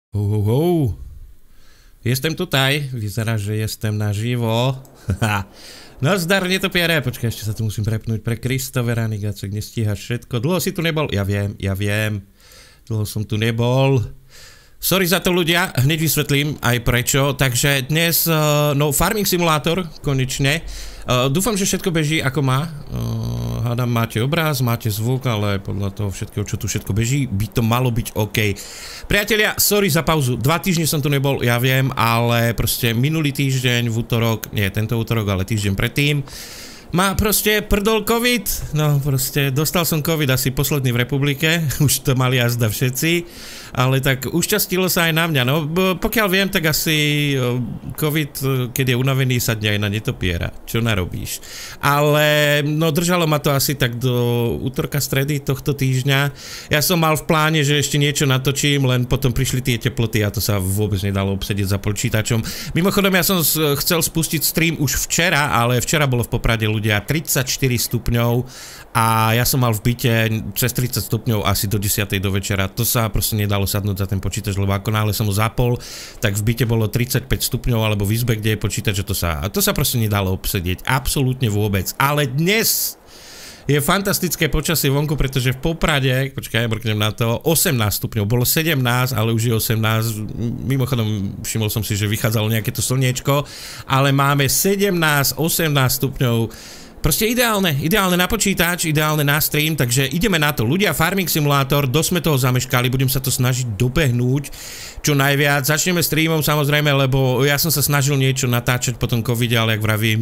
Jestem tutaj, vyzerá, že jestem naživo. Nazdar, netopiere, počkaj, ešte sa tu musím prepnúť pre Kristove Ranigacek, nestíhaš všetko. Dlho si tu nebol? Ja viem. Dlho som tu nebol. Sorry za to ľudia, hneď vysvetlím aj prečo. Takže dnes, Farming Simulator, konečne. Dúfam, že všetko beží ako má. Hádam, máte obraz, máte zvuk, ale podľa toho všetkého, čo tu všetko beží, by to malo byť OK. Priatelia, sorry za pauzu. 2 týždne som tu nebol, ja viem, ale proste minulý týždeň v útorok, nie tento útorok, ale týždeň predtým, ma proste prdol COVID. No proste dostal som COVID asi posledný v republike, už to mali jazda všetci, ale tak ušťastilo sa aj na mňa. No pokiaľ viem, tak asi COVID, keď je unavený, sadne aj na netopiera. Čo narobíš? Ale no držalo ma to asi tak do útorka, stredy tohto týždňa. Ja som mal v pláne, že ešte niečo natočím, len potom prišli tie teploty a to sa vôbec nedalo obsedieť za počítačom. Mimochodom, ja som chcel spustiť stream už včera, ale včera bolo v Poprade ľudia 34 stupňov a ja som mal v byte cez 30 stupňov asi do 10. do večera. To sa proste nedalo sadnúť za ten počítač, lebo ako náhle som ho zapol, tak v byte bolo 35 stupňov alebo v izbe, kde je počítač, že to sa proste nedalo obsedieť. Absolútne vôbec. Ale dnes je fantastické počasie vonku, pretože v Poprade, počkaj, brknem na to, 18 stupňov, bolo 17, ale už je 18, mimochodom všimol som si, že vychádzalo nejaké to slniečko, ale máme 17, 18 stupňov, proste ideálne na počítač, ideálne na stream, takže ideme na to. Ľudia, Farming Simulator, dosť sme toho zameškali, budem sa to snažiť dobehnúť čo najviac. Začneme streamom samozrejme, lebo ja som sa snažil niečo natáčať po tom covide, ale jak vravím,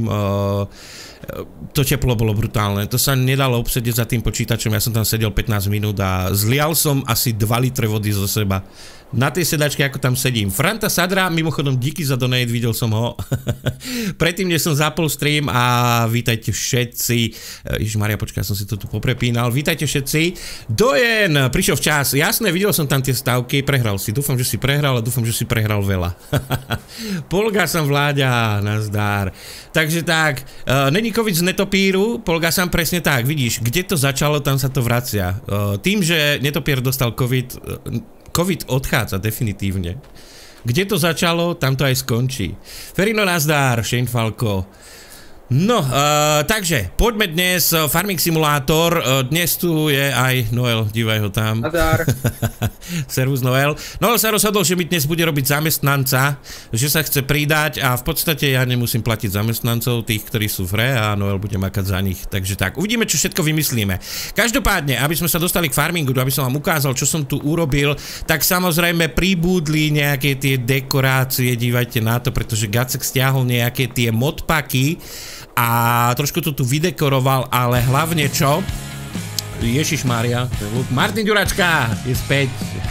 to teplo bolo brutálne. To sa nedalo obsedieť za tým počítačom, ja som tam sedel 15 minút a zlial som asi 2 litre vody zo seba. Na tej sedačke, ako tam sedím. Franta Sadra, mimochodom díky za donate, videl som ho. Predtým, než som zapol stream a vítajte všetci. Ježišmaria, počkaj, som si to tu poprepínal. Vítajte všetci. Dojen, prišiel včas. Jasné, videl som tam tie stavky, prehral si. Dúfam, že si prehral a dúfam, že si prehral veľa. Polga som Vláďa, nazdár. Takže tak, není COVID z netopíru, Polga som presne tak, vidíš, kde to začalo, tam sa to vracia. Tým, že netopír dostal COVID odchádza definitívne. Kde to začalo, tam to aj skončí. Ferino, nazdár, Shane Falco. No, takže, poďme dnes, Farming Simulator, dnes tu je aj Noel, dívaj ho tam. Nazdár. Servus Noel. Noel sa rozhodol, že mi dnes bude robiť zamestnanca, že sa chce pridať a v podstate ja nemusím platiť zamestnancov, tých, ktorí sú v hre a Noel bude makať za nich. Takže tak, uvidíme, čo všetko vymyslíme. Každopádne, aby sme sa dostali k farmingu, aby som vám ukázal, čo som tu urobil, tak samozrejme pribudli nejaké tie dekorácie, dívajte na to, pretože Gacek stiahol nejaké tie modpaky a trošku to tu vydekoroval, ale hlavne čo? Ježišmária, Martin Ďuračka je späť.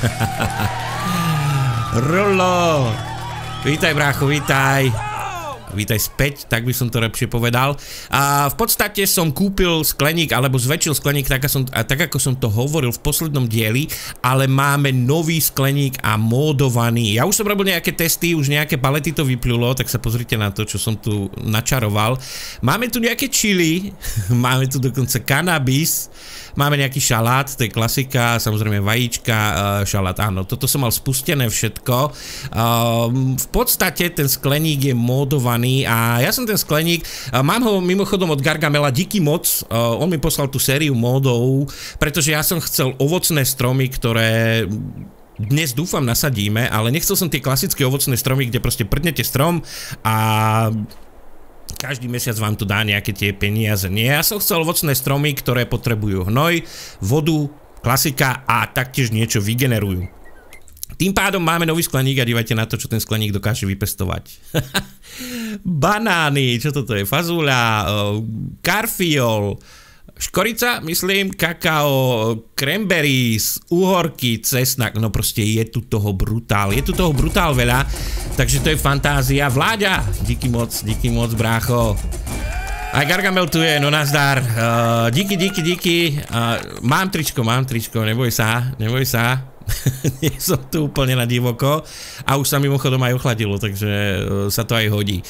Rolo, vítaj brácho, vítaj. Vítaj späť, tak by som to lepšie povedal. A v podstate som kúpil skleník, alebo zväčšil skleník, tak ako som to hovoril v poslednom dieli, ale máme nový skleník a módovaný. Ja už som robil nejaké testy, už nejaké palety to vyplulo, tak sa pozrite na to, čo som tu načaroval. Máme tu nejaké chili, máme tu dokonca kanabis, máme nejaký šalát, to je klasika, samozrejme vajíčka, šalát, áno, toto som mal spustené všetko. V podstate ten skleník je módovaný a ja som ten skleník, mám ho mimochodom od Gargamela, díky moc, on mi poslal tú sériu módov, pretože ja som chcel ovocné stromy, ktoré dnes dúfam nasadíme, ale nechcel som tie klasické ovocné stromy, kde proste prdnete strom a každý mesiac vám to dá nejaké tie peniaze. Nie, ja som chcel ovocné stromy, ktoré potrebujú hnoj, vodu, klasika a taktiež niečo vygenerujú. Tým pádom máme nový skleník a dívajte na to, čo ten skleník dokáže vypestovať. Banány, čo toto je? Fazúľa, karfiol, škorica, myslím, kakao, cranberries, uhorky, cesnak, no proste je tu toho brutál veľa, takže to je fantázia. Vláďa, díky moc, brácho. Aj Gargamel tu je, no nazdar, díky, mám tričko, neboj sa. Nie som tu úplne na divoko a už sa mimochodom aj ochladilo, takže sa to aj hodí.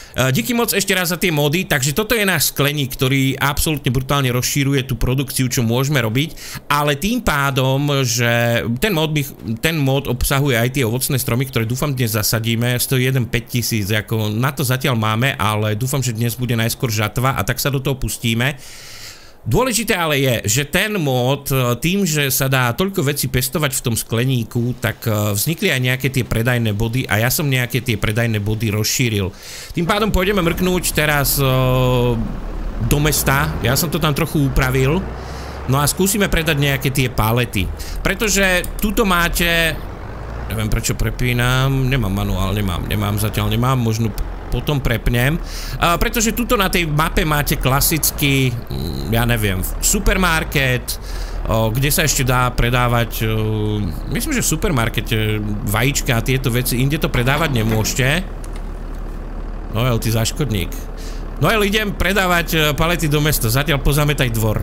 Díky moc ešte raz za tie mody, takže toto je náš skleník, ktorý absolútne brutálne rozšíruje tú produkciu, čo môžeme robiť, ale tým pádom, že ten mod obsahuje aj tie ovocné stromy, ktoré dúfam dnes zasadíme, stojí 5000, ako na to zatiaľ máme, ale dúfam, že dnes bude najskôr žatva a tak sa do toho pustíme. Dôležité ale je, že ten mod, tým, že sa dá toľko vecí pestovať v tom skleníku, tak vznikli aj nejaké tie predajné body a ja som nejaké tie predajné body rozšíril. Tým pádom pôjdeme mrknúť teraz do mesta, ja som to tam trochu upravil, no a skúsime predať nejaké tie palety. Pretože tuto máte, neviem prečo prepínam, nemám manuál, nemám, možno potom prepnem, pretože tuto na tej mape máte klasický, ja neviem, supermarket, kde sa ešte dá predávať, myslím, že v supermarkete vajíčka a tieto veci, inde to predávať nemôžete. Noel, ty záškodník. Noel, idem predávať palety do mesta, zatiaľ pozametaj dvor.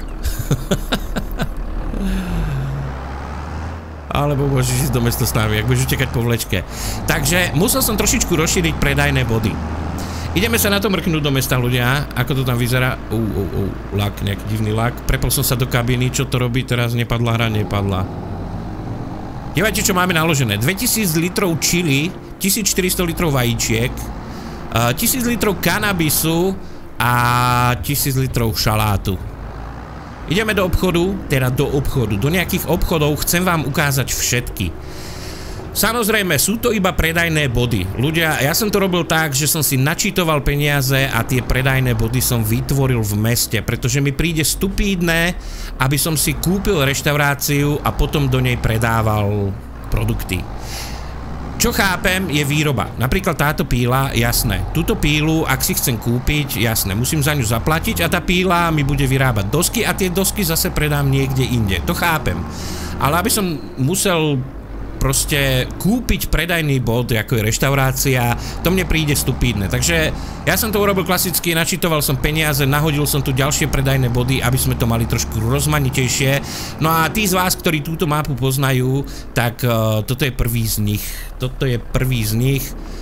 Alebo môžeš ísť do mesta s nami, ak budeš utekať po vlečke. Takže musel som trošičku rozšíriť predajné body. Ideme sa na to mrknúť do mesta, ľudia. Ako to tam vyzerá? Lak, nejaký divný lak. Prepol som sa do kabiny, čo to robí teraz? Nepadla hra, nepadla. Dívajte, čo máme naložené. 2000 litrov čili, 1400 litrov vajíčiek, 1000 litrov kanabisu a 1000 litrov šalátu. Ideme do obchodu, do nejakých obchodov, chcem vám ukázať všetky. Samozrejme, sú to iba predajné body. Ľudia, ja som to robil tak, že som si načítoval peniaze a tie predajné body som vytvoril v meste, pretože mi príde stupídne, aby som si kúpil reštauráciu a potom do nej predával produkty. Čo chápem, je výroba. Napríklad táto píla, jasné. Túto pílu, ak si chcem kúpiť, jasné, musím za ňu zaplatiť a tá píla mi bude vyrábať dosky a tie dosky zase predám niekde inde. To chápem. Ale aby som musel proste kúpiť predajný bod, ako je reštaurácia, to mne príde stupidné. Takže ja som to urobil klasicky, načítoval som peniaze, nahodil som tu ďalšie predajné body, aby sme to mali trošku rozmanitejšie. No a tí z vás, ktorí túto mapu poznajú, tak toto je prvý z nich. Toto je prvý z nich.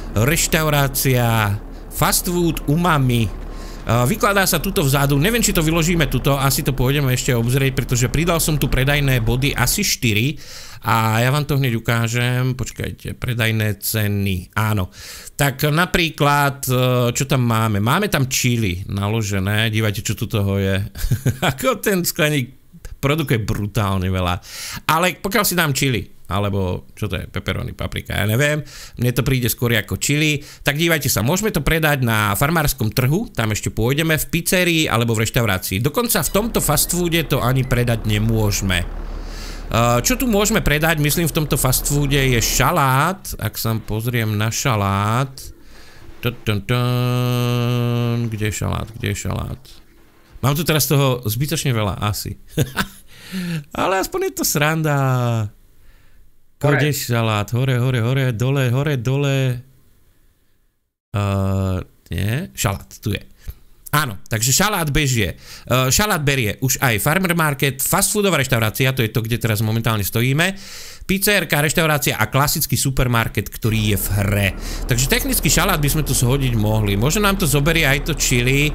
Reštaurácia, fast food, umami. Vykladá sa tuto vzadu, neviem, či to vyložíme tuto, asi to pôjdeme ešte obzrieť, pretože pridal som tu predajné body asi 4 a ja vám to hneď ukážem, počkajte, predajné ceny, áno. Tak napríklad, čo tam máme? Máme tam čili naložené, dívajte, čo tu toho je. Ako ten skleník produkuje brutálne veľa. Ale pokiaľ si dám čili, alebo čo to je, pepperoni, paprika, ja neviem, mne to príde skôr ako čili, tak dívajte sa, môžeme to predať na farmárskom trhu, tam ešte pôjdeme, v pizzerii alebo v reštaurácii. Dokonca v tomto fast foode to ani predať nemôžeme. Čo tu môžeme predať, myslím, v tomto fast foode je šalát, ak sa pozriem na šalát. Kde je šalát? Mám tu teraz toho zbytočne veľa, asi. Ale aspoň je to sranda. Kde je šalát? Hore, dole. Nie, šalát, tu je. Áno, takže šalát bežie. Šalát berie už aj farmer market, fast foodová reštaurácia, to je to, kde teraz momentálne stojíme, pizzerka, reštaurácia a klasický supermarket, ktorý je v hre. Takže technicky šalát by sme tu zhodiť mohli. Možno nám to zoberie aj to chili,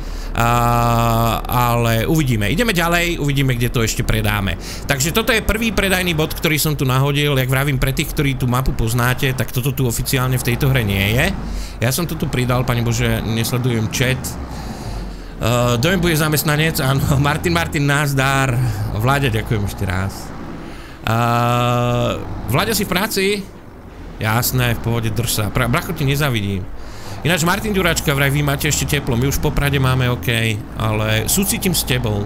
ale uvidíme. Ideme ďalej, uvidíme, kde to ešte predáme. Takže toto je prvý predajný bod, ktorý som tu nahodil. Jak vravím, pre tých, ktorí tú mapu poznáte, tak toto tu oficiálne v tejto hre nie je. Ja som to tu pridal, Pane Bože, nesledujem chat. Dojem bude zamestnanec, áno, Martin, názdar. Vláďa, ďakujem ešte raz. Vláďa si v práci? Jasné, v pohode, drž sa. Bracho, ti nezavidím. Ináč Martin Ďuračka, vraj, vy máte ešte teplo, my už v Poprade máme OK, ale súcitím s tebou.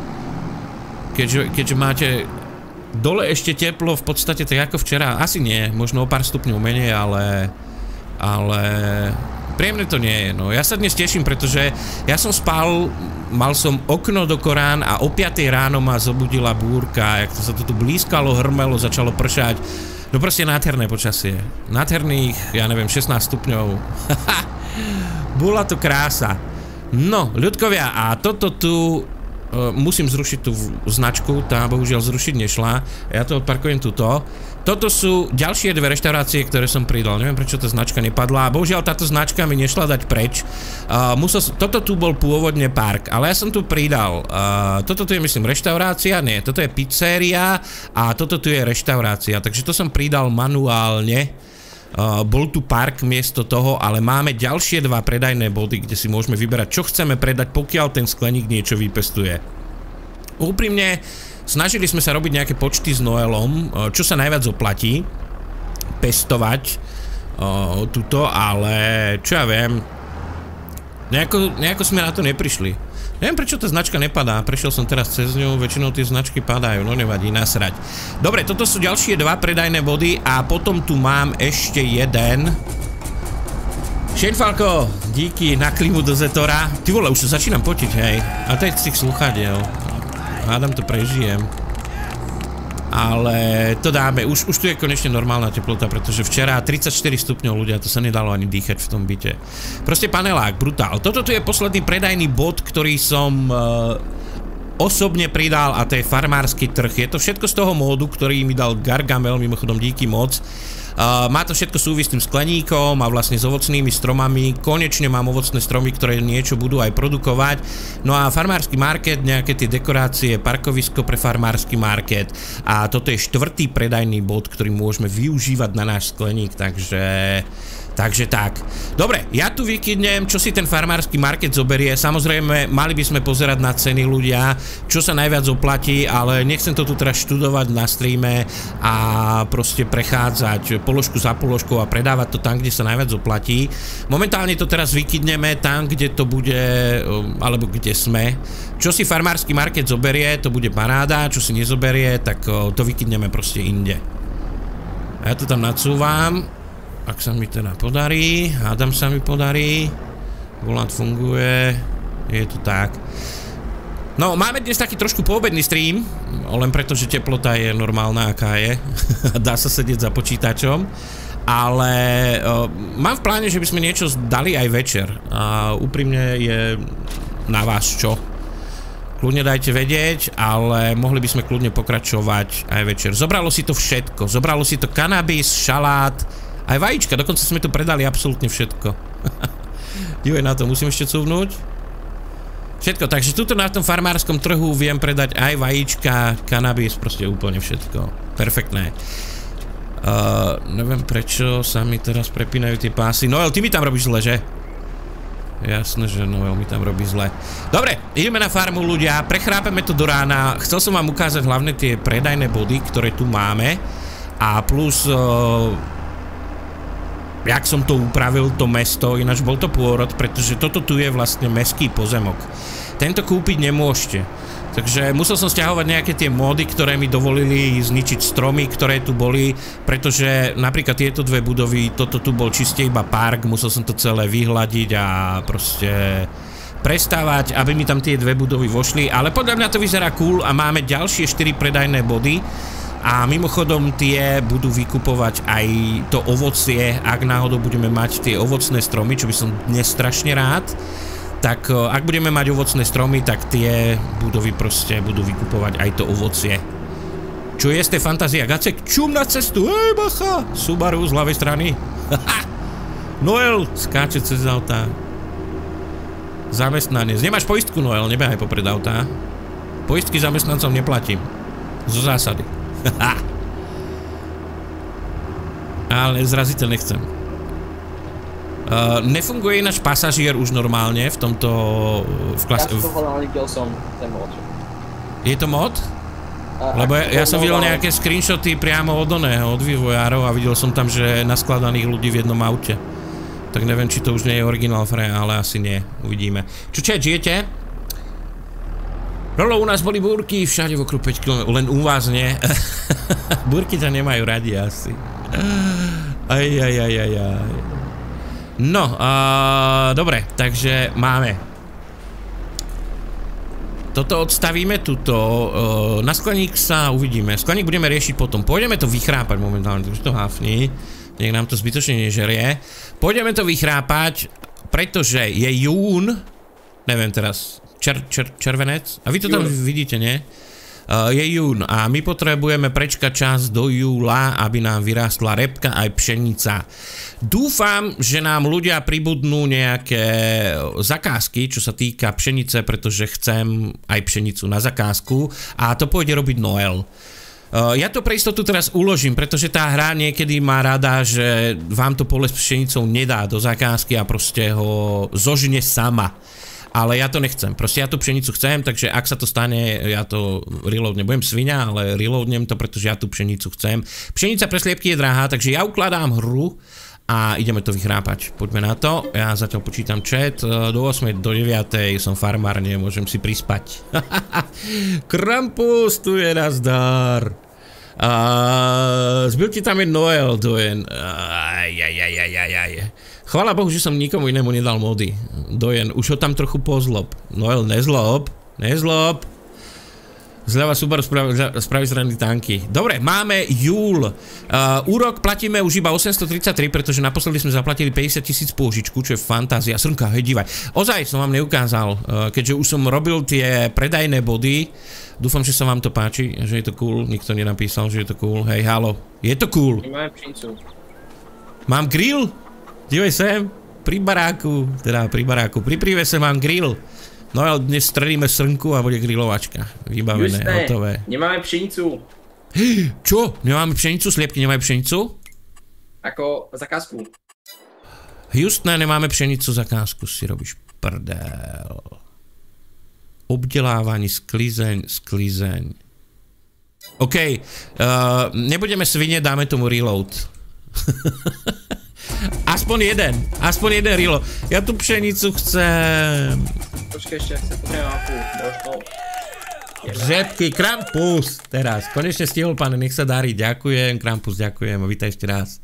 Keďže máte dole ešte teplo, v podstate tak ako včera, asi nie, možno o pár stupňov menej, ale príjemné to nie je, no. Ja sa dnes teším, pretože ja som spal, mal som okno do Korán a o 5 ráno ma zobudila búrka, jak to sa to tu blízkalo, hrmelo, začalo pršať. No proste nádherné počasie. Nádherných, ja neviem, 16 stupňov. Bola to krása. No, ľudkovia, a toto tu musím zrušiť tú značku, tá bohužiaľ zrušiť nešla. Ja to odparkujem tuto. Toto sú ďalšie dve reštaurácie, ktoré som pridal. Neviem, prečo tá značka nepadla. Bohužiaľ, táto značka mi nešla dať preč. Toto tu bol pôvodne park, ale ja som tu pridal. Toto tu je, myslím, reštaurácia. Nie, toto je pizzeria a toto tu je reštaurácia. Takže to som pridal manuálne. Bol tu park miesto toho, ale máme ďalšie dva predajné body, kde si môžeme vyberať, čo chceme predať, pokiaľ ten skleník niečo vypestuje. Úprimne, snažili sme sa robiť nejaké počty s Noelom, čo sa najviac oplatí pestovať tuto, ale čo ja viem, nejako sme na to neprišli. Neviem, prečo tá značka nepadá, prešiel som teraz cez ňu, väčšinou tie značky padajú, no nevadí, nasrať. Dobre, toto sú ďalšie dva predajné body a potom tu mám ešte jeden. Shane Falco, díky na klímu do Zetora. Ty vole, už sa začínam potiť, hej. A to je z tých sluchadiel. Hádam to prežijem. Ale to dáme, už tu je konečne normálna teplota, pretože včera 34 stupňov ľudia, to sa nedalo ani dýchať v tom byte. Proste panelák, brutál. Toto tu je posledný predajný bod, ktorý som osobne pridal a to je farmársky trh. Je to všetko z toho módu, ktorý mi dal Gargamel, mimochodom díky moc. Má to všetko súvisť s tým skleníkom a vlastne s ovocnými stromami. Konečne mám ovocné stromy, ktoré niečo budú aj produkovať. No a farmársky market, nejaké tie dekorácie, parkovisko pre farmársky market. A toto je štvrtý predajný bod, ktorý môžeme využívať na náš skleník, takže tak. Dobre, ja tu vykydnem, čo si ten farmársky market zoberie. Samozrejme, mali by sme pozerať na ceny ľudia, čo sa najviac oplatí, ale nechcem to tu teraz študovať na streame a proste prechádzať položku za položkou a predávať to tam, kde sa najviac oplatí. Momentálne to teraz vykydneme tam, kde to bude, alebo kde sme. Čo si farmársky market zoberie, to bude paráda, čo si nezoberie, tak to vykydneme proste inde. Ja to tam nadsúvam. Ak sa mi teda podarí, hádam sa mi podarí, volant funguje, je to tak. No, máme dnes taký trošku poobedný stream, len preto, že teplota je normálna, aká je. Dá sa sedieť za počítačom, ale mám v pláne, že by sme niečo dali aj večer. A úprimne je na vás čo. Kľudne dajte vedieť, ale mohli by sme kľudne pokračovať aj večer. Zobralo si to všetko, zobralo si to kanabis, šalát, aj vajíčka, dokonca sme tu predali absolútne všetko. Dívej na to, musím ešte cúvnuť. Všetko, takže tuto na tom farmárskom trhu viem predať aj vajíčka, kanabis, proste úplne všetko. Perfektné. Neviem prečo sa mi teraz prepínajú tie pásy. Noel, ty mi tam robíš zle, že? Jasné, že Noel mi tam robí zle. Dobre, ideme na farmu ľudia, prechrápeme to do rána. Chcel som vám ukázať hlavne tie predajné body, ktoré tu máme. A plus... jak som to upravil, to mesto, ináč bol to pôrod, pretože toto tu je vlastne mestský pozemok. Tento kúpiť nemôžete. Takže musel som stiahovať nejaké tie módy, ktoré mi dovolili zničiť stromy, ktoré tu boli, pretože napríklad tieto dve budovy, toto tu bol čiste iba park, musel som to celé vyhľadiť a proste prestávať, aby mi tam tie dve budovy vošli, ale podľa mňa to vyzerá cool a máme ďalšie 4 predajné body. A mimochodom tie budú vykupovať aj to ovocie, ak náhodou budeme mať tie ovocné stromy, čo by som dnes strašne rád. Tak ak budeme mať ovocné stromy, tak tie budovy proste budú vykupovať aj to ovocie. Čo je z tej fantázia? Gacek, čum na cestu, hej bacha! Subaru z ľavej strany. Noel skáče cez autá. Zamestnanec. Nemáš poistku, Noel, nebehaj popred autá. Poistky zamestnancom neplatím. Zo zásady. Ale zraziť to nechcem. Nefunguje ináč pasažier už normálne v tomto... Ja som to hľadal, videl som ten mod. Je to mod? Lebo ja som videl nejaké screenshoty priamo od oného, od vývojárov a videl som tam, že naskladaných ľudí v jednom aute. Tak neviem, či to už nie je originál Frey, ale asi nie. Uvidíme. Čo žijete? Rolo, u nás boli búrky všade v okruhu 5 km, len u vás nie. Búrky ťa nemajú radi asi. No, dobre, takže máme. Toto odstavíme tuto. Na skleník sa uvidíme. Skleník budeme riešiť potom. Pôjdeme to vychrápať momentálne, takže to hafni. Nech nám to zbytočne nežerie. Pôjdeme to vychrápať, pretože je jún. Neviem teraz. červenec. A vy to tam vidíte, nie? Je jún a my potrebujeme prečkať čas do júla, aby nám vyrástla repka aj pšenica. Dúfam, že nám ľudia pribudnú nejaké zakázky, čo sa týka pšenice, pretože chcem aj pšenicu na zakázku a to pôjde robiť Noel. Ja to pre istotu teraz uložím, pretože tá hra niekedy má rada, že vám to pole s pšenicou nedá do zakázky a proste ho zožne sama. Ale ja to nechcem, proste ja tú pšenicu chcem, takže ak sa to stane, ja to reloadnem, budem svinia, ale reloadnem to, pretože ja tú pšenicu chcem. Pšenica pre sliepky je drahá, takže ja ukladám hru a ideme to vyhrápať. Poďme na to, ja zatiaľ počítam chat, do 8, do 9 som farmárne, môžem si prispať. Krampus, tu je nazdar. Zbyl ti tam je Noel, Dojen. Chvála Bohu, že som nikomu inému nedal mody. Dojen, už ho tam trochu pozlob. Noel, nezlob. Zľava Subaru spraví zraný tanky. Dobre, máme júl. Úrok platíme už iba 833, pretože naposledy sme zaplatili 50 000 pôžičku, čo je fantázia. Srnka, hej, dívaj. Ozaj som vám neukázal, keďže už som robil tie predajné body. Dúfam, že sa vám to páči, že je to cool. Nikto nenapísal, že je to cool. Hej, halo. Je to cool. Máme pšenicu. Mám grill? Dívej sem. Pri baráku. Pri prívese mám grill. No ale dnes stredíme srnku a bude grilovačka. Vybavené, hotové. Nemáme pšenicu. Čo? Nemáme pšenicu? Sliepky nemajú pšenicu? Ako zakázku. Justné, nemáme pšenicu, zakázku si robíš prdel. Obdelávanie, sklizeň. OK, nebudeme svine, dáme tomu reload. Aspoň jeden reload. Ja tú pšenicu chcem. Počkaj ešte, ak sa potrebujem mapu. Žebky, Krampus. Teraz, konečne stihol, pane, nech sa darí. Ďakujem, Krampus, ďakujem. Vítaj ešte raz.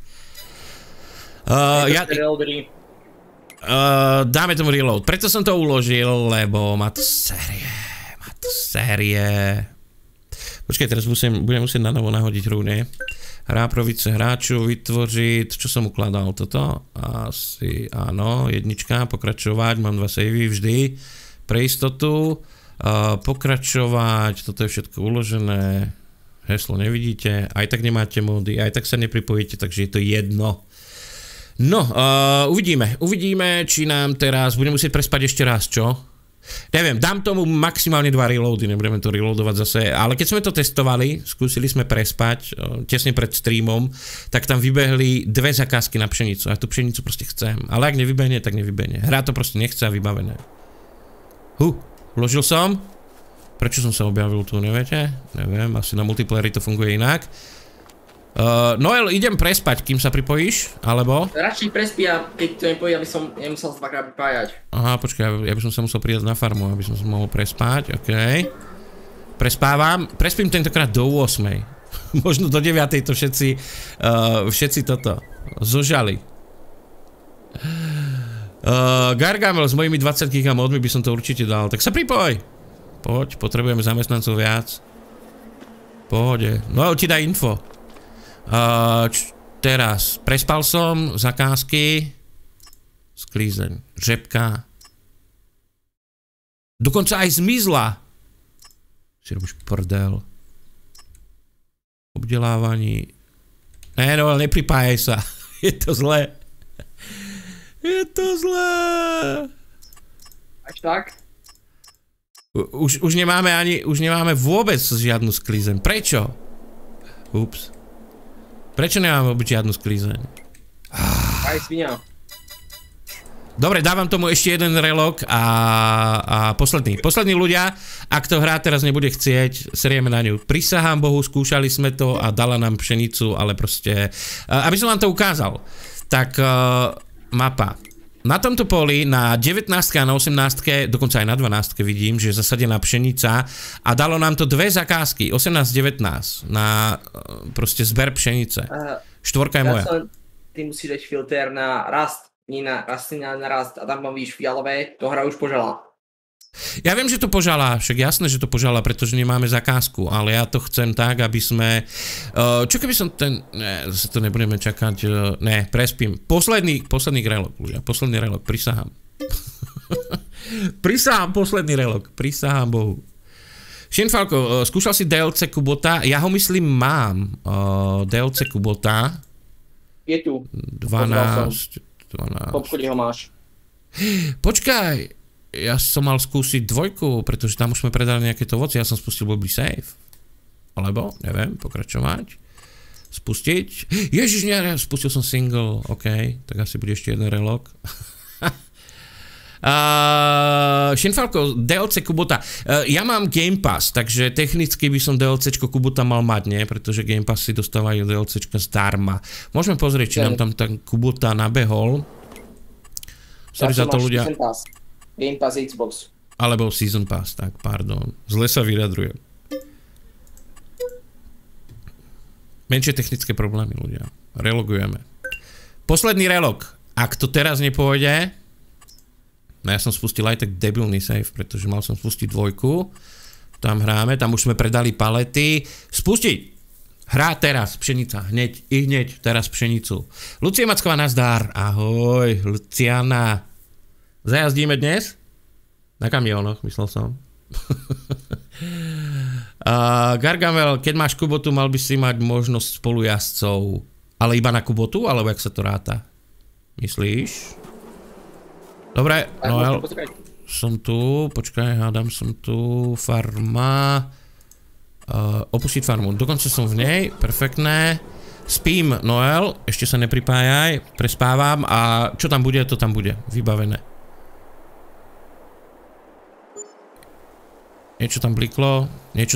Dáme tomu reload. Preto som to uložil, lebo má to série. Počkaj, teraz budem musieť na novo nahodiť hru, nie? Hráprovice hráčov vytvoriť. Čo som ukladal? Toto? Asi áno. Jednička, pokračovať. Mám 2 savey vždy. Pre istotu. Pokračovať. Toto je všetko uložené. Heslo nevidíte. Aj tak nemáte mody. Aj tak sa nepripojíte, takže je to jedno. No, uvidíme, či nám teraz budeme musieť prespať ešte raz, čo? Neviem, dám tomu maximálne 2 reloady, nebudeme to reloadovať zase, ale keď sme to testovali, skúsili sme prespať, tesne pred streamom, tak tam vybehli 2 zakázky na pšenicu, a tú pšenicu proste chcem, ale ak nevybehne, tak nevybehne. Hra to proste nechce a vybavené. Vložil som? Prečo som sa objavil tu, neviete? Neviem, asi na multiplayeri to funguje inak. Noel, idem prespať, kým sa pripojíš, alebo? Radšej prespí a keď to nepojí, aby som nemusel dvakrát pripájať. Aha, počkaj, ja by som sa musel prijať na farmu, aby som sa mohol prespať, okej. Prespávam, prespím tentokrát do 8. Možno do 9 to všetci toto zožali. Gargamel s mojimi 20 giga modmi by som to určite dal, tak sa pripoj! Poď, potrebujeme zamestnancov viac. Pohode, Noel ti dá info. Teraz, prespal som, zakázky, sklízeň, žebka, dokonca aj zmizla. Si robíš prdel. Obdelávaní. No, nepripájaj sa, je to zlé. Až tak? Už nemáme vôbec žiadnu sklízeň. Prečo? Ups. Prečo nemáme vôbec žiadnu sklízeň? Aj svinia. Dobre, dávam tomu ešte jeden relog a poslední ľudia, ak to hra teraz nebude chcieť, serieme na ňu. Prisahám Bohu, skúšali sme to a dala nám pšenicu, ale proste, aby som vám to ukázal, tak mapa. Na tomto poli, na 19 a na 18, dokonca aj na 12 vidím, že je zasadená pšenica a dalo nám to 2 zakázky, 18-19 na proste zber pšenice. Štvorka je moja. Ty musíš dať filter na rast, nie na rastlina, na rast a tam mám vidíš fialové, to hra už požala. Ja viem, že to požala, však jasné, že to požala, pretože nemáme zakázku, ale ja to chcem tak, aby sme... Čo keby som ten... Ne, zase to nebudeme čakať... Ne, prespím. Posledný relog, ľudia, posledný relog, prisahám. Prisahám posledný relok. Prisahám Bohu. Shinfalko, skúšal si DLC Kubota? Ja ho myslím mám. DLC Kubota. Je tu. 12. V obchode ho máš. Počkaj. Ja som mal skúsiť 2, pretože tam už sme predali nejaké to voci. Ja som spustil blbý save. Alebo, neviem, pokračovať. Spustiť. Ježiš, nie, spustil som single. OK, tak asi bude ešte jeden relok. Shinfalko, DLC Kubota. Ja mám Game Pass, takže technicky by som DLCčko Kubota mal mať, nie? Pretože Game Pass si dostávajú DLCčka zdarma. Môžeme pozrieť, či nám tam ten Kubota nabehol. Sorry za to, ľudia. Game Pass Xbox. Alebo Season Pass, tak pardon. Zle sa vyjadrujem. Menšie technické problémy, ľudia. Relogujeme. Posledný relog. Ak to teraz nepôjde... No ja som spustil aj tak debilný save, pretože mal som spustiť 2. Tam hráme, tam už sme predali palety. Spustiť! Hrá teraz, pšenica. Hneď, teraz pšenicu. Lucia Macková, nazdar. Ahoj, Luciana. Zajazdíme dnes? Na kamionoch, myslel som. Gargamel, keď máš Kubotu, mal by si mať možnosť spolujazdcov. Ale iba na Kubotu, alebo jak sa to ráta? Myslíš? Dobre, Noel, som tu, počkaj, hádam, som tu, farma, opustiť farmu, dokonca som v nej, perfektné, spím, Noel, ešte sa nepripájaj, prespávam a čo tam bude, to tam bude, vybavené. Niečo tam bliklo, niečo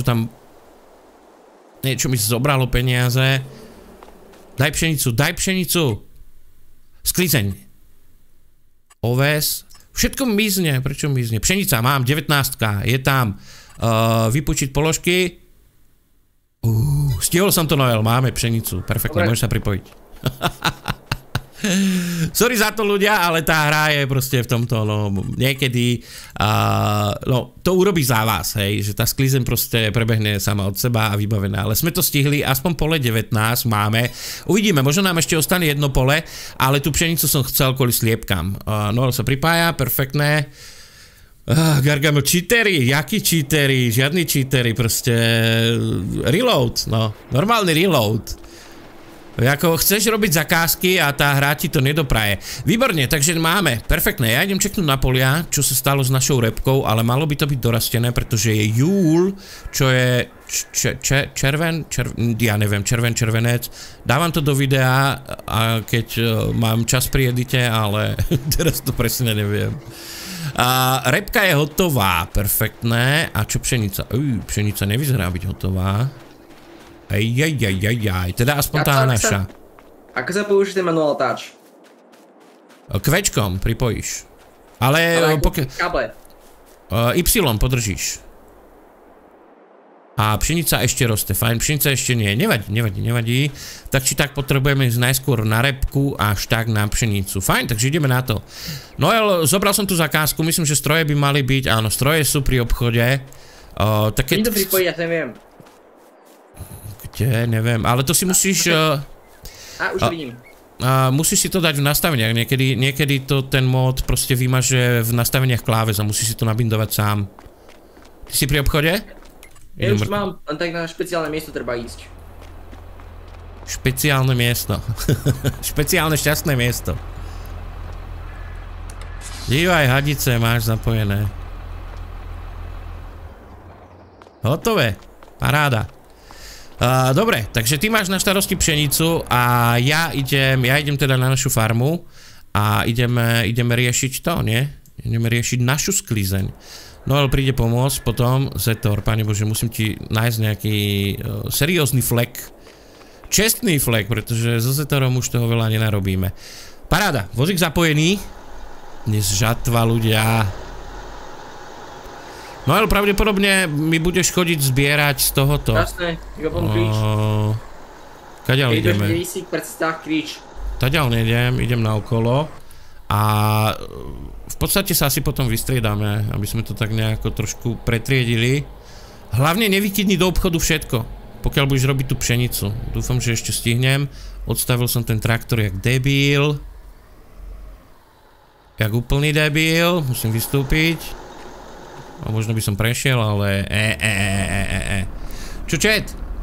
mi zobralo peniaze, daj pšenicu, sklizeň. Oves, všetko mizne, prečo mizne? Pšenica, mám, 19, je tam, vypučiť položky, stihol som to, Noel, máme pšenicu, perfektne, môžeš sa pripojiť. Sorry za to, ľudia, ale tá hra je proste v tomto, no, niekedy, no, to urobí za vás, hej, že tá sklizeň proste prebehne sama od seba a vybavená, ale sme to stihli, aspoň pole 19 máme, uvidíme, možno nám ešte ostane jedno pole, ale tú pšenicu som chcel kvôli sliepkam. Noel sa pripája, perfektné. Gargamel, cheatery, jaký cheatery, žiadny cheatery, proste reload, no, normálny reload. Ako chceš robiť zakázky a tá hra ti to nedopraje. Výborne, takže máme, perfektné. Ja idem čeknúť na polia, čo sa stalo s našou repkou, ale malo by to byť dorastené, pretože je júl, čo je červenec. Dávam to do videa, a keď mám čas pri edite, ale teraz to presne neviem. Repka je hotová, perfektné. A čo pšenica? Pšenica nevyzerá byť hotová. Teda aspoň tá naša. Ako sa použije ten manual touch? Kvečkom pripojíš. Ale káble. Y podržíš. A pšenica ešte roste, fajn, pšenica ešte nie, nevadí. Tak či tak potrebujeme ísť najskôr na repku až tak na pšenicu. Fajn, takže ideme na to. Noel, zobral som tú zakázku, myslím, že stroje by mali byť, áno, stroje sú pri obchode. Keď to pripojiť, ja neviem. Neviem, ale to si musíš... už to vidím. Musíš si to dať v nastaveniach, niekedy to ten mod proste vymaže v nastaveniach kláves a musíš si to nabindovať sám. Ty si pri obchode? Ja už mám, len tak na špeciálne miesto treba ísť. Špeciálne miesto. Špeciálne šťastné miesto. Dívaj, hadice máš zapojené. Hotové, paráda. Dobre, takže ty máš na starosti pšenicu a ja idem teda na našu farmu a ideme riešiť to, nie? Ideme riešiť našu sklizeň. Noel príde pomôcť potom, Zetor, Pane Bože, musím ti nájsť nejaký seriózny flek. Čestný flek, pretože so Zetorom už toho veľa nenarobíme. Paráda, vozík zapojený. Dnes žatva, ľudia. Noel, pravdepodobne mi budeš chodiť zbierať z tohoto. Jasné, iba potom kríč. Kaďal ideme? Taďal idem naokolo. A v podstate sa asi potom vystriedame, aby sme to tak nejako trošku pretriedili. Hlavne nevykydni do obchodu všetko, pokiaľ budeš robiť tú pšenicu. Dúfam, že ešte stihnem. Odstavil som ten traktor jak debil. Jak úplný debil, musím vystúpiť. A možno by som prešiel, ale Čo chat?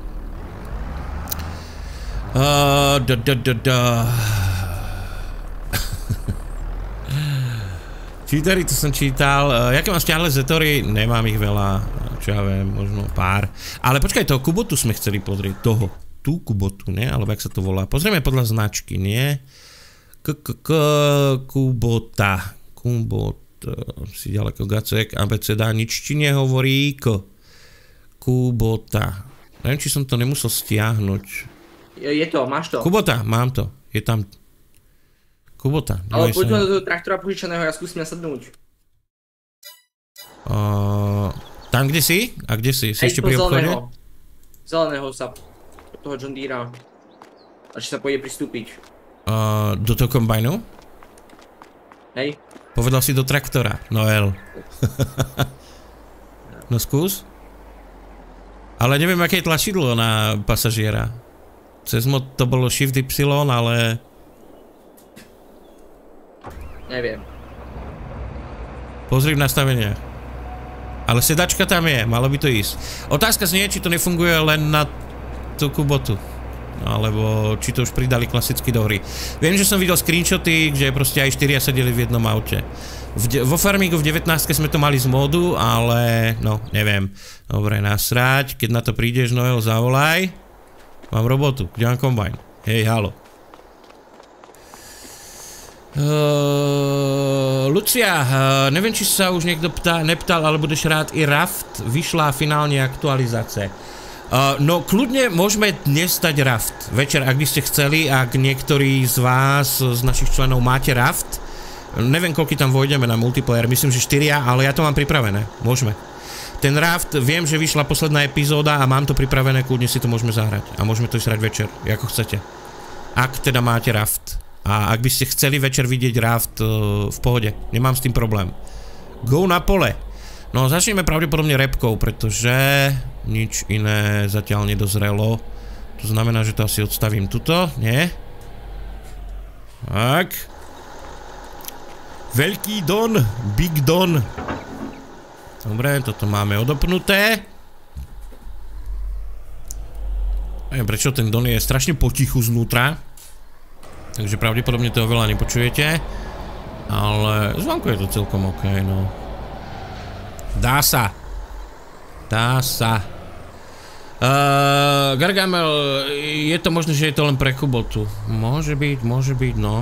Čítari, to som čítal. Jaké mám stiahle Zetory? Nemám ich veľa. Čo ja viem, možno pár. Ale počkaj, toho Kubotu sme chceli pozrieť. Toho. Tú Kubotu, nie? Alebo jak sa to volá? Pozrieme podľa značky, nie? Kubota. Si ďaleko gacek. ABCD nič ti nehovorí. Kubota. Neviem, či som to nemusel stiahnuť. Je to, máš to. Kubota, mám to. Je tam... Kubota. Ale poďme do toho traktora požičaného, ja skúsim nasadnúť. Tam, kde si? A kde si? Si ešte pri obchode? Zeleného sa. Do toho John Deera. A či sa pôjde pristúpiť. Do toho kombajnu? Hej. Povedal si do traktora. Noel. No skús. Ale neviem, aké je tlačidlo na pasažiera. Cez mod to bolo Shift Y, ale... Neviem. Pozri v nastaveniach. Ale sedačka tam je, malo by to ísť. Otázka znie, či to nefunguje len na tú Kubotu. Alebo či to už pridali klasicky do hry. Viem, že som videl screenshoty, kde proste aj 4 sedeli v jednom aute. Vo Farmingu v 19 sme to mali z modu, ale no, neviem. Dobre, nasrať. Keď na to prídeš, Noel, zavolaj. Mám robotu, kde mám kombajn. Hej, halo. Lucia, neviem, či sa už niekto neptal, ale budeš rád i Raft, vyšla finálne aktualizácia. No kľudne môžeme dnes dať Raft večer, ak by ste chceli, ak niektorí z vás, z našich členov máte Raft. Neviem, koľko tam vojdeme na multiplayer, myslím, že 4, ale ja to mám pripravené, môžeme. Ten Raft, viem, že vyšla posledná epizóda a mám to pripravené, kľudne si to môžeme zahrať a môžeme to hrať večer, ako chcete. Ak teda máte Raft. A ak by ste chceli večer vidieť Raft, v pohode, nemám s tým problém. Go na pole. No začneme pravdepodobne repkou, pretože nič iné zatiaľ nedozrelo. To znamená, že to asi odstavím tuto, nie? Tak. Veľký Don, Big Don. Dobre, toto máme odopnuté. Neviem, prečo ten Don je strašne potichu znútra. Takže pravdepodobne toho veľa nepočujete. Ale zvonku je to celkom OK, no. Dá sa. Dá sa. Gargamel, je to možné, že je to len pre Kubotu. Môže byť, no.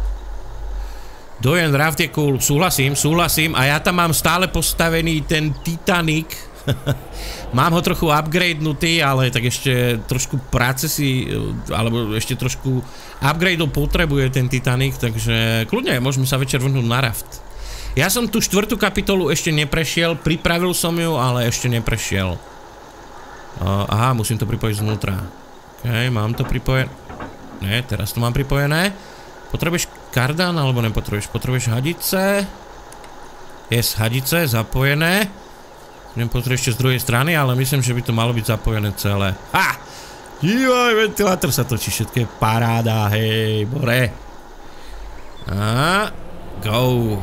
Dojen Raft je cool, súhlasím. A ja tam mám stále postavený ten Titanic. Mám ho trochu upgradenutý, ale tak ešte trošku práce si, alebo ešte trošku upgradeov potrebuje ten Titanic, takže kľudne, môžeme sa večer vrhnúť na Raft. Ja som tú 4. kapitolu ešte neprešiel, pripravil som ju, ale ešte neprešiel. Aha, musím to pripojiť znútra. OK, mám to pripojené. Nie, teraz to mám pripojené. Potrebuješ kardan, alebo nepotrebuješ? Potrebuješ hadice. Yes, hadice, zapojené. Neviem pozrieť ešte z druhej strany, ale myslím, že by to malo byť zapojené celé. Ha! Joj, ventilátor sa točí, všetko je paráda, hej, bore. A go.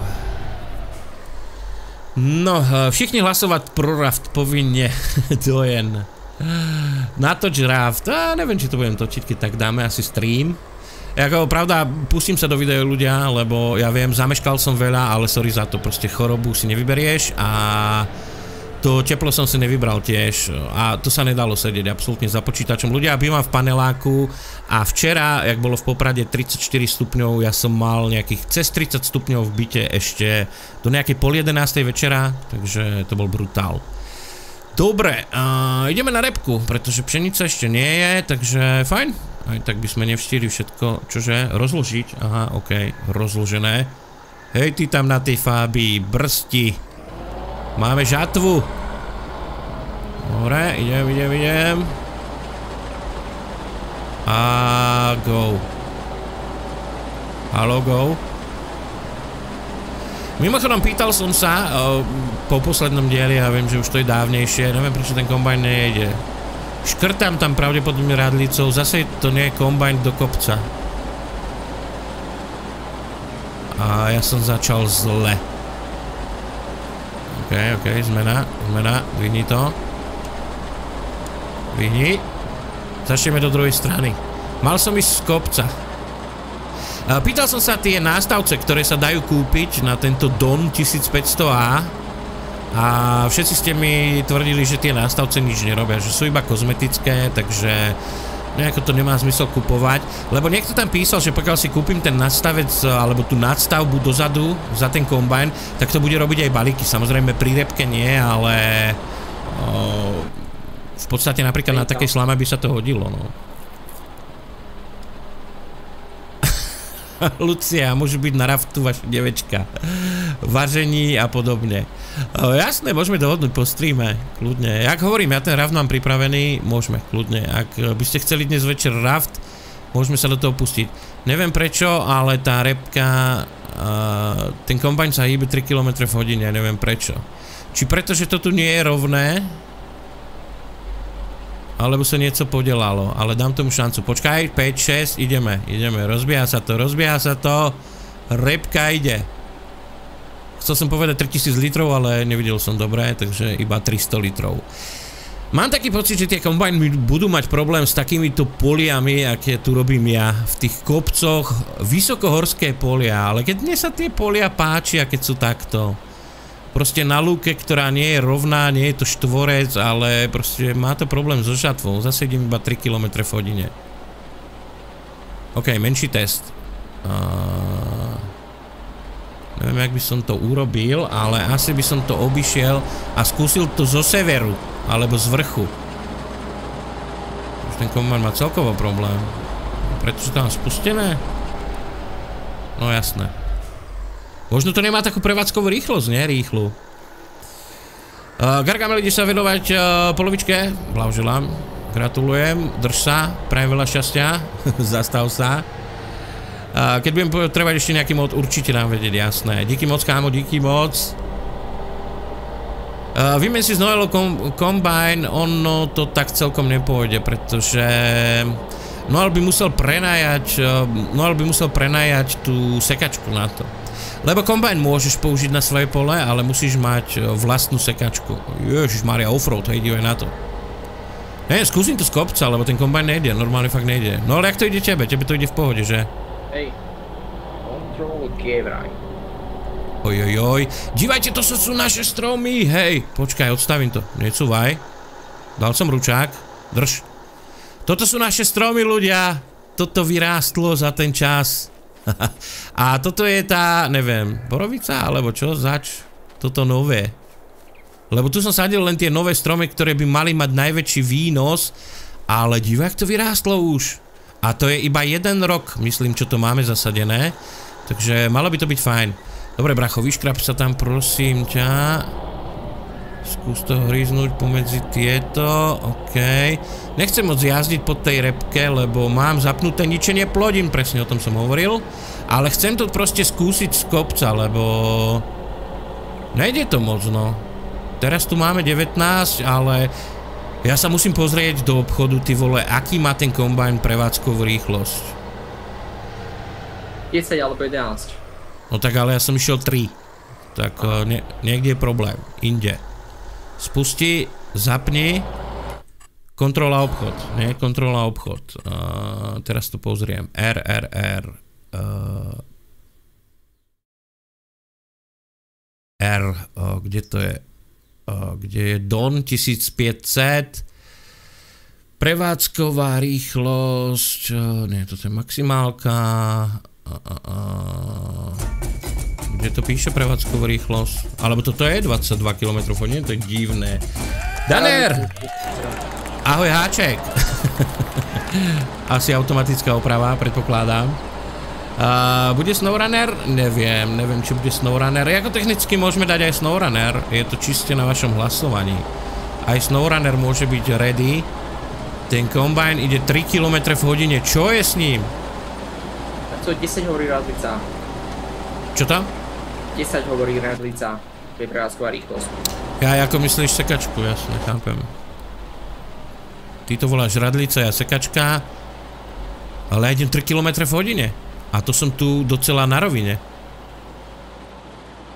No, všichni hlasovať pro Raft povinne. Dojen. Natoč Raft. Neviem, či to budem točiť, keď tak dáme asi stream. Jako, pravda, pustím sa do videa ľudia, lebo ja viem, zameškal som veľa, ale sorry za to, proste chorobu si nevyberieš a to teplo som si nevybral tiež a to sa nedalo sedieť absolútne za počítačom. Ľudia, bývam v paneláku a včera, jak bolo v Poprade 34 stupňov, ja som mal nejakých cez 30 stupňov v byte ešte do nejakej 10:30 večera, takže to bol brutál. Dobre, ideme na repku, pretože pšenica ešte nie je, takže fajn. Aj tak by sme nevštili všetko, čože, rozložiť, aha, ok, rozložené. Hej, ty tam na tej Fábii, brsti. Máme žatvu. Dobre, idem. A go. Halo, go. Mimochodom, pýtal som sa po poslednom dieli, ja viem, že už to je dávnejšie, neviem, prečo ten kombajn nejde. Škrtám tam pravdepodobne radlicou, zase to nie je kombajn do kopca. A ja som začal zle. OK, zmena, dvihni to. Dvihni. Začneme do druhej strany. Mal som ísť z kopca. Pýtal som sa tie nástavce, ktoré sa dajú kúpiť na tento Don 1500A. A všetci ste mi tvrdili, že tie nástavce nič nerobia, že sú iba kozmetické, takže nejako to nemá zmysel kupovať. Lebo niekto tam písal, že pokiaľ si kúpim ten nadstavec, alebo tú nadstavbu dozadu za ten kombajn, tak to bude robiť aj balíky. Samozrejme pri repke nie, ale v podstate napríklad na takej slame by sa to hodilo, no. Lucia, môže byť na raftu vaša devečka. Vaření a podobne. Jasné, môžeme dohodnúť po streame, kľudne. Jak hovorím, ja ten raft mám pripravený, môžeme, kľudne. Ak by ste chceli dnes večer raft, môžeme sa do toho pustiť. Neviem prečo, ale tá repka, ten kombajn sa hýbe 3 km v hodine, neviem prečo. Či preto, že to tu nie je rovné, alebo sa niečo podelalo, ale dám tomu šancu. Počkaj, 5, 6, ideme, rozbieha sa to, repka ide. Chcel som povedať 3000 litrov, ale nevidel som dobre, takže iba 300 litrov. Mám taký pocit, že tie kombajny budú mať problém s takýmito poliami, aké tu robím ja, v tých kopcoch, vysokohorské polia, ale keď mne sa tie polia páčia, keď sú takto. Proste na lúke, ktorá nie je rovná, nie je to štvorec, ale proste má to problém so žatvou. Zase idem iba 3 km v hodine. OK, menší test. Neviem, jak by som to urobil, ale asi by som to obišiel a skúsil to zo severu, alebo z vrchu. Už ten kombajn má celkovo problém. Pretože to mám spustené? No jasné. Možno to nemá takú prevádzkovú rýchlosť, nie? Rýchlu. Gargamel, ideš sa venovať polovičke? Blahoželám. Gratulujem. Drž sa. Prajem veľa šťastia. Zastav sa. Keď budem potrebovať ešte nejaký mod, určite nám vedieť, jasné. Díky moc, kámo, díky moc. Vymen si z Noelo kombajn, ono to tak celkom nepôjde, pretože Noel by musel prenajať tú sekačku na to. Lebo kombajn môžeš použiť na svoje pole, ale musíš mať vlastnú sekačku. Ježišmaria, offroad, hej, dívaj na to. Hej, skúsim to z kopca, lebo ten kombajn nejde, normálne fakt nejde. No ale jak to ide tebe? Tebe to ide v pohode, že? Hej, control G vraj. Ojojoj, dívajte, to sú naše stromy, hej. Počkaj, odstavím to, necúvaj. Dal som ručák, drž. Toto sú naše stromy, ľudia. Toto vyrástlo za ten čas. A toto je tá, neviem, borovica, alebo čo, toto nové. Lebo tu som sadil len tie nové stromy, ktoré by mali mať najväčší výnos, ale divaj, jak to vyrástlo už. A to je iba 1 rok, myslím, čo to máme zasadené, takže malo by to byť fajn. Dobre, bracho, vyškrap sa tam, prosím ťa. Skús to hryznúť pomedzi tieto, OK. Nechcem moc jazdiť po tej repke, lebo mám zapnuté ničenie plodín, presne o tom som hovoril. Ale chcem to proste skúsiť z kopca, lebo nejde to moc, no. Teraz tu máme 19, ale ja sa musím pozrieť do obchodu, ty vole, aký má ten kombajn prevádzkovú rýchlosť. 10 alebo 11. No tak ale ja som išiel 3. Tak niekde je problém, inde. Spusti, zapni, kontrola obchod, nie? Kontrola obchod. Teraz to pozriem. R. Kde to je? Kde je Don 1500. Prevádzková rýchlosť. Nie, toto je maximálka. Kde to píše prevádzkovú rýchlosť? Alebo toto je 22 km v hodine? To je divné. Daner! Ahoj, háček! Asi automatická oprava, predpokladám. Bude SnowRunner? Neviem, či bude SnowRunner. Jako technicky môžeme dať aj SnowRunner. Je to čiste na vašom hlasovaní. Aj SnowRunner môže byť ready. Ten kombajn ide 3 km v hodine. Čo je s ním? To 10 hovorí radlica. Čo tam? 10 hovorí radlica. To je prevádzková rýchlosť. Ja, ako myslíš sekačku, jasne, chápem. Ty to voláš radlica, ja sekačka. Ale ja idem 3 km v hodine. A to som tu docela na rovine.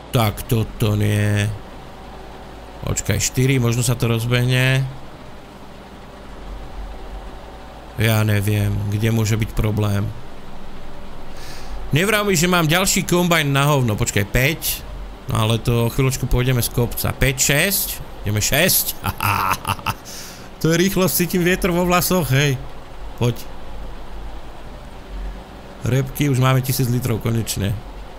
Tak toto nie. Počkaj, 4, možno sa to rozbehne. Ja neviem, kde môže byť problém. Nevrav mi, že mám ďalší kombajn na hovno. Počkaj, 5. No ale to chvíľočku pôjdeme z kopca. 5, 6. Ideme 6. To je rýchlosť, cítim vietor vo vlasoch, hej. Poď. Repky, už máme 1000 litrov konečne.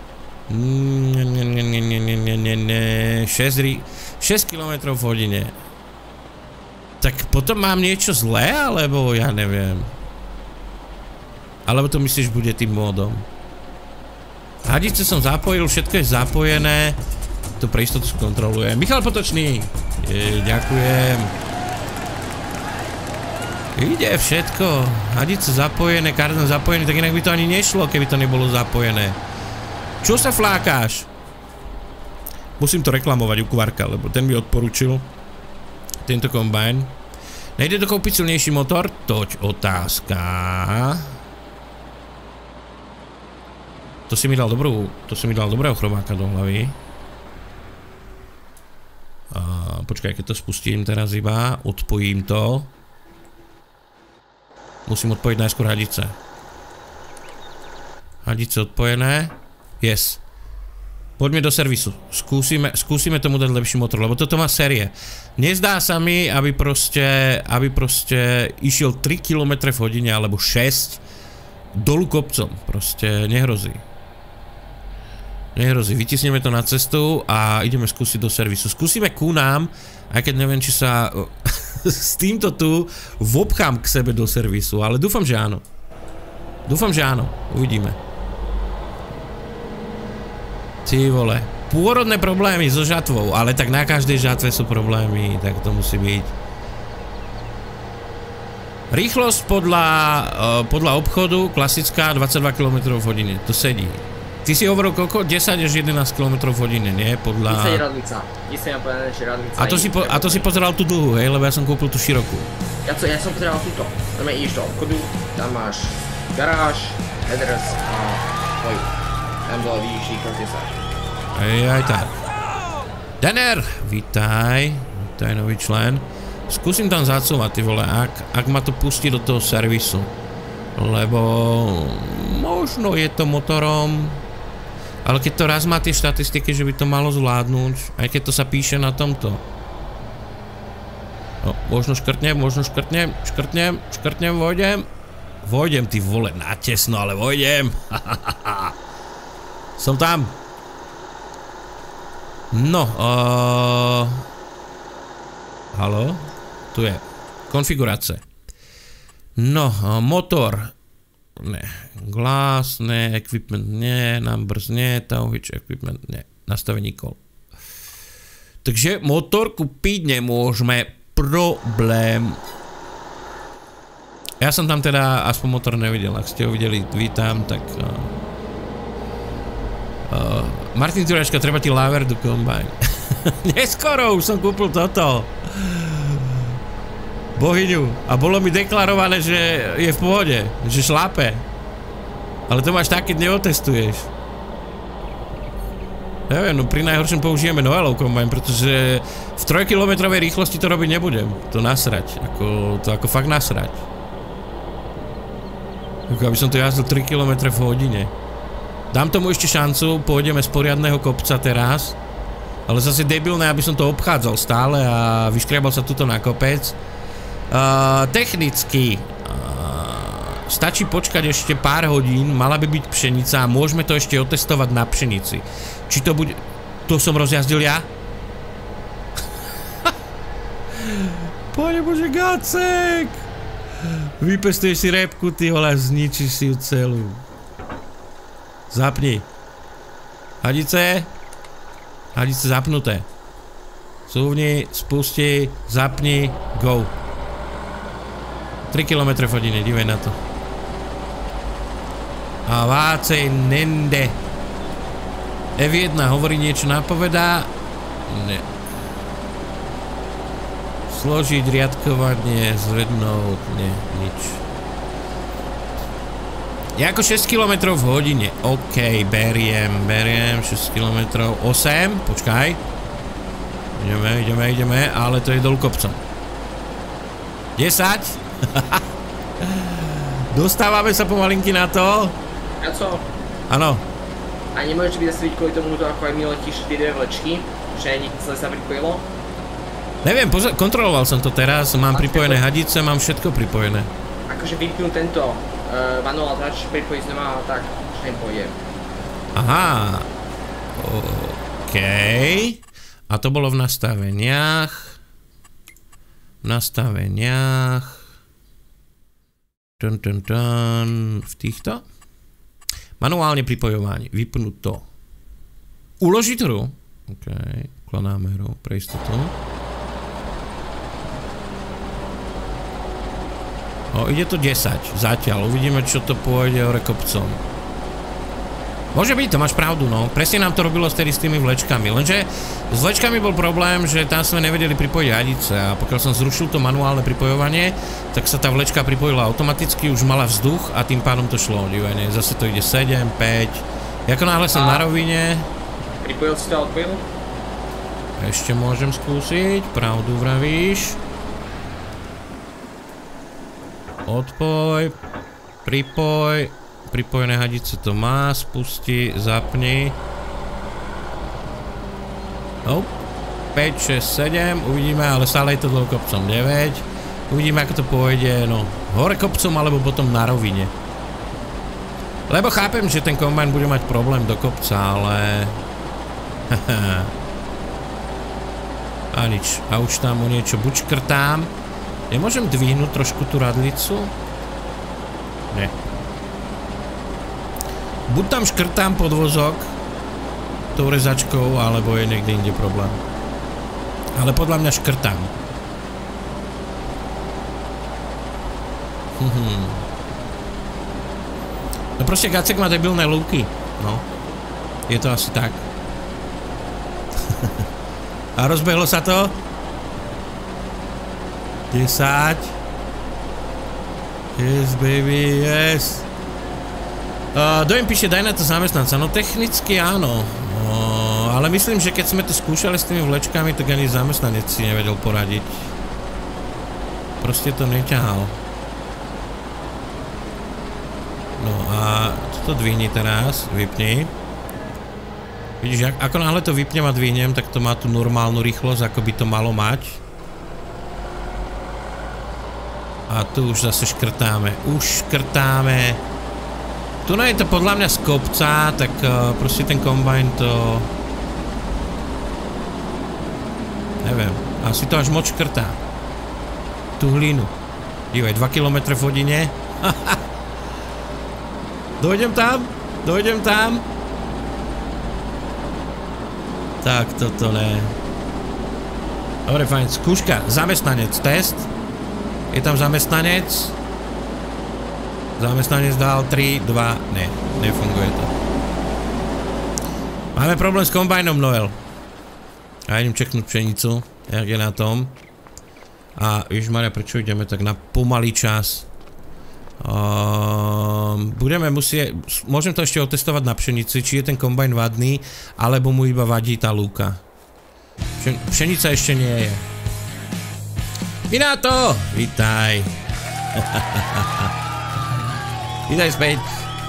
6 km v hodine. Tak potom mám niečo zlé, alebo ja neviem. Alebo to myslíš, bude tým módom? Hadice som zapojil, všetko je zapojené. To pre istotu skontrolujem. Michal Potočný. Ďakujem. Ide všetko. Hadice zapojené, kardán zapojený, tak inak by to ani nešlo, keby to nebolo zapojené. Čo sa flákáš? Musím to reklamovať u Kvarka, lebo ten mi odporúčil tento kombajn. Nejde to kúpiť silnejší motor? Toť otázka. To si mi dal dobrého chromáka do hlavy. Počkaj, keď to spustím teraz iba, odpojím to. Musím odpojiť najskôr hadice. Hadice odpojené. Yes. Poďme do servisu. Skúsime tomu dať lepší motor, lebo toto má série. Nezdá sa mi, aby proste išiel 3 km v hodine alebo 6 dolu kopcom. Proste nehrozí. Vytisneme to na cestu a ideme skúsiť do servisu. Skúsime ku nám, aj keď neviem, či sa s týmto tu vopchám k sebe do servisu, ale dúfam, že áno. Uvidíme. Ty vole, pôrodné problémy so žatvou, ale tak na každej žatve sú problémy, tak to musí byť. Rýchlosť podľa obchodu, klasická 22 km v hodine, to sedí. Ty si hovoril koľko? 10 až 11 km v hodine, nie? Podľa... 10 radlica. 10 povedané, že radlica. A to si pozeral tú dlhú, hej? Lebo ja som kúpil tú širokú. Ja som pozeral túto. Tam ideš do obchodu, tam máš garáž, headers a hoju. Tam dole vidíš rýchlosť 10. Aj tak. Denner! Vítaj nový člen. Skúsim tam zacúvať, ty vole, ak ma to pustí do toho servisu. Lebo možno je to motorom, ale keď to raz má tie štatistiky, že by to malo zvládnuť, aj keď to sa píše na tomto. No, možno škrtnem, vojdem. Vojdem, ty vole, natesno, ale vojdem. Som tam. No, haló? Tu je. Konfigurácia. No, motor. Ne. Glass, ne. Equipment, nie. Numbers, nie. Towage, equipment, nie. Nastavení kol. Takže motor kúpiť nemôžeme. Problém. Ja som tam teda aspoň motor nevidel. Ak ste ho videli, vítam, tak... Martin Turačka, treba ti Laverdu kombajn. Neskoro, už som kúpil toto. Bohyňu. A bolo mi deklarované, že je v pohode. Že šlape. Ale to máš tak, keď neotestuješ. Neviem, no pri najhoršom použijeme Noelov kombajn, pretože v 3-kilometrovej rýchlosti to robiť nebudem. To nasrať. To ako fakt nasrať. Ako aby som to jazdil 3 km v hodine. Dám tomu ešte šancu, pôjdeme z poriadneho kopca teraz. Ale zase debilné, aby som to obchádzal stále a vyškriabal sa tuto na kopec. Technicky stačí počkať ešte pár hodín, mala by byť pšenica a môžeme to ešte otestovať na pšenici. Či to bude... To som rozjazdil ja? Pane Bože, Gacek! Vypestuješ si repku, ty vole, zničíš si ju celú. Zapni. Hadice? Hadice zapnuté. Súvni, spusti, zapni, go. 3 km v hodine, dívej na to. A vácej nende. F1 hovorí niečo, napovedá. Ne. Složiť, riadkovanie, zvednúť, ne, nič. Je ako 6 km v hodine. OK, beriem 6 km. 8, počkaj. Ideme, ale to je dolu kopcom. 10. Dostávame sa pomalinky na to. A co? Áno. A nemôžeš byť zase kvôli tomu, ako aj mi letíš 4 vlečky? Že celé sa pripojilo? Neviem, kontroloval som to teraz. Mám pripojené hadice, mám všetko pripojené. Akože vypnú tento manuál touch, pripojiť znova tak, že nepôjde. Aha. OK. A to bolo v nastaveniach. V týchto. Manuálne pripojovanie. Vypnúť to. Uložiť hru. OK. Klonáme hru pre istotu. Ide to 10 zatiaľ, uvidíme čo to pôjde hore kopcom. Môže byť, to máš pravdu, no. Presne nám to robilo s tými vlečkami, lenže s vlečkami bol problém, že tam sme nevedeli pripojiť hadice a pokiaľ som zrušil to manuálne pripojovanie, tak sa tá vlečka pripojila automaticky, už mala vzduch a tým pádom to šlo, divene. Zase to ide 7, 5. Ako náhle som na rovine... Pripojil si to, odpojil? Ešte môžem skúsiť, pravdu vravíš. Odpoj, pripoj, pripojené hadice to má, spusti, zapni. 5, 6, 7, uvidíme, ale stále je to dlho kopcom 9. Uvidíme, ako to pôjde, no, hore kopcom alebo potom na rovine. Lebo chápem, že ten kombajn bude mať problém do kopca, ale... A nič, a už tam o niečo buď škrtám. Nemôžem dvihnúť trošku tú radlicu? Nie. Buď tam škrtám podvozok tou rezačkou, alebo je niekde inde problém. Ale podľa mňa škrtám. No proste Gacek má debilné lúky. No. Je to asi tak. A rozbehlo sa to? 10. Yes, baby, yes. Dojem píše, daj na to zamestnanca. No technicky áno. Ale myslím, že keď sme to skúšali s tými vlečkami, tak ani zamestnanec si nevedel poradiť. Proste to neťahal. No a toto dvihni teraz, vypni. Vidíš, ako náhle to vypnem a dvihnem, tak to má tú normálnu rýchlosť, ako by to malo mať. A tu už zase škrtáme. Tu je to podľa mňa z kopca, tak proste ten kombajn to... Neviem, asi to až moc škrtá. Tú hlinu. Dívaj, 2 km v hodine. Dojdem tam. Tak, toto ne. Dobre, fajn, skúška, zamestnanec, test. Je tam zamestnanec. Zamestnanec dal 3, 2, ne, nefunguje to. Máme problém s kombajnom, Noel. Ja idem čeknúť pšenicu, jak je na tom. A ježišmaria, prečo ideme tak na pomalý čas? Budeme musieť, môžem to ešte otestovať na pšenici, či je ten kombajn vadný, alebo mu iba vadí tá lúka. Pšenica ešte nie je. Mináto! Vítaj. Vítaj späť.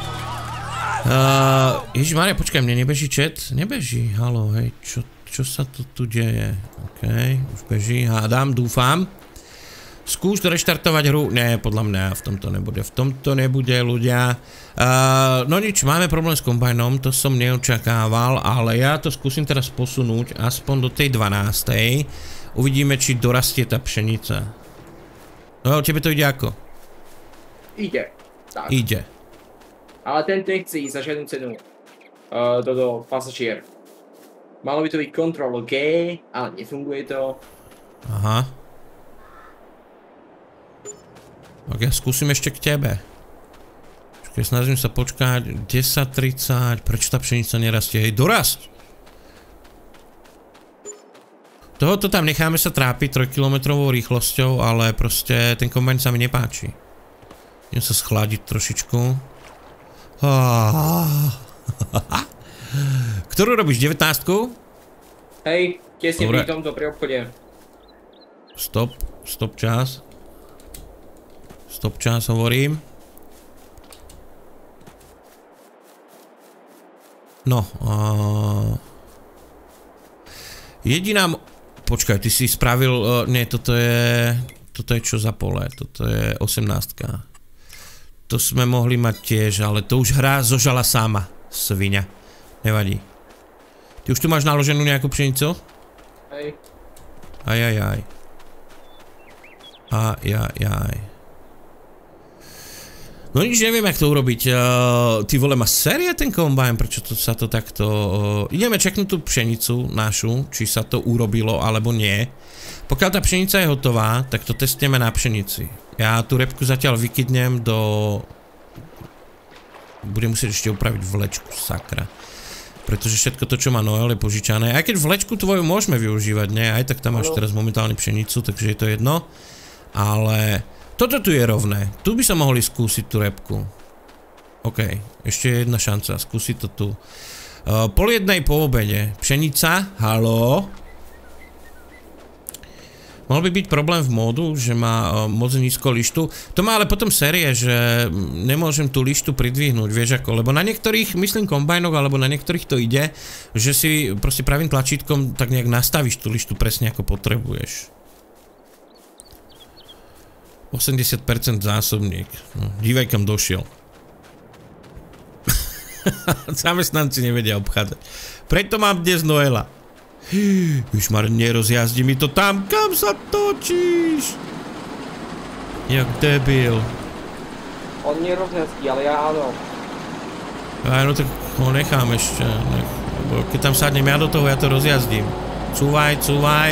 Ježišmaria, počkaj, mne nebeží chat? Nebeží, haló, hej, čo sa to tu deje? OK, už beží, hádam, dúfam. Skúš to reštartovať hru? Nie, podľa mňa v tomto nebude, ľudia. No nič, máme problém s kombajnom, to som neočakával, ale ja to skúsim teraz posunúť aspoň do tej 12. Uvidíme, či dorastie tá pšenica. No, tebe to ide ako? Ide. Tak. Ide. Ale tento nechce ísť za žiadnu cenu do pasažier. Malo by to byť Ctrl G, ale nefunguje to. Aha. Ok, ja skúsim ešte k tebe. Počkaj, snažím sa počkať. 10:30, prečo tá pšenica nerastie? Hej, dorasť! Tohoto tam necháme sa trápiť 3-kilometrovou rýchlosťou, ale proste ten kombajn sa mi nepáči. Idem sa schladiť trošičku. Ktorú robíš? 19? Hej, tesne pri tomto pri obchode. Stop čas. Stop čas, hovorím. No, jediná... Počkaj, ty si spravil... Nie, toto je čo za pole? Toto je 18. To sme mohli mať tiež, ale to už hra zožala sama, sviňa. Nevadí. Ty už tu máš naloženú nejakú pšenicu? Hej. Ajajaj. No nič neviem, jak to urobiť. Ty vole, má série ten kombajn? Prečo sa to takto... Ideme čeknúť tú pšenicu našu, či sa to urobilo, alebo nie. Pokiaľ tá pšenica je hotová, tak to testneme na pšenici. Ja tú repku zatiaľ vykydnem do... Budem musieť ešte upraviť vlečku, sakra. Pretože všetko to, čo má Noel, je požičané. Aj keď vlečku tvoju môžeme využívať, ne? Aj tak tam máš teraz momentálne pšenicu, takže je to jedno. Ale... Toto tu je rovné. Tu by sa mohli skúsiť tú repku. OK, ešte je jedna šanca. Skúsiť to tu. Pol jednej po obede. Pšenica, haló. Mohol by byť problém v módu, že má moc nízko lištu. To má ale potom série, že nemôžem tú lištu pridvihnúť, vieš ako, lebo na niektorých, myslím kombajnoch, alebo na niektorých to ide, že si proste pravým tlačítkom tak nejak nastavíš tú lištu presne ako potrebuješ. 80% zásobník. No, dívaj, kam došiel. Zamestnanci nevedia obchádzať. Preto mám dnes Noela. Už nerozjazdí mi to tam, kam sa točíš. Jak debil. On nerozjazdí, ale ja áno. Aj no tak ho nechám ešte. Keď tam sadnem ja do toho, ja to rozjazdím. Cúvaj.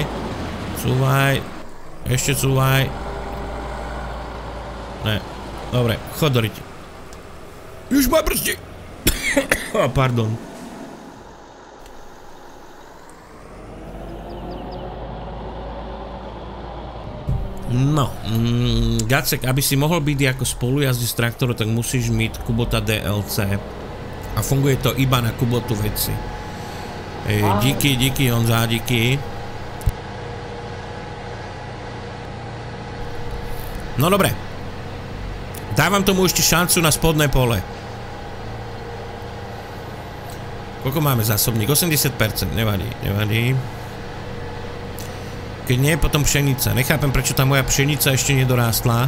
Ešte cúvaj. Ne, dobre, chod do riti. Už ma brzdi. Pardon. No, Gacek, aby si mohol byť ako spolujazdy z traktoru, tak musíš mít Kubota DLC. A funguje to iba na Kubotu veci. Díky Honza, díky. No dobre. Dávam tomu ešte šancu na spodné pole. Koľko máme zásobník? 80%, nevadí. Keď nie, potom pšenica. Nechápem, prečo tá moja pšenica ešte nedorástla.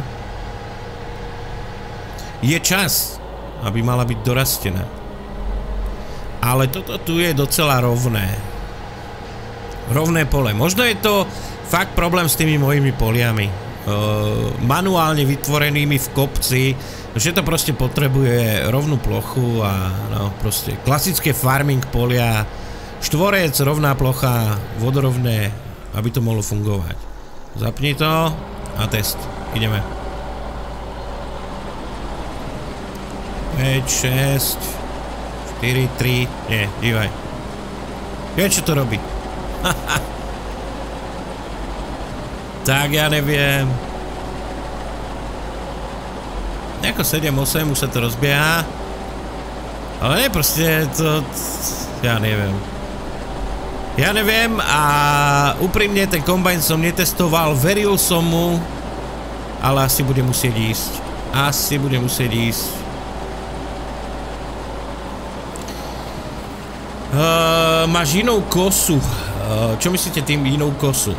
Je čas, aby mala byť dorastená. Ale toto tu je docela rovné. Rovné pole. Možno je to fakt problém s tými mojimi poliami. Manuálne vytvorenými v kopci, že to proste potrebuje rovnú plochu a no proste klasické farming polia, štvorec, rovná plocha, vodorovné, aby to mohlo fungovať. Zapni to a test. Ideme. 5, 6, 4, 3, nie, dívaj. Vieš, čo to robí? Tak ja neviem. Nejako 7-8 už sa to rozbieha. Ale nie, proste to... Ja neviem a úprimne ten kombajn som netestoval, veril som mu, ale asi bude musieť ísť. Máš inou kosu. Čo myslíte tým inou kosu?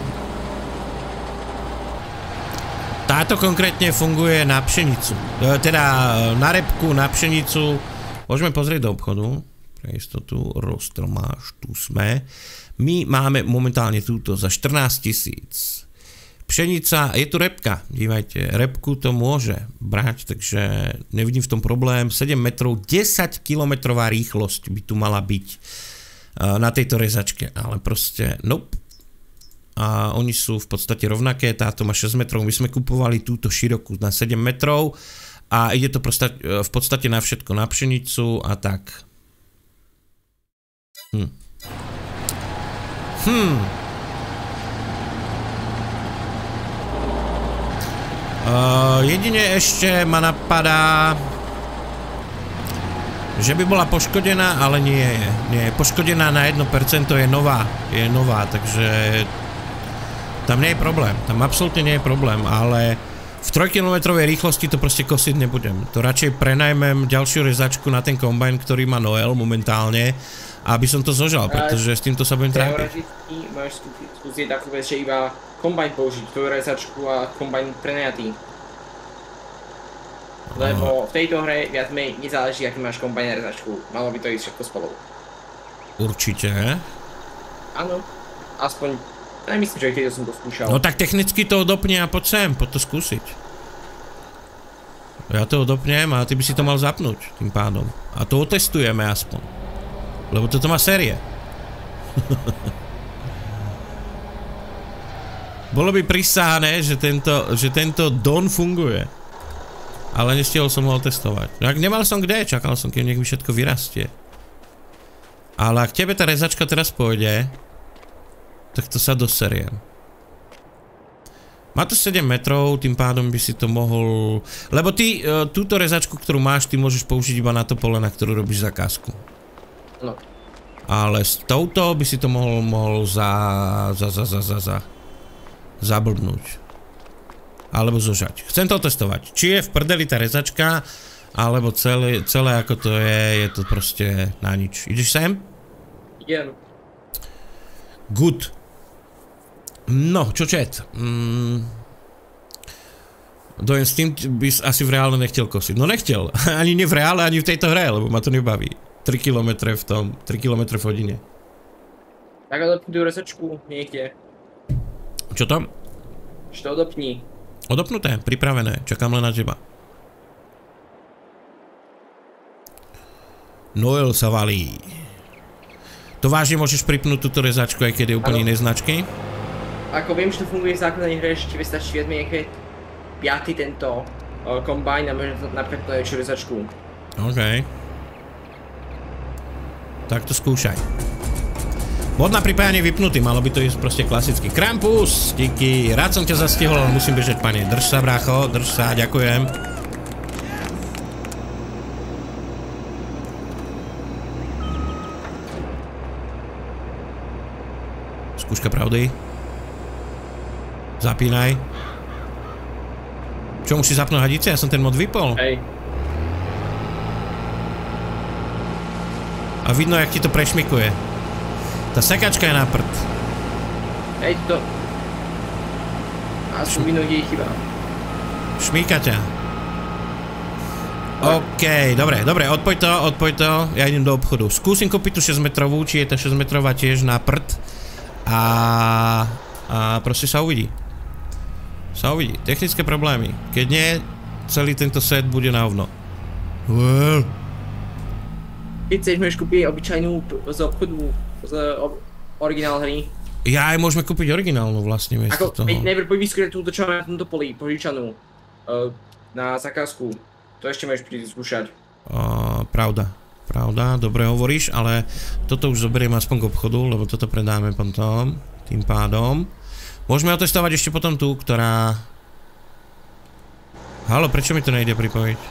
Táto konkrétne funguje na pšenicu. Teda na repku, na pšenicu. Môžeme pozrieť do obchodu. Pre istotu, Rostel máš, tu sme. My máme momentálne túto za 14 000. Pšenica, je tu repka. Dívajte, repku to môže brať, takže nevidím v tom problém. 7 metrov, 10 kilometrová rýchlosť by tu mala byť na tejto rezačke. Ale proste, nope. A oni sú v podstate rovnaké, táto má 6 metrov, my sme kupovali túto širokú na 7 metrov a ide to v podstate na všetko, na pšenicu a tak. Jedine ešte ma napadá Že by bola poškodená, ale nie je. Nie je poškodená na 1%, je nová, takže tam nie je problém, tam absolútne nie je problém, ale v 3-kilometrovej rýchlosti to proste kosiť nebudem. To radšej prenajmem ďalšiu rezačku na ten kombajn, ktorý má Noel momentálne, aby som to zožal, pretože s týmto sa budem trápiť. Teoreticky môžeš skúsiť takú vec, že iba kombajn použiť, tvoju rezačku a kombajn prenajatý. Lebo v tejto hre viac menej nezáleží, aký máš kombajn a rezačku. Malo by to ísť všetko spolu. Určite. Áno, aspoň, nemyslím, že keď som to skúšal. No tak technicky to odopne a poď sem, poď to skúsiť. Ja to odopnem a ty by si to mal zapnúť tým pádom. A to otestujeme aspoň. Lebo toto má série. Bolo by prisáhané, že tento Don funguje. Ale nestihol som ho otestovať. Nemal som kde, čakal som, kým nech mi všetko vyrastie. Ale ak tebe tá rezačka teraz pôjde, tak to sa doseriem. Má to 7 metrov, tým pádom by si to mohol... Lebo ty túto rezačku, ktorú máš, ty môžeš použiť iba na to pole, na ktorú robíš zakázku. No. Ale s touto by si to mohol zablbnúť. Alebo zožať. Chcem to testovať. Či je v prdeli tá rezačka, alebo celé ako to je to proste na nič. Ideš sem? Idem. Good. No, čo čet? Dojem s tým by asi v reále nechtěl kosiť. No nechtěl. Ani nie v reále, ani v tejto hre, lebo ma to nebaví. 3 km v tom, 3 km v hodine. Tak odopni tú rezačku, niekde. Čo to? Čo to odopni. Odopnuté, pripravené, čakám len na teba. Noel sa valí. To vážne môžeš pripnúť túto rezačku, aj keď je úplne iné značky? Ako viem, že to funguje v základnej hre, ešte stačí viac menej keď 5. tento kombajn a môžem napríklad na väčšiu rezačku. OK. Tak to skúšaj. Bod na pripájanie vypnutý, malo by to ísť proste klasicky. Krampus, díky, rád som ťa zastihol, ale musím bežať, pane. Drž sa, brácho, drž sa, ďakujem. Skúška pravdy. Zapínaj. Čo, musíš zapnúť hadice? Ja som ten mod vypol. Hej. A vidno, jak ti to prešmikuje. Tá sekačka je na prd. Hej, to... A sú minúť jej chyba. Šmíka ťa. OK, dobre, odpoj to, ja idem do obchodu. Skúsim kúpiť tú 6 metrovú, či je tá 6 metrová tiež na prd. A proste sa uvidí. Technické problémy. Keď nie, celý tento set bude na hovno. Keď chceš, môžeš kúpiť obyčajnú z obchodu, z originál hry. Ja aj môžeme kúpiť originálnu vlastne miesto toho. Najprv poď vyskúšať túto, čo máme na tomto poli, požičanú. Na zakázku. To ešte môžeš prísť skúšať. Pravda, dobre hovoríš, ale toto už zoberiem aspoň k obchodu, lebo toto predáme potom, tým pádom. Môžeme otestovať ešte potom tú, ktorá... Haló, prečo mi to nejde pripojiť?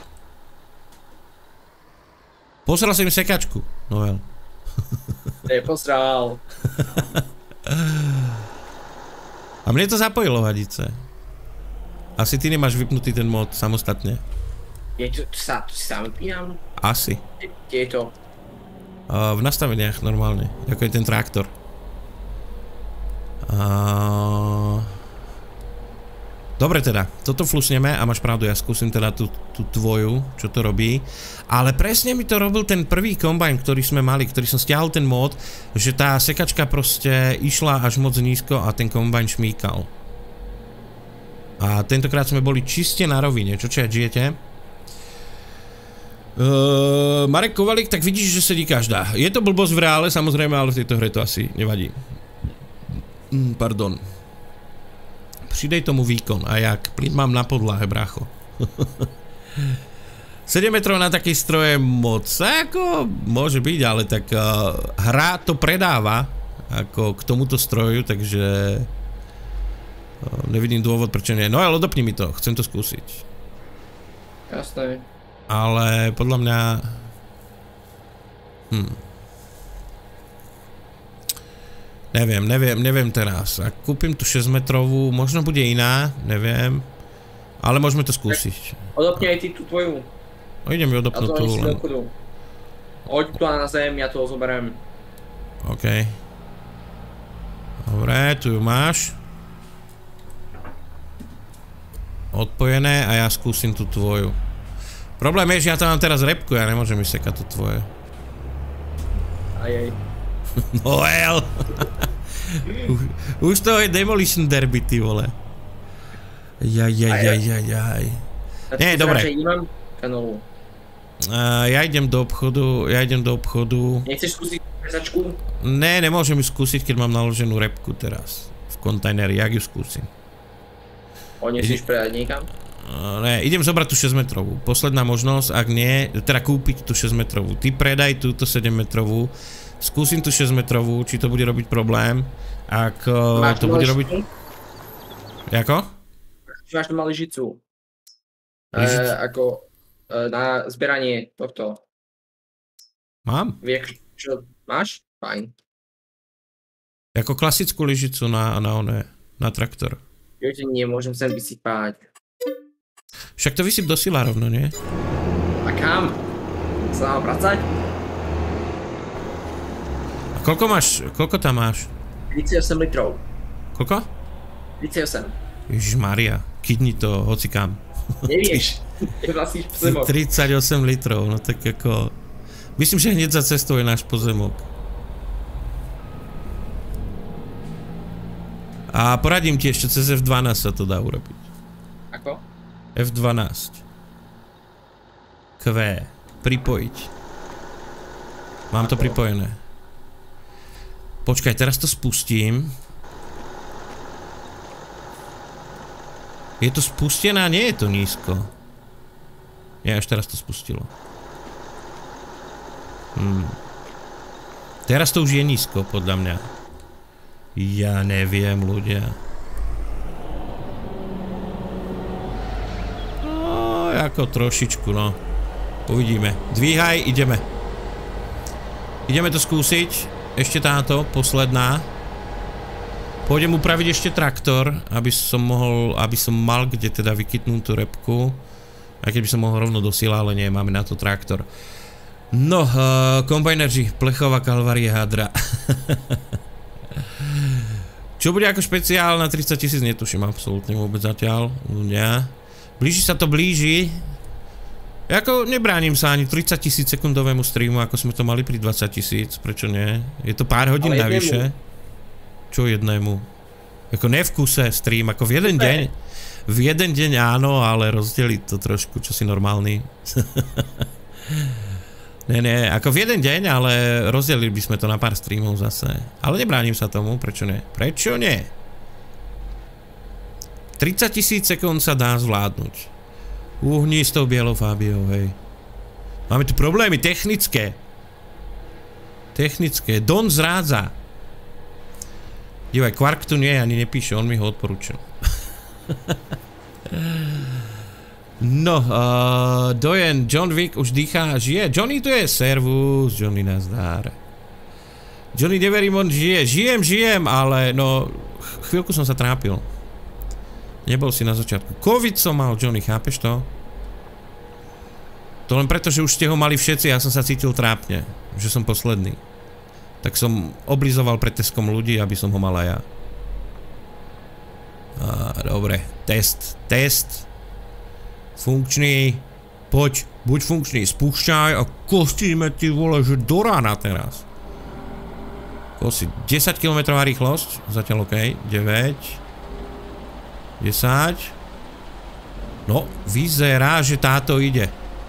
Pozrel si mi sekačku, Noel. Nepozrel. A mne to zapojilo hadice. Asi ty nemáš vypnutý ten mod samostatne. Tu sa sám vypínam? Asi. Kde je to? V nastaveniach normálne, ako je ten traktor. Dobre teda, toto flusneme a máš pravdu, ja skúsim teda tú tvoju, čo to robí. Ale presne mi to robil ten prvý kombajn, ktorý sme mali, ktorý som stiahol ten mod, že tá sekačka proste išla až moc nízko a ten kombajn šmíkal. A tentokrát sme boli čiste na rovine, čo žijete? Marek Kovalík, tak vidíš, že sedí každá. Je to blbosť v reále, samozrejme, ale v tejto hre to asi nevadí. Pardon. Přidej tomu výkon. A jak? Plyn mám na podlahe, brácho. 7 metrov na taký stroj je moc. Ako môže byť, ale tak hra to predáva ako k tomuto stroju, takže nevidím dôvod, prečo nie. No ale odopni mi to, chcem to skúsiť. Jasné. Ale podľa mňa Neviem teraz. Ak kúpim tú 6 metrovú, možno bude iná, neviem. Ale môžeme to skúsiť. Odopni aj ty tú tvoju. No idem ju odopnúť tu len. Hoď tu na zem, ja to zoberiem. OK. Dobre, tu ju máš. Odpojené a ja skúsim tú tvoju. Problém je, že ja tam mám teraz repku, ja nemôžem vysekať to tvoje. Ajej. Noel! Už to je Demolition Derby, ty vole. Jaj. Nie, dobre. Ja idem do obchodu. Nechceš skúsiť rezačku? Ne, nemôžem ju skúsiť, keď mám naloženú repku teraz. V kontajneri, jak ju skúsim? Nechceš predať niekam? Ne, idem zobrať tú 6 metrovú. Posledná možnosť, ak nie, teda kúpiť tú 6 metrovú. Ty predaj túto 7 metrovú. Skúsim tú 6 metrovú, či to bude robiť problém. Ak to bude robiť... Jako? Máš tu malý žicu. Ako na zberanie tohto. Mám? Vieš, čo máš? Fajn. Ako klasickú lyžicu na traktor. Jože nie, môžem sem vysypať. Však to vysyp do sila rovno, nie? A kam? Sa mám vracať? A koľko tam máš? 38 litrov. Koľko? 38. Ježišmaria, kydni to hocikam. Nevieš, je vlastníš pozemok. 38 litrov, no tak ako... Myslím, že hneď za cestou je náš pozemok. A poradím ti ešte, cez F12 sa to dá urobiť. Ako? F12. Q. Pripojiť. Mám to pripojené. Počkaj, teraz to spustím. Je to spustené a nie je to nízko. Ja až teraz to spustilo. Teraz to už je nízko, podľa mňa. Ja neviem, ľudia. No, ako trošičku, no. Uvidíme. Dvíhaj, ideme. Ideme to skúsiť. Ešte táto, posledná. Pôjdem upraviť ešte traktor, aby som mal kde teda vykytnúť tú repku. Aj keď by som mohol rovno do sila, ale nie, máme na to traktor. No, Combine-Energy, plechová kalvárie hadra. Čo bude ako špeciál na 30 000, netuším absolútne vôbec zatiaľ. Ja. Blíži sa to, blíži. Jako nebránim sa ani 30 000 sekundovému streamu, ako sme to mali pri 20 000, prečo nie? Je to pár hodín navyše. Čo jednému? Ako ne v kuse stream, ako v jeden deň. V jeden deň áno, ale rozdeliť to trošku, čo si normálny. Ne, ako v jeden deň, ale rozdelili by sme to na pár streamov zase. Ale nebránim sa tomu, prečo nie? Prečo nie? 30 000 sekúnd sa dá zvládnuť. Uhni s tou bielou Fabiou, hej. Máme tu problémy technické. Don zrádza. Dívaj, Quark tu nie, ani nepíše, on mi ho odporúčil. No, Dojen, John Wick už dýchá, žije. Johnny tu je, servus, Johnny nazdár. Johnny, neverím, on žije. Žijem, ale no, chvíľku som sa trápil. Nebol si na začiatku. Covid som mal, Johnny, chápeš to? To len preto, že už ste ho mali všetci, ja som sa cítil trápne, že som posledný. Tak som oblizoval pred Teskom ľudí, aby som ho mal aj ja. Dobre, test. Funkčný. Poď, buď funkčný, spúšťaj a kostíme ty vole, že do rána teraz. Kosi, 10 km rýchlosť, zatiaľ OK, 9, 10. No, vyzerá, že táto ide.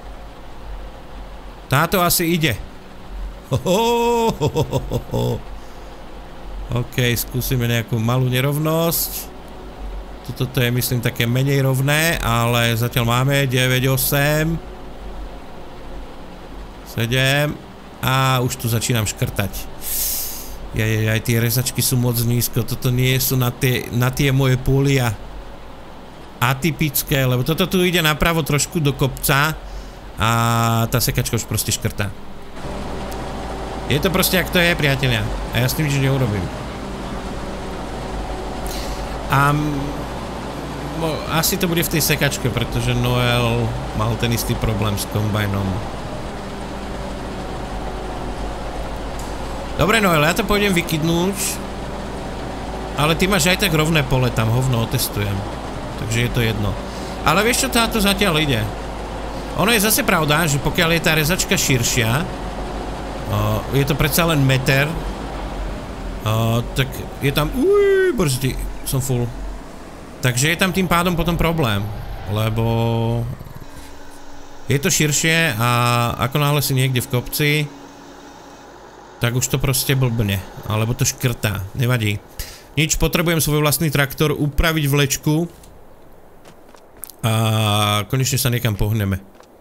Táto asi ide. OK, skúsime nejakú malú nerovnosť. Toto je, myslím, také menej rovné, ale zatiaľ máme 9, 8, 7 a už tu začínam škrtať. Aj tie rezačky sú moc nízko, toto nie sú na tie moje polia atypické, lebo toto tu ide napravo trošku do kopca a tá sekačka už proste škrtá. Je to proste, jak to je, priatelia. A ja s tým nič neurobím. A asi to bude v tej sekačke, pretože Noel mal ten istý problém s kombajnom. Dobre, Noel, ja to pôjdem vykydnúť. Ale ty máš aj tak rovné pole, tam hovno otestujem. Takže je to jedno. Ale vieš čo, táto zatiaľ ide. Ono je zase pravda, že pokiaľ je tá rezačka širšia, je to predsa len meter, tak je tam... Brzdi, som full. Takže je tam tým pádom potom problém, lebo je to širšie a ako náhle si niekde v kopci, tak už to proste blbne, alebo to škrtá, nevadí. Nič, potrebujem svoj vlastný traktor, upraviť vlečku a konečne sa niekam pohneme.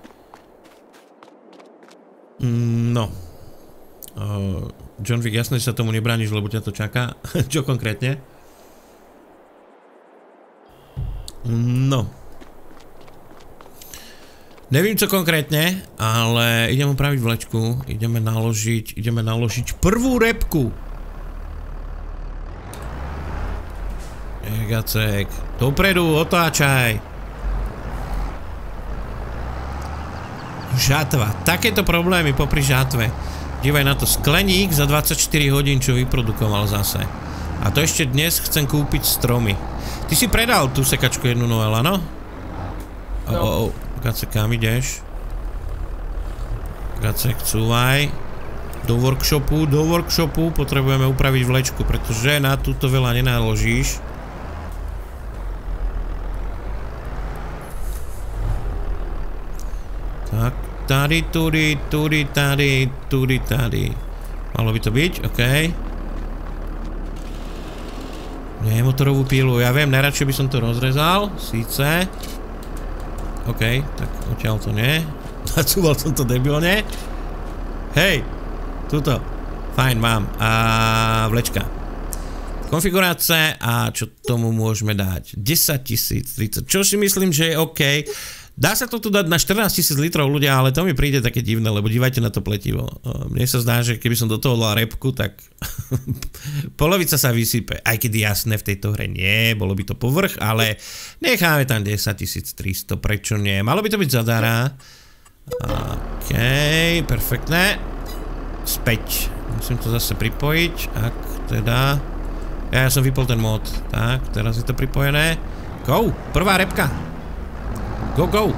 No. John Wick, jasné, že sa tomu nebrániš, lebo ťa to čaká. Čo konkrétne? No. Nevím čo konkrétne, ale idem upraviť vlečku, ideme naložiť prvú repku. Gacek, dopredu, otáčaj. Žatva, takéto problémy popri žatve. Dívaj na to, skleník za 24 hodín, čo vyprodukoval zase. A to ešte dnes chcem kúpiť stromy. Ty si predal tú sekačku jednu, Noela, no? Gacek, kam ideš? Gacek, cúvaj. Do workshopu potrebujeme upraviť vlečku, pretože na túto veľa nenaložíš. Tak, tady, tady. Malo by to byť, okej. Nie, motorovú pílu, ja viem, najradšej by som to rozrezal, síce. OK, tak odtiaľ to nie. Nacúval som to debilne. Hej, tuto. Fajn, mám. A vlečka. Konfigurácia a čo tomu môžeme dať? 10 000 litrov, čo si myslím, že je OK. Dá sa to tu dať na 14 000 litrov ľudia, ale to mi príde také divné, lebo dívajte na to pletivo. Mne sa zdá, že keby som do toho dal repku, tak polovica sa vysype. Aj keď jasné, v tejto hre nie, bolo by to povrch, ale necháme tam 10 300, prečo nie? Malo by to byť zadará. OK, perfektné. Späť. Musím to zase pripojiť, ak teda... Ja som vypol ten mod. Tak, teraz je to pripojené. Go, prvá repka. Go, go.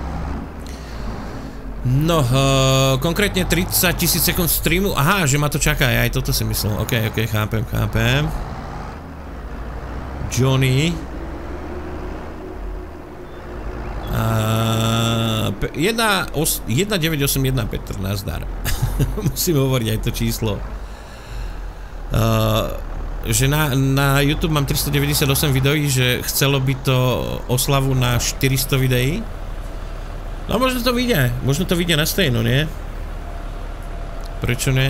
No, konkrétne 30 000 sekúnd streamu. Aha, že ma to čaká, aj toto si myslel. OK, chápem. Johnny. 1981 Petr, nazdar. Musím hovoriť aj to číslo. Že na YouTube mám 398 videí, že chcelo by to oslavu na 400 videí. No možno to vyjde na stejno, nie? Prečo nie?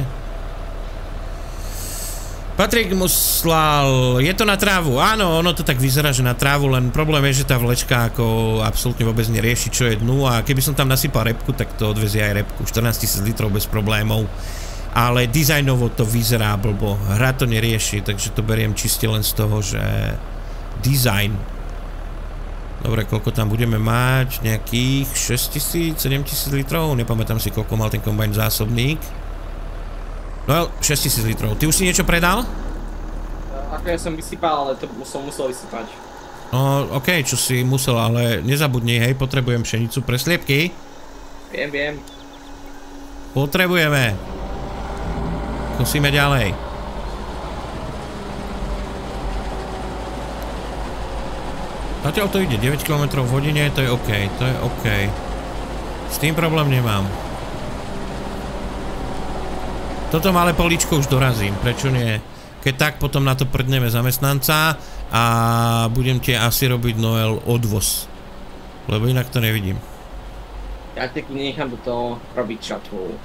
Patrik Muslal, je to na trávu. Áno, ono to tak vyzerá, že na trávu, len problém je, že tá vlečka ako absolútne vôbec nerieši, čo je dnu, a keby som tam nasypal repku, tak to odvezie aj repku. 14 000 litrov bez problémov. Ale dizajnovo to vyzerá blbo. Hra to nerieši, takže to beriem čiste len z toho, že dizajn. Dobre, koľko tam budeme mať? Nejakých 6 000, 7 000 litrov? Nepamätám si, koľko mal ten kombajn zásobník. No, 6 000 litrov. Ty už si niečo predal? Ako ja som vysypal, ale to som musel vysypať. No, okej, čo si musel, ale nezabudni, hej, potrebujem pšenicu pre sliepky. Viem. Potrebujeme. Kosíme ďalej. Zatiaľ to ide 9 km v hodine, to je OK, S tým problém nemám. Toto malé políčko už dorazím, prečo nie? Keď tak, potom na to prdneme zamestnanca a budem ti asi robiť, Noel, odvoz. Lebo inak to nevidím. Ja teď nechám do toho robiť šatvu.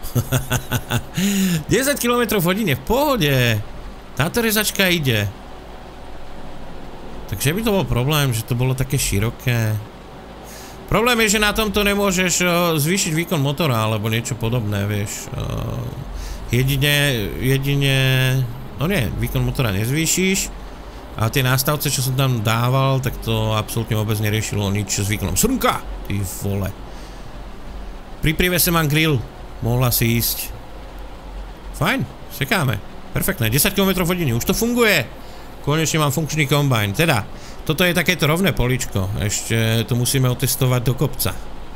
10 km v hodine, v pohode. Táto rezačka ide. Takže by to bol problém, že to bolo také široké. Problém je, že na tomto nemôžeš zvýšiť výkon motora alebo niečo podobné, vieš. Jedine... No nie, výkon motora nezvýšiš. A tie nástavce, čo som tam dával, tak to absolútne vôbec neriešilo nič s výkonom. Srnka! Ty vole. Pri prívese mám grill. Mohla si ísť. Fajn, čekáme. Perfektné, 10 km/h, už to funguje. Konečne mám funkčný kombajn. Teda, toto je takéto rovné poličko. Ešte to musíme otestovať do kopca.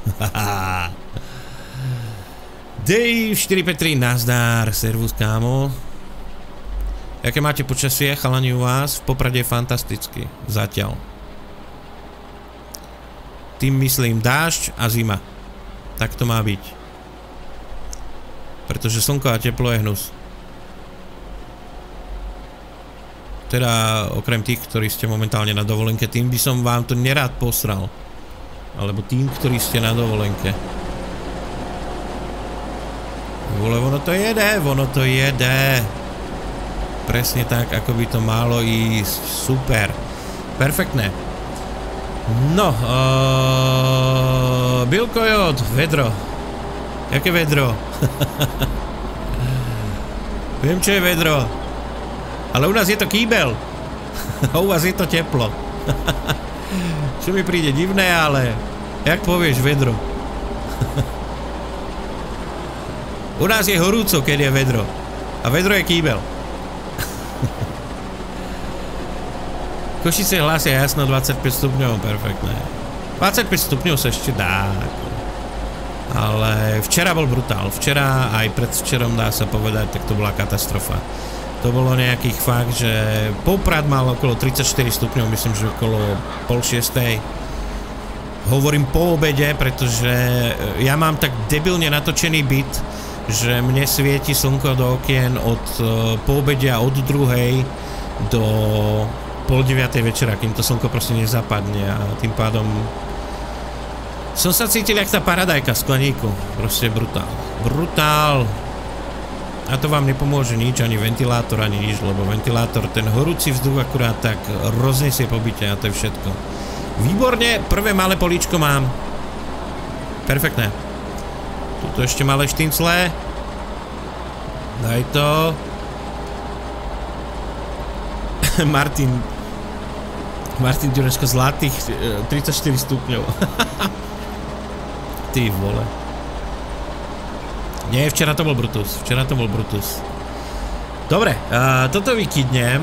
Dave 453, nazdár, servus kámo. Jaké máte počasie, chalani u vás? V Poprade je fantasticky. Zatiaľ. Tým myslím dážď a zima. Tak to má byť. Pretože slnko a teplo je hnus. Teda okrem tých, ktorí ste momentálne na dovolenke, tým by som vám to nerád posral. Alebo tým, ktorí ste na dovolenke. Vole, ono to jede. Presne tak, ako by to malo ísť. Super. Perfektné. No, Bill Coyote, vedro. Jaké vedro? Viem, čo je vedro. Ale u nás je to kýbel. A u vás je to teplo. Čo mi príde divné, ale... Jak povieš vedro? U nás je horúco, keď je vedro. A vedro je kýbel. Košice hlásia jasno 25 stupňov, perfektné. 25 stupňov sa ešte dá. Ale včera bol brutál. Včera aj predvčerom dá sa povedať, tak to bola katastrofa. To bolo nejakých fakt, že Poprad mal okolo 34 stupňov, myslím, že okolo 5:30. Hovorím po obede, pretože ja mám tak debilne natočený byt, že mne svieti slnko do okien od po obede a od 2:00 do 8:30 večera, kým to slnko proste nezapadne a tým pádom som sa cítil jak tá paradajka z skleníku. Proste brutál. Brutál. A to vám nepomôže nič, ani ventilátor, ani nič, lebo ventilátor, ten horúci vzduch akurát tak roznesie po byte a to je všetko. Výborne, prvé malé políčko mám. Perfektné. Tuto ešte malé štincle. Daj to. Martin Ďurečko zlatých 34 stupňov. Ty vole. Nie, včera to bol Brutus. Dobre, toto vykydnem.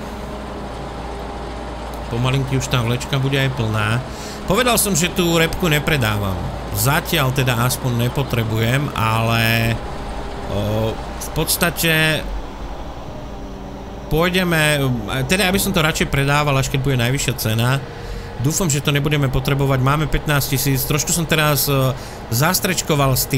Pomalinky už tá vlečka bude aj plná. Povedal som, že tú repku nepredávam. Zatiaľ teda aspoň nepotrebujem, ale v podstate pôjdeme, teda ja by som to radšej predával, až keď bude najvyššia cena. Dúfam, že to nebudeme potrebovať. Máme 15 000. Trošku som teraz zastrečkoval s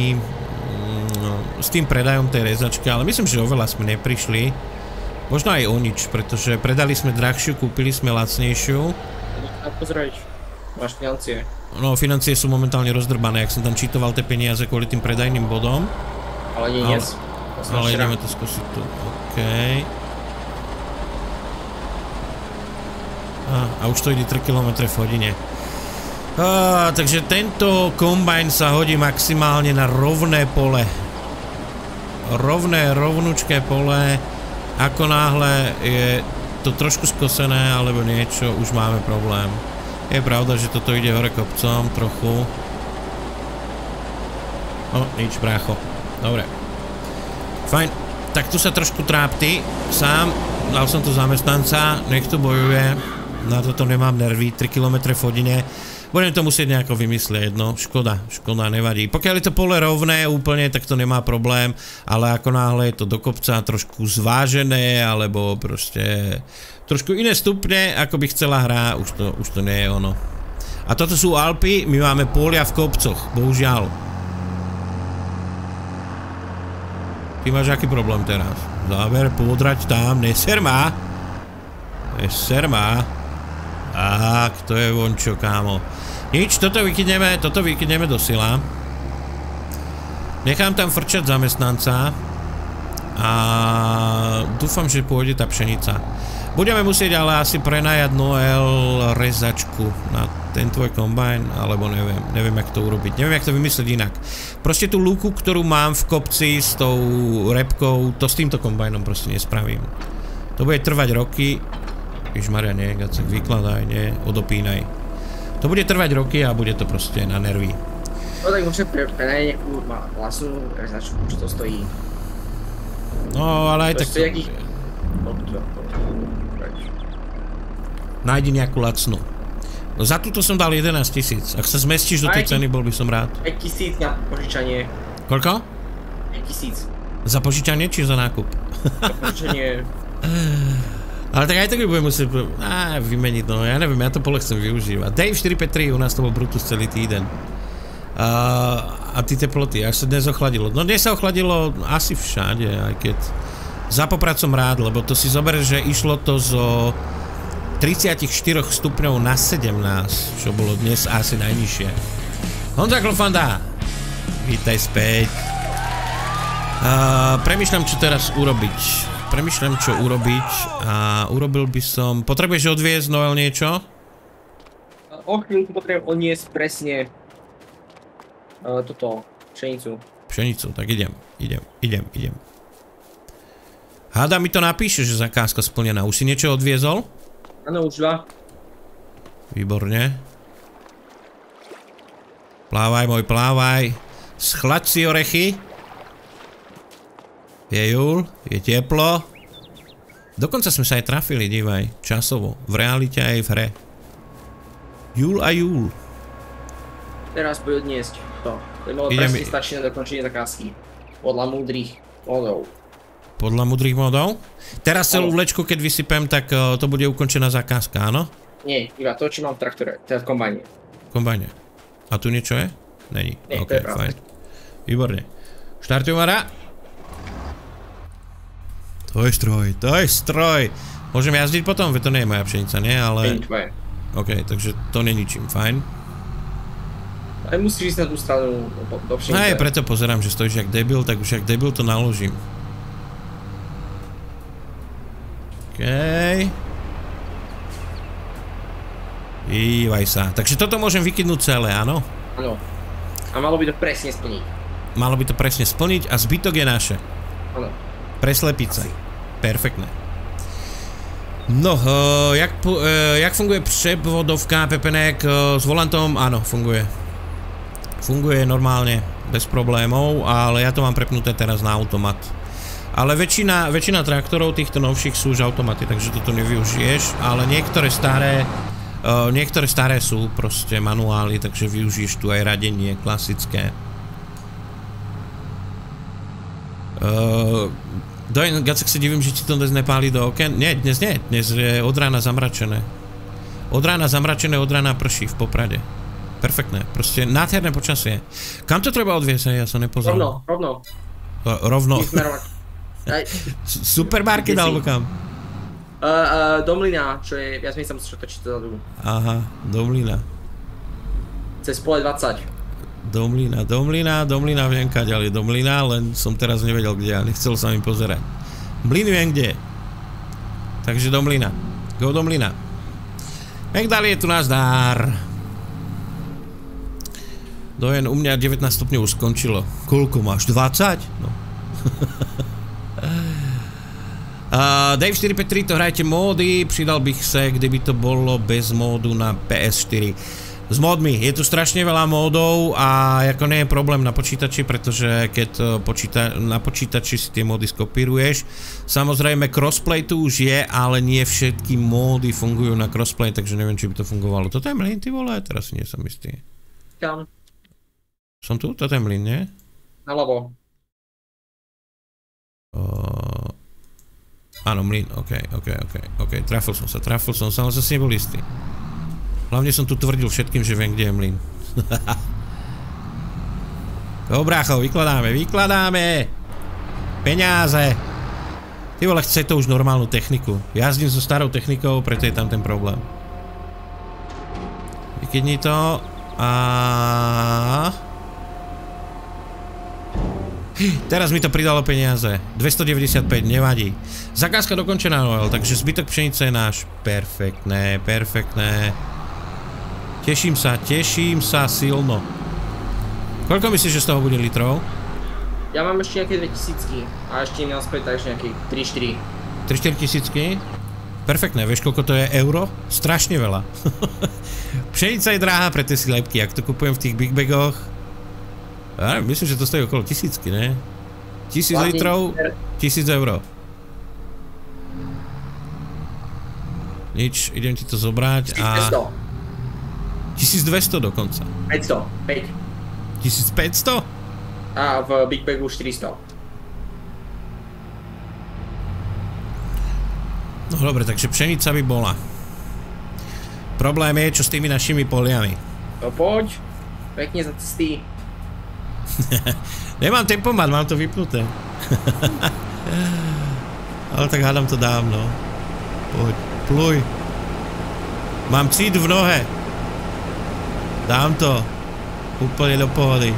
tým predajom tej rezačky, ale myslím, že oveľa sme neprišli. Možno aj o nič, pretože predali sme drahšiu, kúpili sme lacnejšiu. Pozrieť, máš financie. No, financie sú momentálne rozdrbané, ak som tam čítoval tie peniaze kvôli tým predajným bodom. Ale nie dnes. Ale ideme to skúsiť tu. Okej. A už to ide 3 km/h. Takže tento kombajn sa hodí maximálne na rovné pole. Rovnúčké pole. Ako náhle je to trošku skosené alebo niečo, už máme problém. Je pravda, že toto ide hore kopcom trochu. Nič, brácho. Dobre. Fajn. Tak tu sa trošku trápti. Sám. Dal som tu zamestnanca. Nech tu bojuje. Na toto nemám nervy. 3 km/h. Budem to musieť nejako vymyslieť, no. Škoda, nevadí. Pokiaľ je to pole rovné úplne, tak to nemá problém. Ale ako náhle je to do kopca trošku zvážené, alebo proste trošku iné stupne, ako by chcela hra, už to nie je ono. A toto sú Alpy, my máme polia v kopcoch, bohužiaľ. Ty máš aký problém teraz? Záber, podrať tam, neser ma. To je vončo, kámo. Nič, toto vykydneme do sila. Nechám tam frčať zamestnanca. A dúfam, že pôjde tá pšenica. Budeme musieť ale asi prenajať Noel rezačku na ten tvoj kombajn, alebo neviem jak to urobiť, neviem jak to vymyslieť inak. Proste tú lúku, ktorú mám v kopci s tou repkou, to s týmto kombajnom proste nespravím. To bude trvať roky. Ježišmaria, nie, Gacek, vykladaj, nie, odopínaj. To bude trvať roky a bude to proste na nervy. No tak môžem prenajať nejakú vlastnú rezačku, čo to stojí. No, ale aj tak... Nájdi nejakú lacnú. No za túto som dal 11 000. Ak sa zmestíš do tej ceny, bol by som rád. 5 000 na požičanie. Koľko? 5 000. Za požičanie či za nákup? Za požičanie. Ale tak aj tak by budem musieť vymeniť, no ja neviem, ja to pole chcem využívať. Dave 453, u nás to bol Brutus celý týden. A ty teploty, až sa dnes ochladilo. No dnes sa ochladilo asi všade, aj keď za popracom rád, lebo to si zober, že išlo to zo 34 stupňov na 17, čo bolo dnes asi najnižšie. Honza Klofanda, vítaj späť. Premýšľam, čo teraz urobiť. A urobil by som... Potrebuješ odviezť, Noel, niečo? O chvíľku potrebujem odniesť presne toto, pšenicu. Pšenicu, tak idem. Háda mi to napíše, že zakázka splnená. Už si niečo odviezol? Áno, už 2. Výborne. Plávaj, môj, plávaj. Schlaď si orechy. Je júl, je teplo. Dokonca sme sa aj trafili, dívaj. Časovo. V realite aj v hre. Júl a júl. Teraz poď odniesť to. To presne stačí na dokončenie zakázky. Podľa múdrych modov. Podľa múdrych modov? Teraz celú vlečku, keď vysypem, tak to bude ukončená zakázka, áno? Nie, iba to, čo mám v traktore, teda v kombajne. Kombajne. A tu niečo je? Není. Nie, OK, fajn. Výborne. Štartuj, Mara. To je stroj. Môžem jazdiť potom? Veď to nie je moja pšenica, nie? Ale... OK, takže to neničím, fajn. Aj musíš ísť na tú stranu do pšenice. Aj preto pozerám, že stojíš jak debil, tak už jak debil to naložím. OK. Ívaj sa. Takže toto môžem vykydnúť celé, áno? Áno. A malo by to presne splniť. Malo by to presne splniť a zbytok je naše. Áno. Pre slepice. Perfektné. No, jak funguje převodovka Pepenek s volantom? Áno, funguje. Funguje normálne, bez problémov, ale ja to mám prepnuté teraz na automat. Ale väčšina traktorov týchto novších sú už automaty, takže toto nevyužiješ, ale niektoré staré sú proste manuály, takže využiješ tu aj radenie klasické. Gacek, sa divím, že ti to dnes nepáli do okien. Nie, dnes nie. Dnes je od rána zamračené. Od rána zamračené, od rána prší v Poprade. Perfektné. Proste nádherné počasie. Kam to treba odviesť? Ja som nepozeral. Rovno. Rovno. Supermarket alebo kam? Do mlyna, čo je viac menej sa musíš otočiť dozadu. Aha, do mlyna. Cez pole 20. Do mlyna, viem kaďal je do mlyna, len som teraz nevedel kde a nechcel sa mi pozerať. Mlyn viem kde. Takže do mlyna. Go do mlyna. Megdal je tu nazdár. Dojen, u mňa 19 stupňov už skončilo. Koľko máš? 20? No. Dave 453, to hrajte módy, přidal bych se, kdyby to bolo bez módu na PS4. S módmi, je tu strašne veľa módov a ako nie je problém na počítači, pretože keď na počítači si tie módy skopíruješ. Samozrejme crossplay tu už je, ale nie všetky módy fungujú na crossplay, takže neviem, či by to fungovalo. Toto je mlyn, ty vole, teraz nie som istý. Kam? Som tu? Toto je mlyn, nie? Naľavo. Áno, mlyn, ok, trafil som sa, ale zase nebol istý. Hlavne som tu tvrdil všetkým, že viem, kde je mlyn. Dobrácho, vykladáme! Peňáze! Ty vole, chce to už normálnu techniku. Jazdím so starou technikou, preto je tam ten problém. Vykydni to a... Teraz mi to pridalo peniaze. 295, nevadí. Zakázka dokončená, Noel, takže zbytok pšenice je náš. Perfektné, perfektné. Teším sa silno. Koľko myslíš, že z toho bude litrov? Ja mám ešte nejaké 2000 a ešte im naspäť, takže nejaké 3-4. 3-4 tisícky? Perfektné, vieš koľko to je euro? Strašne veľa. Pšenica je drahá pre tie slepky, ak to kupujem v tých big bagoch. Myslím, že to stojí okolo 1000, ne? 1000 litrov, 1000 euro. Nič, idem ti to zobrať a... 1200 dokonca. 500, 5. 1500? A v Big Bagu 400. No dobre, takže pšenica by bola. Problém je, čo s tými našimi poliami. To poď. Pekne za cesty. Nemám tempomat, mám to vypnuté. Ale tak hádam to dávno. Poď, pluj. Mám cít v nohe. Dám to. Úplne do pohody.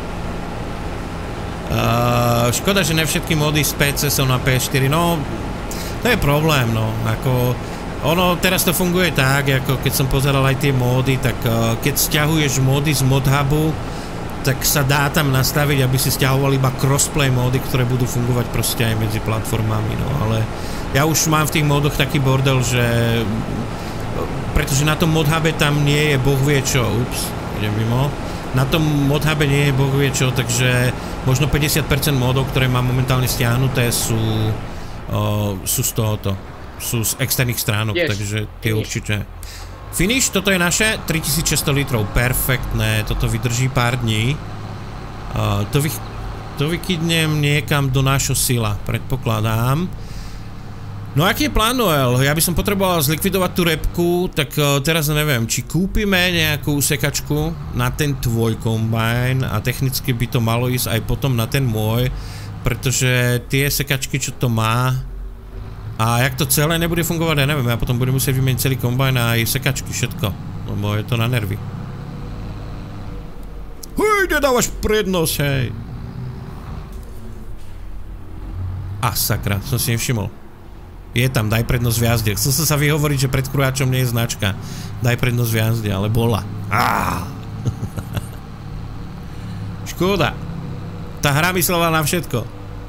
Škoda, že ne všetky mody z PC sú na PS4. No, to je problém, no. Ako, ono teraz to funguje tak, ako keď som pozeral aj tie módy, tak keď sťahuješ módy z modhubu, tak sa dá tam nastaviť, aby si sťahoval iba crossplay módy, ktoré budú fungovať proste aj medzi platformami, no. Ale ja už mám v tých módoch taký bordel, že... Pretože na tom modhube tam nie je boh vie čo, idem mimo. Na tom modhube nie je boh vie čo, takže možno 50% módov, ktoré mám momentálne stiahnuté, sú z tohoto. Sú z externých stránok, takže tie určite. Finish, toto je naše, 3600 litrov, perfektné, toto vydrží pár dní. To vykydnem niekam do nášho sila, predpokladám. No aký je plán, Noel? Ja by som potreboval zlikvidovať tú repku, tak teraz neviem, či kúpime nejakú sekačku na ten tvoj kombajn a technicky by to malo ísť aj potom na ten môj, pretože tie sekačky, čo to má, a jak to celé nebude fungovať, ja neviem, ja potom budem musieť vymeniť celý kombajn a aj sekačky, všetko, lebo je to na nervy. Hej, nedávaš prednosť, hej! A sakra, som si nevšimol. Je tam, daj prednosť v jazde. Chcel som sa vyhovoriť, že pred kruháčom nie je značka. Daj prednosť v jazde, ale bola. Škoda. Tá hra myslela na všetko.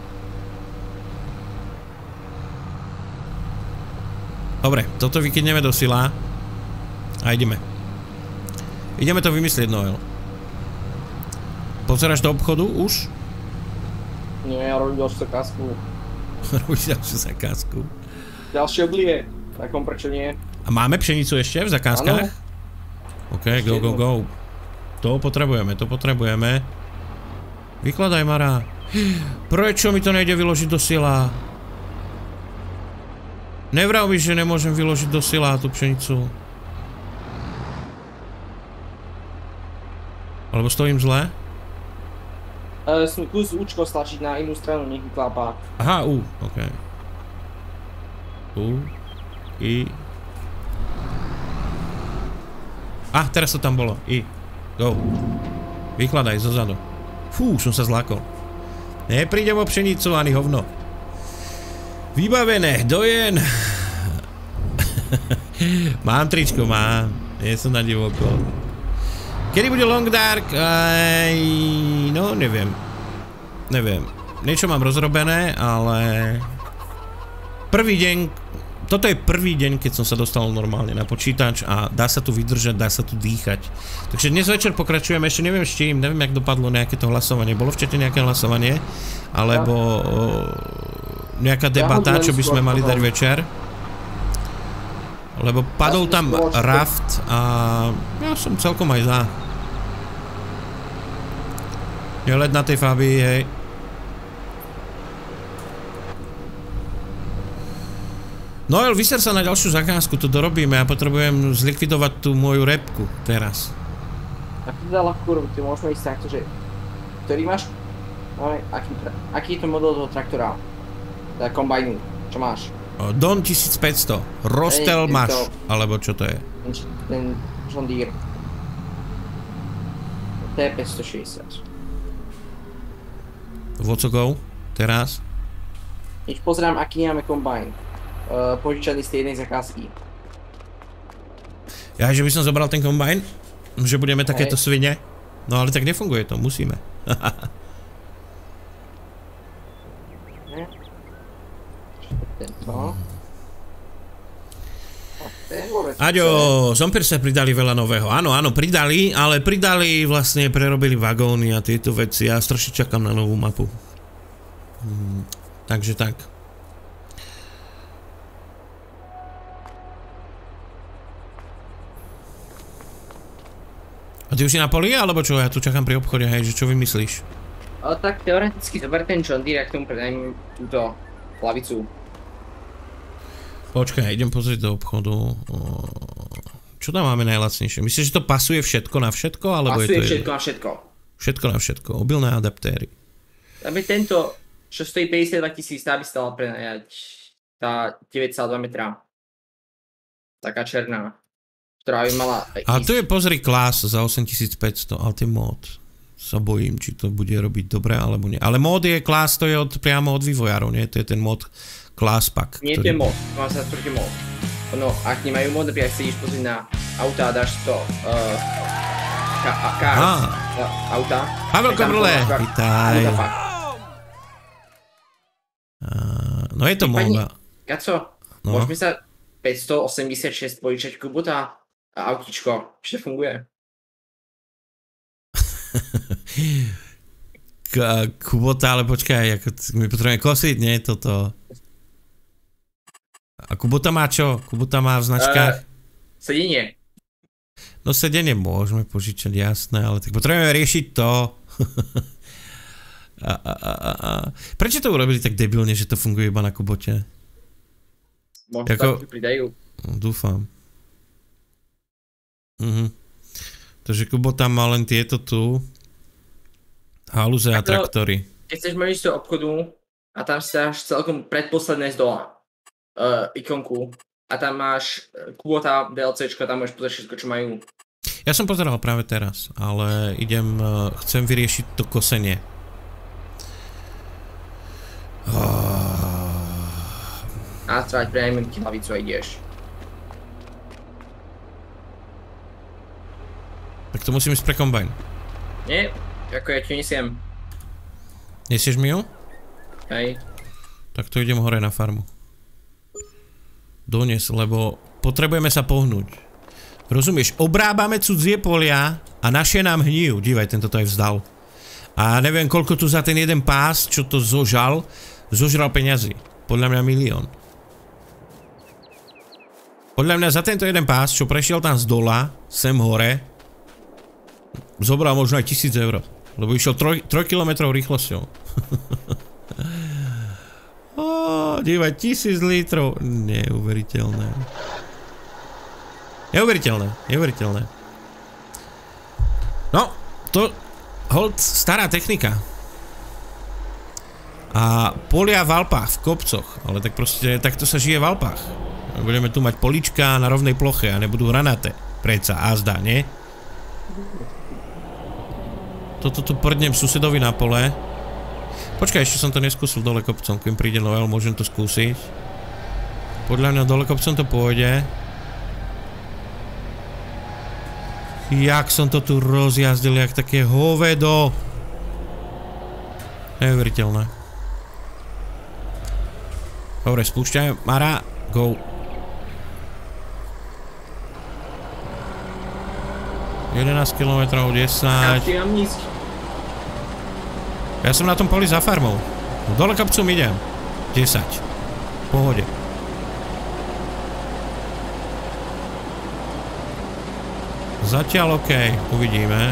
Dobre, toto vykydneme do sila. A ideme. Ideme to vymyslieť, Noel. Pozeráš do obchodu už? Nie, ja robím ďalšiu zakázku. Robíš ďalšiu zakázku? Ďalšie oblie, takom prečo nie. A máme pšenicu ešte v zakázkach? OK, go. To potrebujeme. Vykladaj, Mara. Prečo mi to nejde vyložiť do sila? Nevrav mi, že nemôžem vyložiť do sila tú pšenicu. Alebo stojím zle? Kus účko stlačiť na inú stranu, nech vyklápa. Aha, OK. Teraz to tam bolo. Go. Vykladaj zozadu. Fú, som sa zlákol. Neprídem o pšenicu ani hovno. Vybavené, dojen. Mám tričko, mám. Nie som na divoko. Kedy bude Long Dark? No, neviem. Niečo mám rozrobené, ale... Prvý deň... Toto je prvý deň, keď som sa dostal normálne na počítač a dá sa tu vydržať, dá sa tu dýchať. Takže dnes večer pokračujeme, ešte neviem s čím, neviem, jak dopadlo nejaké to hlasovanie. Bolo v čete nejaké hlasovanie? Alebo nejaká debata, čo by sme mali dať večer? Lebo padol tam Raft a ja som celkom aj za. Je let na tej Fabii, hej. Noel, vyser sa na ďalšiu zakázku, to dorobíme a potrebujem zlikvidovať tú moju repku teraz. A ty dá ľahkú robiť, ty môžeme ísť takto, že... Ktorý máš? Aký je to model toho traktora? Teda kombajnu, čo máš? Don 1500, Rostel máš, alebo čo to je? Ten John Deere. T560. vocokov teraz? Nič, pozerám, aký nemáme kombajn. Požičaný z tej jednej zakázky. Ja, že by som zobral ten kombajn? Že budeme takéto svine? No ale tak nefunguje to, musíme. Aďo, Zombie sa pridali veľa nového. Áno, pridali, ale pridali vlastne, prerobili vagóny a tieto veci. Ja strašne čakám na novú mapu. Takže tak. A ty už si na poli, alebo čo? Ja tu čakám pri obchode, hej, že čo vymyslíš? Tak teoreticky zober ten John Deere, ak tomu predajím túto hlavicu. Počkaj, idem pozrieť do obchodu. Čo tam máme najlacnejšie? Myslíš, že to pasuje všetko na všetko? Alebo pasuje je to všetko na všetko. Všetko na všetko. Obilné adaptéry. Aby tento, čo stojí 52 000, tá by stala prenajať tá 9,2 metra. Taká černá. Ktorá by mala a to je, pozri, Class za 8500, ale ten mod. Sa bojím, či to bude robiť dobre, alebo nie. Ale mod je, Class to je priamo od vývojárov, nie? To je ten mod Class Pack. Nie, to je mod, mám sa proti mod. No, ak nemajú mod, ak sa ideš pozrieť na auta a dáš to auta. Pavel Kobrle, vítaj. No je to mod. Kaco, môžeme sa 586 požičať Kubota a autíčko, či to funguje? Kubota, ale počkaj, my potrebujeme kosiť, nie toto. A Kubota má čo? Kubota má v značkách? Sedenie. No sedenie môžeme požičať, jasné, ale tak potrebujeme riešiť to. Prečo to urobili tak debilne, že to funguje iba na Kubote? Možno tak pridajú. Dúfam. Takže Kubota má len tieto tu. Halúze a traktory. Keď chceš mať do obchodu a tam stáš celkom predposledné z dola ikonku a tam máš Kubota, DLCčko, tam môžeš pozrieť všetko, čo majú. Ja som pozeral práve teraz, ale chcem vyriešiť to kosenie. A stráť prejme ti hlavicu a ideš. Tak to musím ísť pre kombajn. Nie, ako ja ti nesiem. Nesieš mi ju? Hej. Tak to idem hore na farmu. Donies, lebo potrebujeme sa pohnúť. Rozumieš, obrábame cudzie polia a naše nám hníjú. Dívaj, tento to aj vzdal. A neviem, koľko tu za ten jeden pás, čo to zožral peňazí. Podľa mňa 1 000 000. Podľa mňa za tento jeden pás, čo prešiel tam z dola, sem hore, zobral možno aj 1000 eur. Lebo išiel 3 km rýchlosťou. Dívaj, 1000 litrov. Neuveriteľné. Neuveriteľné. No, to hold stará technika. A polia v Alpách, v kopcoch. Ale tak proste, takto sa žije v Alpách. Budeme tu mať polička na rovnej ploche a nebudú hranaté. Predsa, azda, nie? Toto tu prdnem susedovi na pole. Počkaj, ešte som to neskúsil dole kopcom. Keď príde Noel, môžem to skúsiť. Podľa mňa dole kopcom to pôjde. Jak som to tu rozjazdil, jak také hovedo. Neuveriteľné. Dobre, spúšťaj. Mara, go. ...11 km, 10... Ja som na tom poli za farmou. Dole kopcom idem. 10. V pohode. Zatiaľ OK. Uvidíme.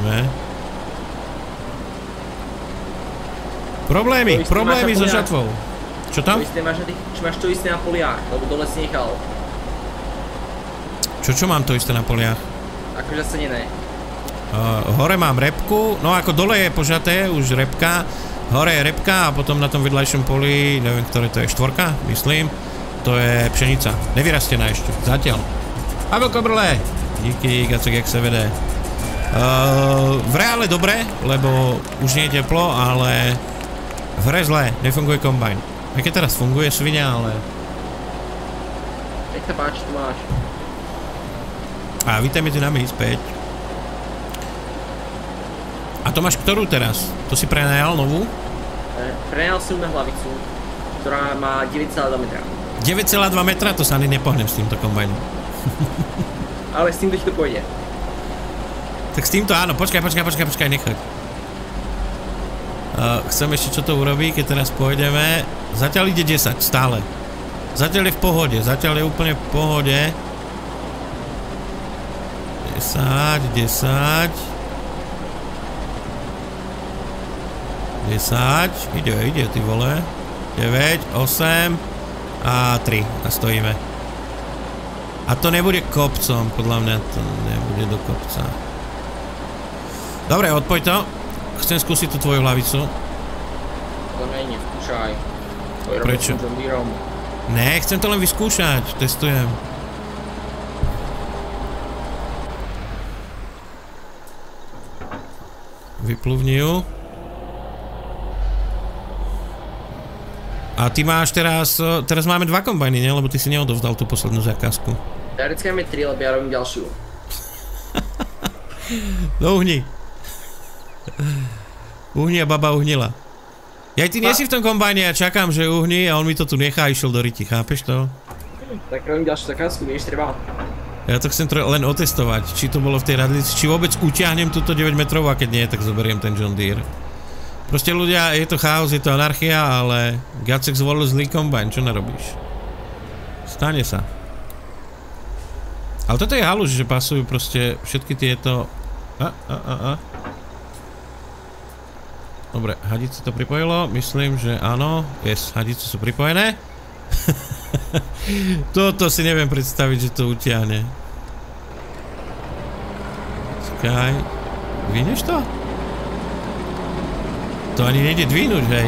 Problémy so žatvou. Čo tam? Máš to isté na poliach, lebo dole si nechal. Čo mám to isté na poliach? Akože zasenené. Hore mám repku, no ako dole je požaté, už repka. Hore je repka a potom na tom vedľajšom poli, neviem, ktoré to je, 4, myslím. To je pšenica. Nevyrastená ešte, zatiaľ. Pavel Kobrle! Díky, Gacek, jak sa vede. V reále dobre, lebo už nie je teplo, ale V hre zle, nefunguje kombajn. Aj keď teraz funguje svinia, ale... Nech sa páči, tu máš. A vítaj medzi nami späť. A to máš ktorú teraz? To si prenajal novú? Prenajal som na hlavicu, ktorá má 9,2 metra. 9,2 metra? To sa ani nepohnem s týmto kombajnom. Ale s týmto ti to pôjde. Tak s týmto áno, počkaj, nechoď. Chcem ešte čo to urobí, keď teraz pôjdeme. Zatiaľ ide 10, stále. Zatiaľ je v pohode, zatiaľ je úplne v pohode. 10, 10. 10, ide, ty vole. 9, 8 a 3 a stojíme. A to nebude kopcom, podľa mňa to nebude do kopca. Dobre, odpoj to. Chcem skúsiť tú tvoju hlavicu. To neskúšaj. Prečo? Ne, chcem to len vyskúšať, testujem. Vypluvni ju. A ty máš teraz máme 2 kombajny, ne? Lebo ty si neodovzdal tú poslednú zákazku. Teoreticky máme 3, lebo ja robím ďalšiu. No uhni. Uhni a baba uhnila. Ja ty nie si v tom kombajne, ja čakám, že uhni a on mi to tu nechá a išiel do ryti, chápeš to? Tak robím ďalšiu zákazku, vieš, treba. Ja to chcem len otestovať, či to bolo v tej radlici, či vôbec utiahnem túto 9 metrov a keď nie, tak zoberiem ten John Deere. Proste ľudia, je to chaos, je to anarchia, ale Gacek zvolil zlý kombajn, čo narobíš? Stane sa. Ale toto je halus, že pasujú proste všetky tieto... Dobre, hadice to pripojilo, myslím, že áno, hadice sú pripojené. Toto si neviem predstaviť, že to utiahne. Skaj, vyhneš to? To ani nejde dvínuť, hej.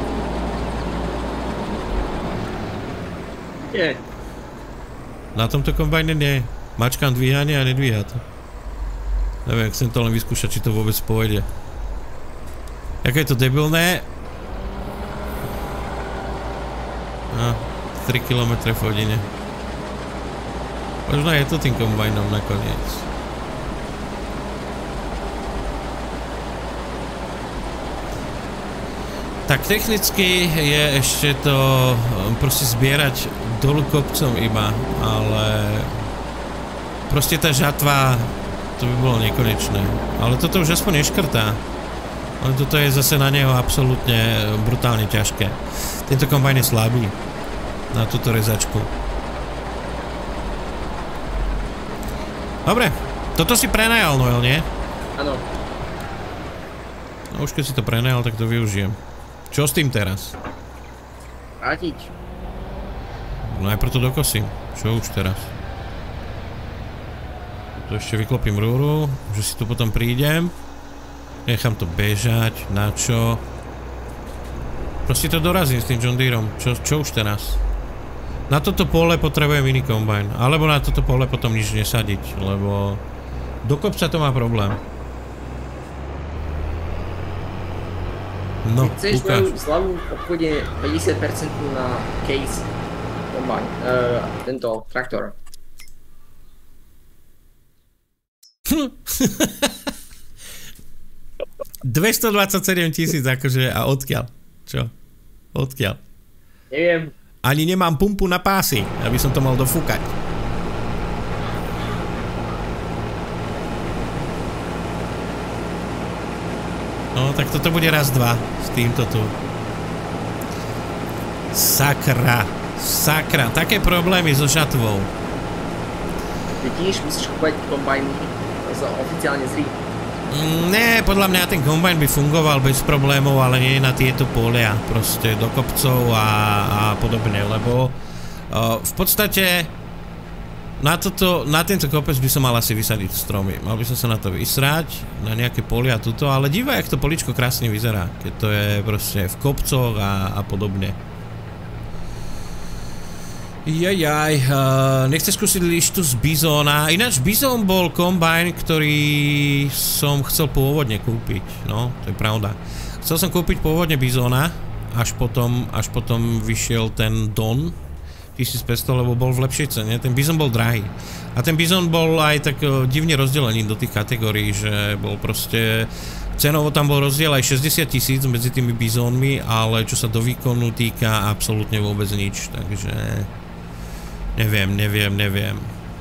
Nie. Na tomto kombajne nie. Mačkám dvíhanie a nedvíha to. Neviem, chcem to len vyskúšať, či to vôbec pôjde. Ako je to debilné. 3 km v hodine. Možno je to tým kombajnom nakoniec. Tak technicky je ešte to proste zbierať dolu kopcom iba, ale proste tá žatva, to by bolo nekonečné. Ale toto už aspoň neškrtá. Ale toto je zase na neho absolútne brutálne ťažké. Tento kombajn je slabý na túto rezačku. Dobre, toto si prenajal, Noel, nie? Áno. No už keď si to prenajal, tak to využijem. Čo s tým teraz? Vrátiť. Najprv to dokosím. Čo už teraz? To ešte vyklopím rúru, že si tu potom prídem. Nechám to bežať, na čo? Proste to dorazím s tým John Deerom. Čo už teraz? Na toto pole potrebujem iný kombajn. Alebo na toto pole potom nič nesadiť, lebo do kopca to má problém. No, chceš moju slavu v obchode 50% na case kombajn, tento traktor. 227 000 akože, a odkiaľ? Čo? Odkiaľ? Neviem. Ani nemám pumpu na pásy, aby som to mal dofúkať. No, tak toto bude raz, dva s týmto tu. Sakra. Sakra. Také problémy so žatvou. Vidíš, musíš kúpať kombajn oficiálne z RI. Ne, podľa mňa ten kombajn by fungoval bez problémov, ale nie na tieto polia, proste do kopcov a podobne, lebo v podstate na tento kopec by som mal asi vysadiť stromy. Mal by som sa na to vysrať, na nejaké polia tuto, ale divaj, jak to poličko krásne vyzerá, keď to je proste v kopcoch a podobne. Jajaj, nechceš skúsiť lištu z bizóna. Ináč bizón bol kombajn, ktorý som chcel pôvodne kúpiť. No, to je pravda. Chcel som kúpiť pôvodne bizóna, až potom vyšiel ten Don 1500, lebo bol v lepšej cene. Ten bizon bol drahý. A ten bizon bol aj tak divne rozdelený do tých kategórií, že bol proste... Cenovo tam bol rozdiel aj 60 000 medzi tými bizónmi, ale čo sa do výkonu týka, absolútne vôbec nič. Takže... Neviem.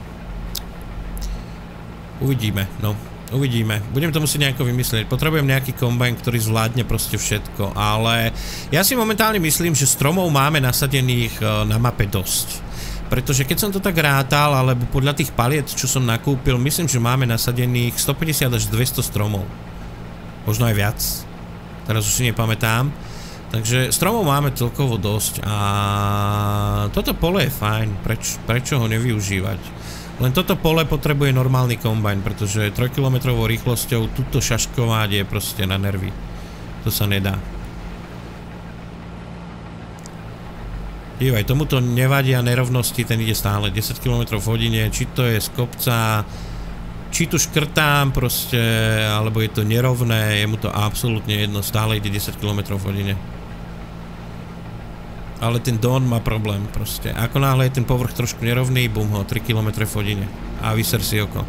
Uvidíme, no. Uvidíme. Budem to musieť nejako vymyslieť. Potrebujem nejaký kombajn, ktorý zvládne proste všetko, ale ja si momentálne myslím, že stromov máme nasadených na mape dosť. Pretože keď som to tak rátal, alebo podľa tých paliet, čo som nakúpil, myslím, že máme nasadených 150 až 200 stromov. Možno aj viac. Teraz už si nepamätám. Takže stromov máme celkovo dosť a toto pole je fajn. Prečo ho nevyužívať? Len toto pole potrebuje normálny kombajn, pretože 3 km rýchlosťou túto šaškovať je proste na nervy. To sa nedá. Dívaj, tomuto nevadia nerovnosti, ten ide stále 10 km v hodine, či to je z kopca, či tu škrtám proste, alebo je to nerovné, je mu to absolútne jedno, stále ide 10 km v hodine. Ale ten Don má problém proste. Ako náhle je ten povrch trošku nerovný, bum ho, 3 km v hodine. A vyser si oko.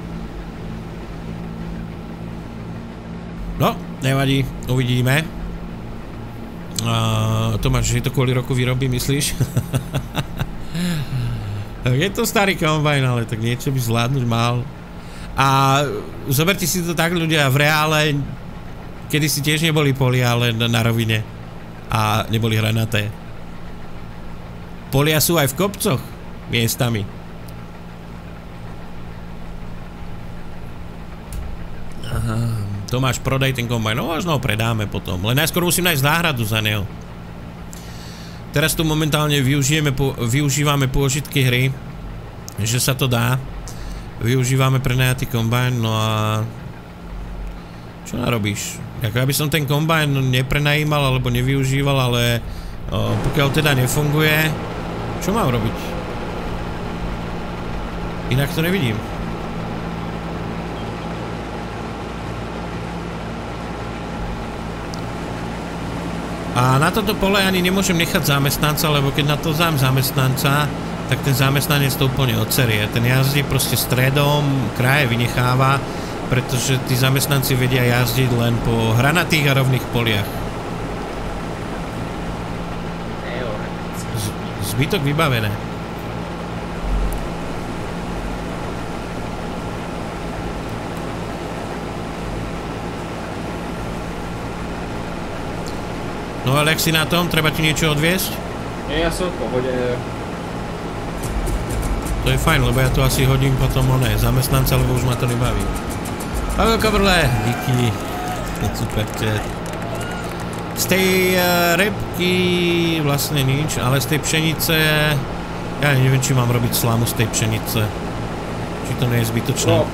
No, nevadí, uvidíme. Tomáš, že to kvôli roku výroby, myslíš? Je to starý kombajn, ale tak niečo by zvládnuť mal. A zoberte si to tak, ľudia, v reále, kedy si tiež neboli polia, ale na rovine. A neboli hranaté. Polia sú aj v kopcoch miestami. Tomáš, prodaj ten kombajn. No možno ho predáme potom. Len najskôr musím nájsť náhradu za neho. Teraz tu momentálne využívame pôžitky hry. Že sa to dá. Využívame prenajatý kombajn. No a... Čo narobíš? Ako ja by som ten kombajn neprenajímal alebo nevyužíval, ale... pokiaľ teda nefunguje... Čo mám robiť? Inak to nevidím. A na toto pole ani nemôžem nechať zamestnanca, lebo keď na to dám zamestnanca, tak ten zamestnanec to úplne odserie. Ten jazdí proste stredom, kraje vynecháva, pretože tí zamestnanci vedia jazdiť len po hranatých a rovných poliach. Zbytok vybavené. No ale ak si na tom, treba ti niečo odviesť? Nie, ja som v pohode. To je fajn, lebo ja to asi hodím potom zamestnanca, lebo už ma to nebaví. Pavel Kovrle, díky. Super chat. Z tej repky vlastne nič, ale z tej pšenice... Ja neviem, či mám robiť slamu z tej pšenice. Či to nie je zbytočné. No.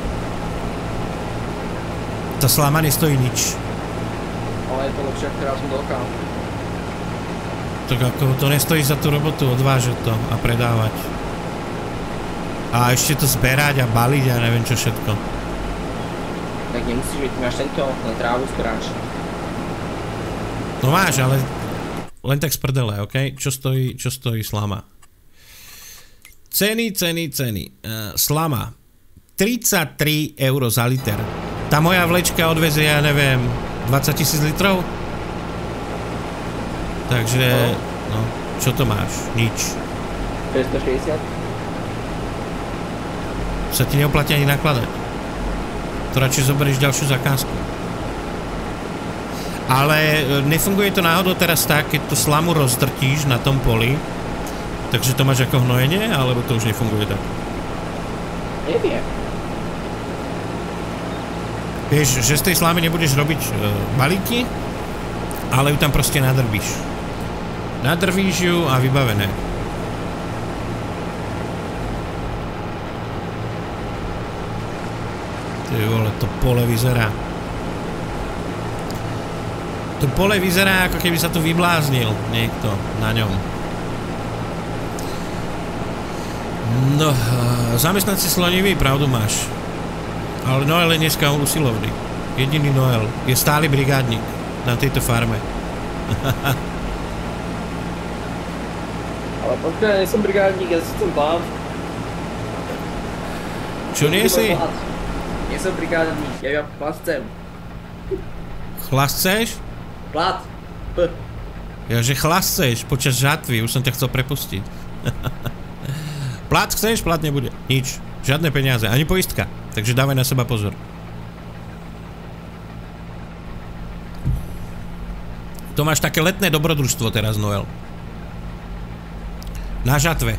Tá slama nestojí nič. Ale je to lepšie, ktorá som dokal. Tak ako to nestojí za tú robotu, odvážať to a predávať. A ešte to zberať a baliť a neviem čo všetko. Tak nemusíš, ty máš tento, len trávu zberáš. No máš, ale len tak z prdele, okej? Čo stojí slama? Ceny. Slama. 33 € za liter. Tá moja vlečka odvezie, ja neviem, 20 000 litrov? Takže, no, čo to máš? Nič. 460? Sa ti neoplatí ani nakladať. To radšej zoberieš ďalšiu zakázku. Ale nefunguje to náhodou teraz tak, keď tú slamu rozdrtíš na tom poli, takže to máš ako hnojenie, alebo to už nefunguje tak? Neviem. Vieš, že z tej slamy nebudeš robiť balíky, ale ju tam proste nadrbíš. Nadrvíš ju a vybavené. Ty vole, to pole vyzerá. To pole vyzerá, ako keby sa tu vybláznil niekto na ňom. No, zamestnanci slonivý, pravdu máš. Ale Noel je dneska usilovný. Jediný Noel. Je stály brigádnik na tejto farme. Počkaj, nie som brigádník, ja si chcem plát. Čo nie si? Nie som brigádník, ja plát chcem. Chlas chceš? Plát. Ja, že chlas chceš počas žatvy, už som ťa chcel prepustiť. Plát chceš? Plát nebude. Nič. Žiadne peniaze, ani poistka. Takže dávaj na seba pozor. To máš také letné dobrodružstvo teraz, Noel. Na žatve.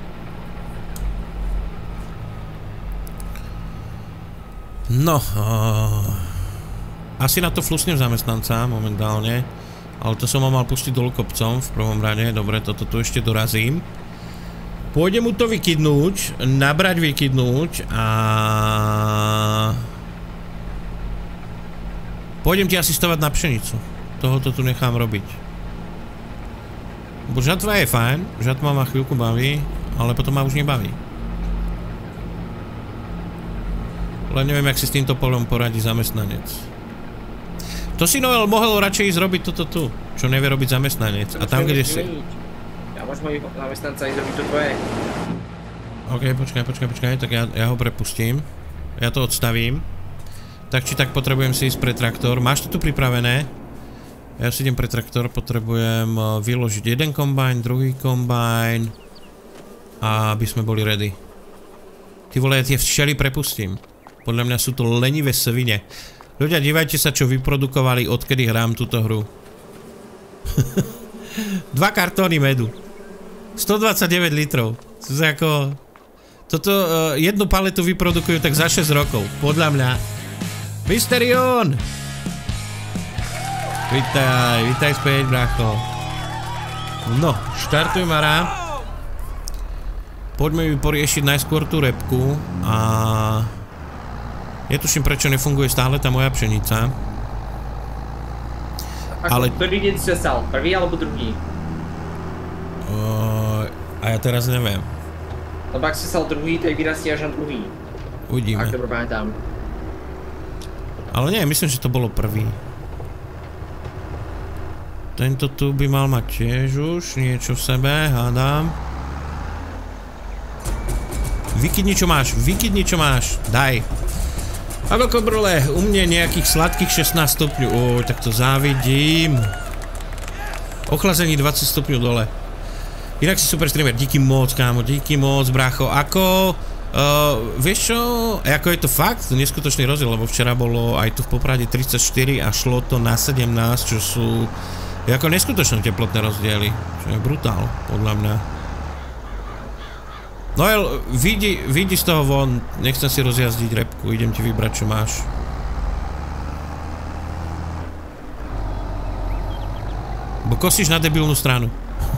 No, asi na to flusnem zamestnanca momentálne, ale to som ho mal pustiť dolu kopcom v prvom rade. Dobre, toto tu ešte dorazím. Pôjdem mu to vykydnúť, nabrať vykydnúť a... Pôjdem ti asistovať na pšenicu. Tohoto tu nechám robiť. Bo žatva je fajn, žatva ma chvíľku baví, ale potom ma už nebaví. Len neviem, jak si s týmto polom poradí zamestnanec. To si Noel mohol radšej ísť robiť toto tu, čo nevie robiť zamestnanec. A tam, kde si... Ja môžem zamestnanca ísť robiť to tvoje. OK, počkaj, tak ja ho prepustím. Ja to odstavím. Tak či tak potrebujem si ísť pre traktor. Máš to tu pripravené? Ja si idem pre traktor, potrebujem vyložiť jeden kombajn, druhý kombajn. A aby sme boli ready. Ty vole, ja tie včely prepustím. Podľa mňa sú to lenivé svine. Ľudia, dívajte sa, čo vyprodukovali, odkedy hrám túto hru. 2 kartóny medu. 129 litrov. To je ako... Toto jednu paletu vyprodukujú tak za 6 rokov. Podľa mňa. Mysterion! Vítaj späť, brácho. No, štartuj Mara. Poďme poriešiť najskôr tú repku a... Netuším, prečo nefunguje stále tá moja pšenica. Ale... Ktorý deň si sal? Prvý alebo druhý? A ja teraz neviem. Lebo ak si sal druhý, tak vyrastie až na druhý. Uvidíme. Ak dobro pamätám. Ale nie, myslím, že to bolo prvý. Tento tu by mal mať tiež už niečo v sebe, hádam. Vykydni, čo máš, daj. A veľkobrle, u mne nejakých sladkých 16 stupňov, tak to závidím. Ochlazení 20 stupňov dole. Inak si super streamer, díky moc, kámo, díky moc, brácho. Ako, vieš čo, ako je to fakt neskutočný rozdiel, lebo včera bolo aj tu v Poprade 34 a šlo to na 17, čo sú ako neskutočné teplotné rozdiely, čo je brutál, podľa mňa. Noel, vyjdi z toho von, nechcem si rozjazdiť repku, idem ti vybrať, čo máš. Bo kosíš na debilnú stranu.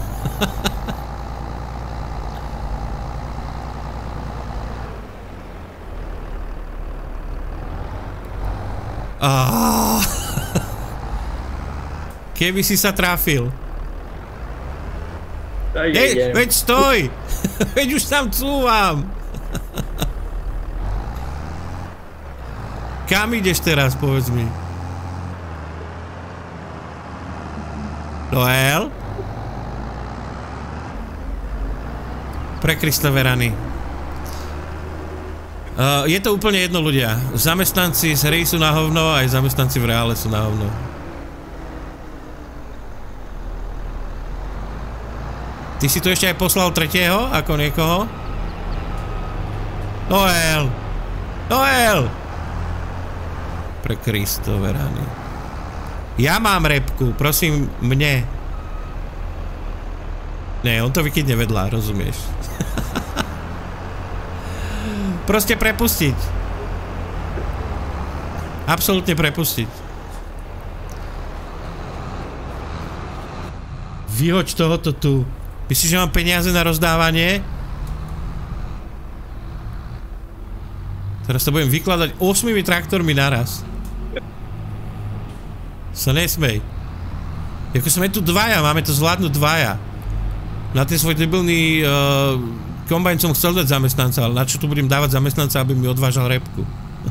Keby si sa trafil. Hej, veď stoj! Veď už tam cúvam! Kam ideš teraz, povedz mi? Noel? Pre Kristove rany. Je to úplne jedno, ľudia. Zamestnanci z hry sú na hovno, aj zamestnanci v reále sú na hovno. Ty si tu ešte aj poslal tretieho, ako niekoho? Noel! Noel! Pre Kristove rany. Ja mám repku, prosím, mne. Nie, on to vykydne vedľa, rozumieš? Proste prepustiť. Absolútne prepustiť. Vyhoď tohoto tu. Myslíš, že mám peniaze na rozdávanie? Teraz to budem vykladať 8 traktormi naraz. Sa nesmej. Jako sme tu dvaja, máme to zvládnuť dvaja. Na ten svoj debilný kombajn som chcel dať zamestnanca, ale na čo tu budem dávať zamestnanca, aby mi odvážal repku?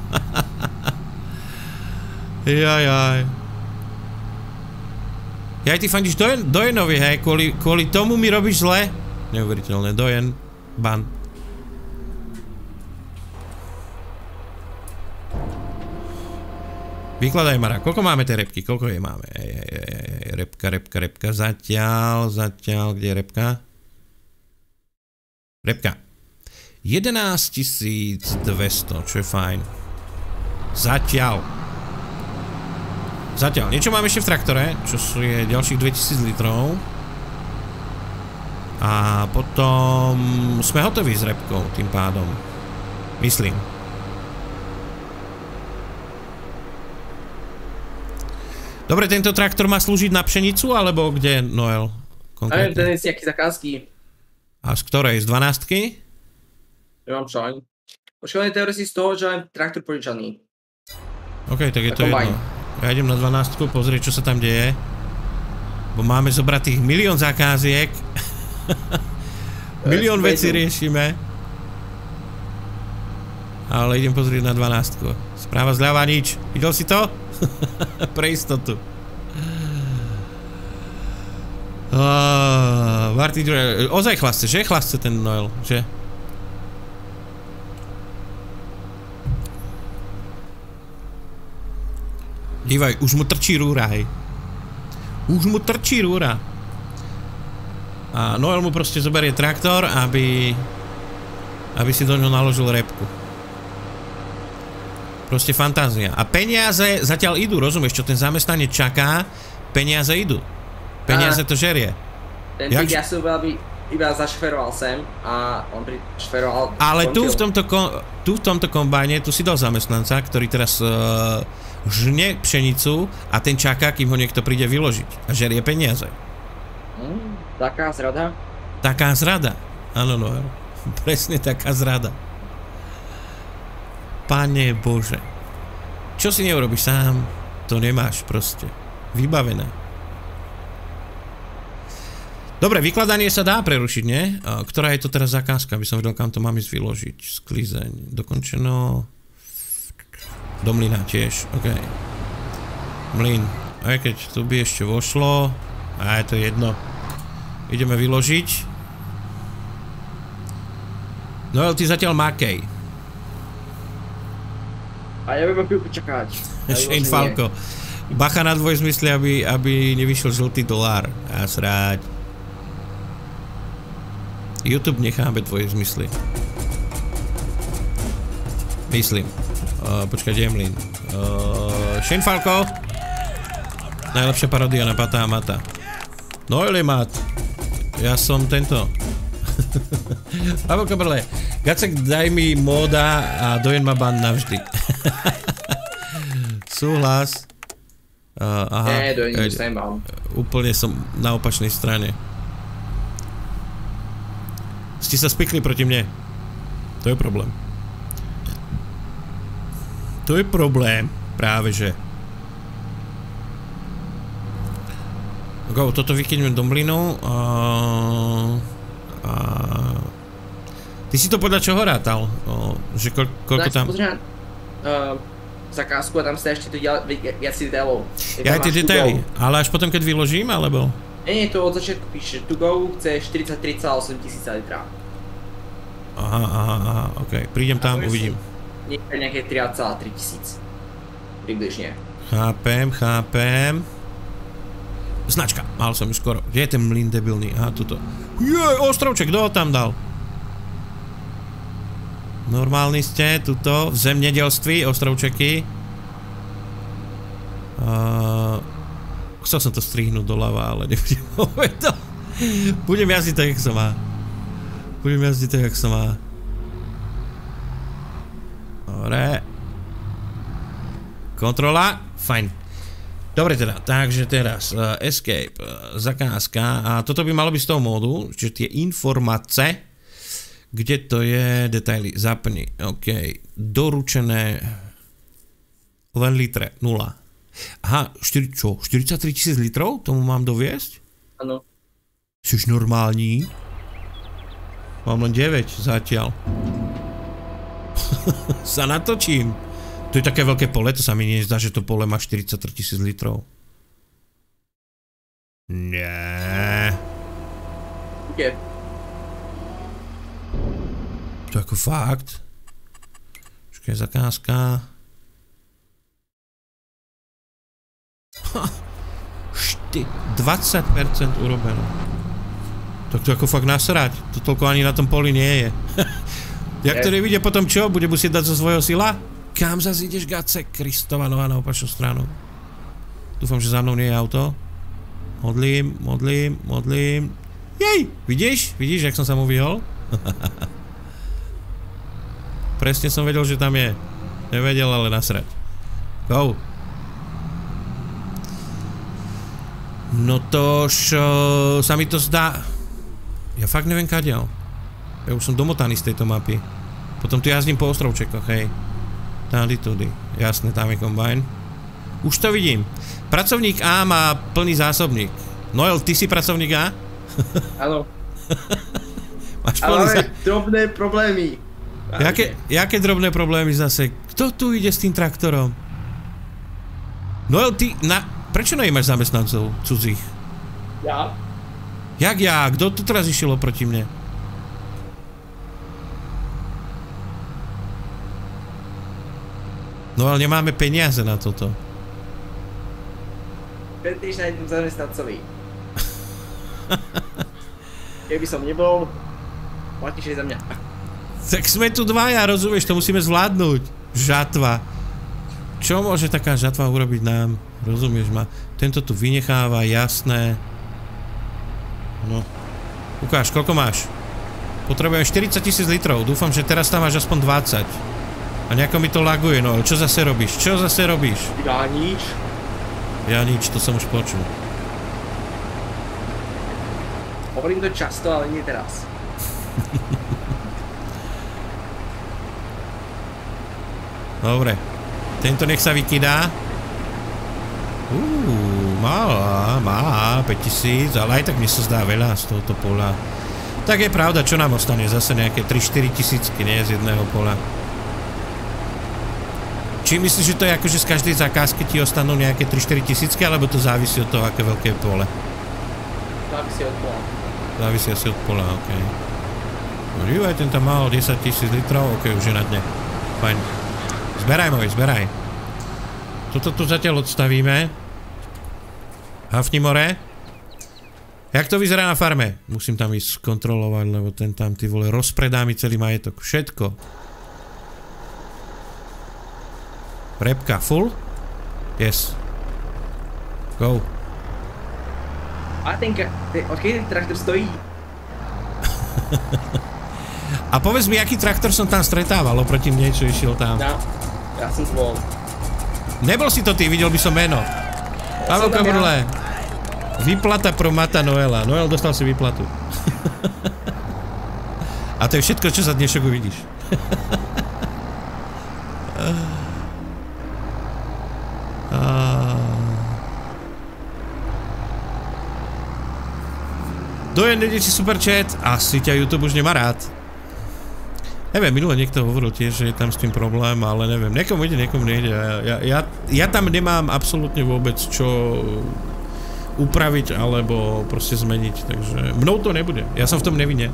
Jajaj. Jaj, ty fandíš Dojenovi, hej? Kvôli tomu mi robíš zle? Neuveriteľné. Dojen. Ban. Vykladaj, Mara. Koľko máme tej repky? Koľko jej máme? Repka. Zatiaľ. Kde je repka? Repka. 11 200, čo je fajn. Zatiaľ. Niečo mám ešte v traktore, čo sú je ďalších 2000 litrov. A potom sme hotoví s repkou, tým pádom. Myslím. Dobre, tento traktor má slúžiť na pšenicu, alebo kde, Noel? Konkrétne. Ten je nejaký zakázky. A z ktorej? Z 12-ky? Nemám čaň. Počkaj, teoreticky z toho, že mám traktor požičaný. OK, tak je to jedno. Ja idem na 12-ku, pozrieť, čo sa tam deje. Bo máme zobrať tých milión zákaziek. Milión vecí riešime. Ale idem pozrieť na 12-ku. Správa zľava nič. Videl si to? Pre istotu. Martin, ozaj chlastce, že? Chlastce ten Noel, že? Dívaj, už mu trčí rúra, hej. Už mu trčí rúra. A Noel mu proste zoberie traktor, aby si do ňoho naložil repku. Proste fantázia. A peniaze zatiaľ idú, rozumieš, čo ten zamestnanec čaká, peniaze idú. Peniaze to žerie. Ten typ, ja som iba zašferoval sem a on šferoval... Ale tu v tomto kombajne, tu si dal zamestnanca, ktorý teraz žne pšenicu a ten čaká, kým ho niekto príde vyložiť a žerie peniaze. Taká zrada? Taká zrada. Áno, no. Presne taká zrada. Pane Bože. Čo si neurobíš sám, to nemáš proste. Vybavené. Dobre, vykladanie sa dá prerušiť, nie? Ktorá je to teraz zakázka? Aby som vedel, kam to mám ísť vyložiť. Sklizeň. Dokončeno. Do mlyna tiež. OK. Mlyn. Aj keď tu by ešte vošlo. A je to jedno. Ideme vyložiť. Noel, ty zatiaľ mákej. A ja budem chvíľku čakať. Shane Falco. Bacha na dvojzmysle, aby nevyšiel žltý dolár. A sráď. YouTube necháme dvojzmysly. Myslím. Počkaj, kde je mlyn? Shane Falco. Najlepšia paródia na Pata a Mata. Noel je mat. Ja som tento. Pavo Kabrle. Gacek, daj mi móda a dojen ma ban navždy. Súhlas. Aha. Nie, dojen dostanem ban. Úplne som na opačnej strane. Ste sa spikli proti mne. To je problém. To je problém. Práve že. Go, toto vykyneme do mlynu. Ty si to podľa čoho rátal? Že koľko tam... Pozri na zakázku a tam sa ešte tu viac detailov. Ja aj tie detaily, ale až potom keď vyložím, alebo? Nie, to od začiatku píše, to go chce 43,8 tisíca litra. Aha, ok, prídem tam, uvidím. Nejaké 3,3 tisíc. Približne. Chápem. Značka, mal som ju skoro. Kde je ten mlyn debilný? Aha, tuto. Jej, ostrovček, kto ho tam dal? Normálni ste, tuto, v zemnedelství, ostrovčeky. Chcel som to strihnúť doľava, ale nebudem povedať. Budem jazdiť tak, jak sa má. Dobre. Kontrola, fajn. Dobre teda, takže teraz escape, zakázka a toto by malo byť z toho módu, čiže tie informácie, kde to je, detaily, zapni, ok, doručené, len litre, 0. Aha, 43 000 litrov, tomu mám doviesť? Áno. Siš normální? Mám len 9 zatiaľ. Sa natočím. To je také veľké pole, to sa mi nezdá, že to pole má 43 000 litrov. Nie. Okay. To ako fakt. Počkaj, zakázka. 20% urobené. Tak to ako fakt nasrať. To toľko ani na tom poli nie je. Jak to nevidie potom čo? Bude musieť dať zo svojho sila? Kam zase ideš, Gacek? Kristova noha na opačnú stranu. Dúfam, že za mnou nie je auto. Modlím. Jej! Vidíš? Vidíš, jak som sa mu vyhol? Presne som vedel, že tam je. Nevedel, ale nasrať. Go! No tož sa mi to zdá. Ja fakt neviem kadiaľ. Ja už som domotaný z tejto mapy. Potom tu jazdím po ostrovčekoch, hej. Tady tudy. Jasné, tam je kombajn. Už to vidím. Pracovník A má plný zásobník. Noel, ty si pracovník A? Áno. Máš plný drobné problémy. Jaké drobné problémy zase? Kto tu ide s tým traktorom? Noel, ty prečo nemáš zamestnancov cudzích? Ja? Jak ja? Kto tu teraz išiel oproti mne? No ale nemáme peniaze na toto. Pretýž na jednom zamestnancovi. Keby som nebol, platíš aj za mňa. Tak sme tu dvaja, rozumieš, to musíme zvládnuť. Žatva. Čo môže taká žatva urobiť nám? Rozumieš ma? Tento tu vynecháva, jasné. No. Ukáž, koľko máš? Potrebujem 40 000 litrov. Dúfam, že teraz tam máš aspoň 20. A nejako mi to laguje, no. Čo zase robíš? Čo zase robíš? Ja nič. Ja nič, to som už počul. Hovorím to často, ale nie teraz. Dobre. Tento nech sa vykydá. Má 5000, ale aj tak mi sa zdá veľa z tohoto pola. Tak je pravda, čo nám ostane? Zase nejaké 3-4 tisícky, nie? Z jedného pola. Či myslíš, že to je akože z každej zakázky ti ostanú nejaké 3-4 tisícky, alebo to závisí od toho, aké veľké pole? Závisí od pola. Závisí asi od pola, okej. No dívaj, ten tam mal 10 000 litrov, okej, už je na dne. Fajn. Zberaj môj, zberaj. Toto tu zatiaľ odstavíme. Hafni more. Jak to vyzerá na farme? Musím tam ísť skontrolovať, lebo ten tam, ty vole, rozpredá mi celý majetok. Všetko. Repka full? Yes. Go. I think, odkedy traktor stojí? A povedz mi, aký traktor som tam stretával oproti mne, čo išiel tam. Ja som to bol. Nebol si to ty, videl by som meno. Pavel Kabrle. Výplata pro Mata Noela. Noel dostal si výplatu. A to je všetko, čo za dnešok uvidíš. Dojen, nejde si super chat. Asi ťa YouTube už nemá rád. Neviem, minule niekto hovoril tiež, že je tam s tým problém, ale neviem. Niekomu ide, niekomu nejde. Ja tam nemám absolútne vôbec čo upraviť alebo proste zmeniť, takže mnou to nebude. Ja som v tom nevinne.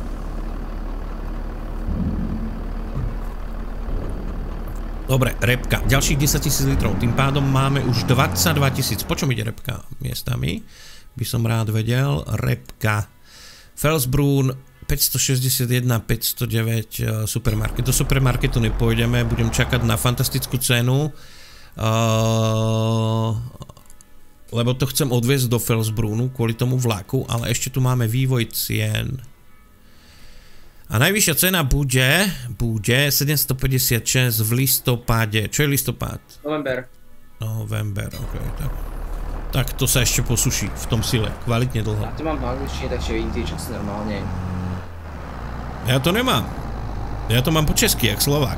Dobre, repka. Ďalších 10 000 litrov. Tým pádom máme už 22 000. Po čom ide repka? Miestami by som rád vedel. Repka. Felsbrunn 561, 509 supermarket. Do supermarketu nepôjdeme, budem čakať na fantastickú cenu. Lebo to chcem odviezť do Felsbrunnu kvôli tomu vlaku, ale ešte tu máme vývoj cien. A najvyššia cena bude 756 v listopade. Čo je listopad? November, ok, tak. Tak to sa ešte posuší v tom sile, kvalitne dlho. Ja to mám v angličtine, takže vidím tie časy normálne. Ja to nemám. Ja to mám po česky, jak Slovák.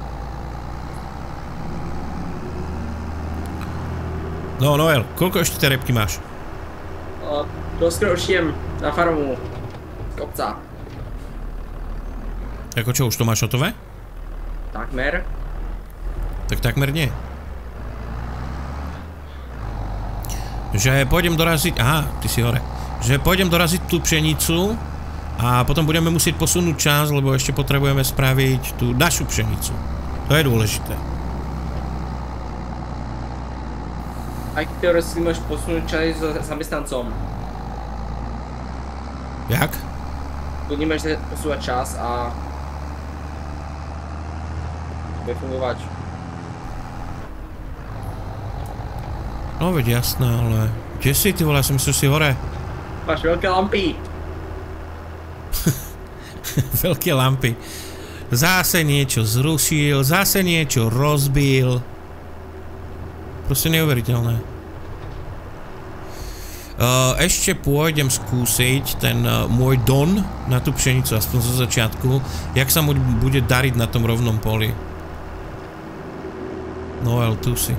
No, Noel, koľko ešte tie repky máš? Doskročím na farmu kopca. Ako čo, už to máš hotové? Takmer. Tak takmer nie. Že pôjdem doraziť, aha, ty si hore. Že pôjdem doraziť tú pšenicu a A potom budeme musieť posunúť čas, lebo ešte potrebujeme spraviť tú našu pšenicu. To je dôležité. Aj teoreticky môžeš posunúť čas so zamestnancom. Jak? Tu nemôžeš posúvať čas a... bude fungovať. No veď jasné, ale... Kde si, ty vole, ja som myslel, že si hore. Máš veľké lampy. Veľké lampy. Zase niečo zrušil, zase niečo rozbil. Proste neuveriteľné. Ešte pôjdem skúsiť ten môj don na tú pšenicu, aspoň zo začiatku, jak sa mu bude dariť na tom rovnom poli. Noel, tu si.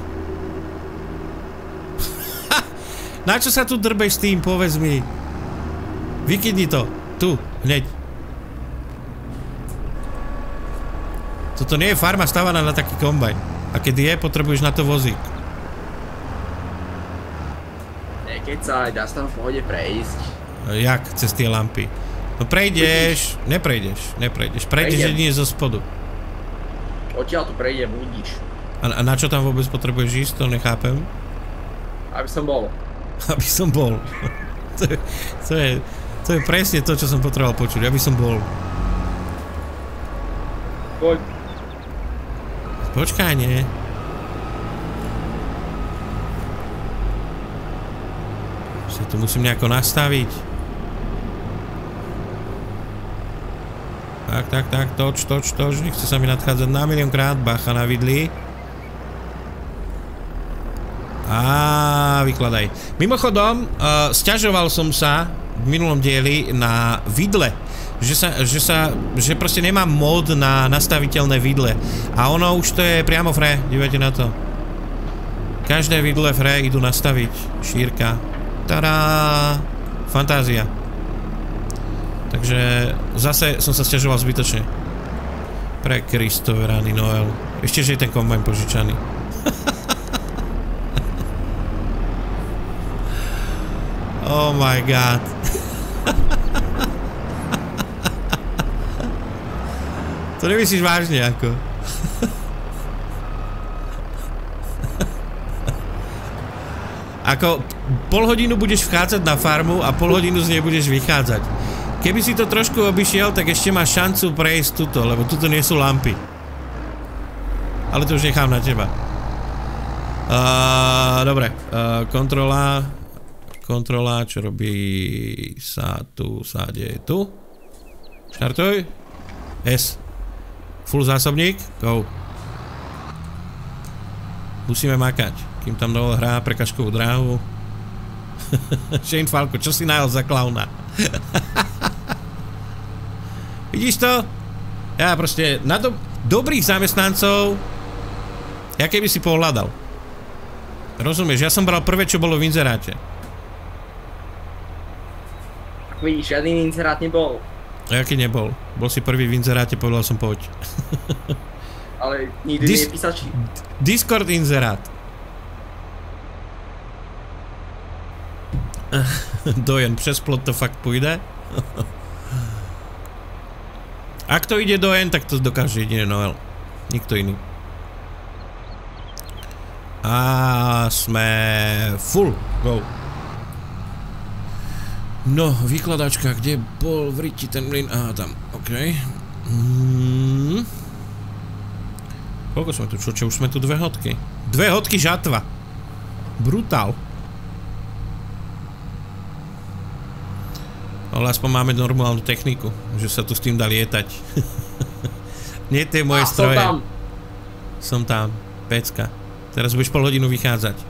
Na čo sa tu drbeš s tým, povedz mi? Vykydni to. Tu, hneď. Toto nie je farma stávaná na taký kombajn. A keď je, potrebuješ na to vozík. Nekecaj, dá sa tam v pohode prejsť. Jak? Cez tie lampy? No prejdeš. Neprejdeš. Prejdeš jedine zo spodu. Odtiaľ tu prejdem, uvidíš. A na čo tam vôbec potrebuješ ísť? To nechápem. Aby som bol. Aby som bol. To je presne to, čo som potreboval počuť. Aby som bol. Poď. Počkaj, nie. Sa to musím nejako nastaviť. Tak, toč. Nechce sa mi nadchádzať na miliónkrát. Bacha na vidli. Á, vykladaj. Mimochodom, sťažoval som sa v minulom dieli na vidle. Že proste nemám mod na nastaviteľné vidle. A ono už to je priamo fré, dívajte na to. Každé vidle fré idú nastaviť. Šírka. Tadá! Fantázia. Takže zase som sa sťažoval zbytočne. Pre Kristove rány Noel. Ešte, že je ten kombajn požičaný. Oh my god. To nemyslíš vážne, ako? Ako pol hodinu budeš vchádzať na farmu a pol hodinu z nej budeš vychádzať. Keby si to trošku obišiel, tak ešte máš šancu prejsť tuto, lebo tuto nie sú lampy. Ale to už nechám na teba. Dobre, kontrola, čo robí sa tu, sa deje tu. Štartuj. S. Full zásobník, go. Musíme makať, kým tam Noel hrá prekažkovú dráhu. Shane Falco, čo si najal za klauna? Vidíš to? Ja proste na dobrých zamestnancov, ja keby si pohľadal. Rozumieš, ja som bral prvé, čo bolo v inzeráte. Vidíš, žiadny inzerát nebol. Jaký nebol? Bol si prvý v inzeráte, povedal som poď. Ale nikdy nie je písač. Discord inzerát. Dojen, přes plot to fakt pôjde. Ak to ide Dojen, tak to dokáže jedine Noel. Nikto iný. A sme full. Go. No, vykladačka, kde bol v riti ten mlyn? Aha, tam, okej. Koľko sme tu? Čo, už sme tu 2 hodky. 2 hodky žatva. Brutál. Ale aspoň máme normálnu techniku, že sa tu s tým dá lietať. Nie tie moje stroje. Som tam. Pecka. Teraz budeš pol hodinu vychádzať.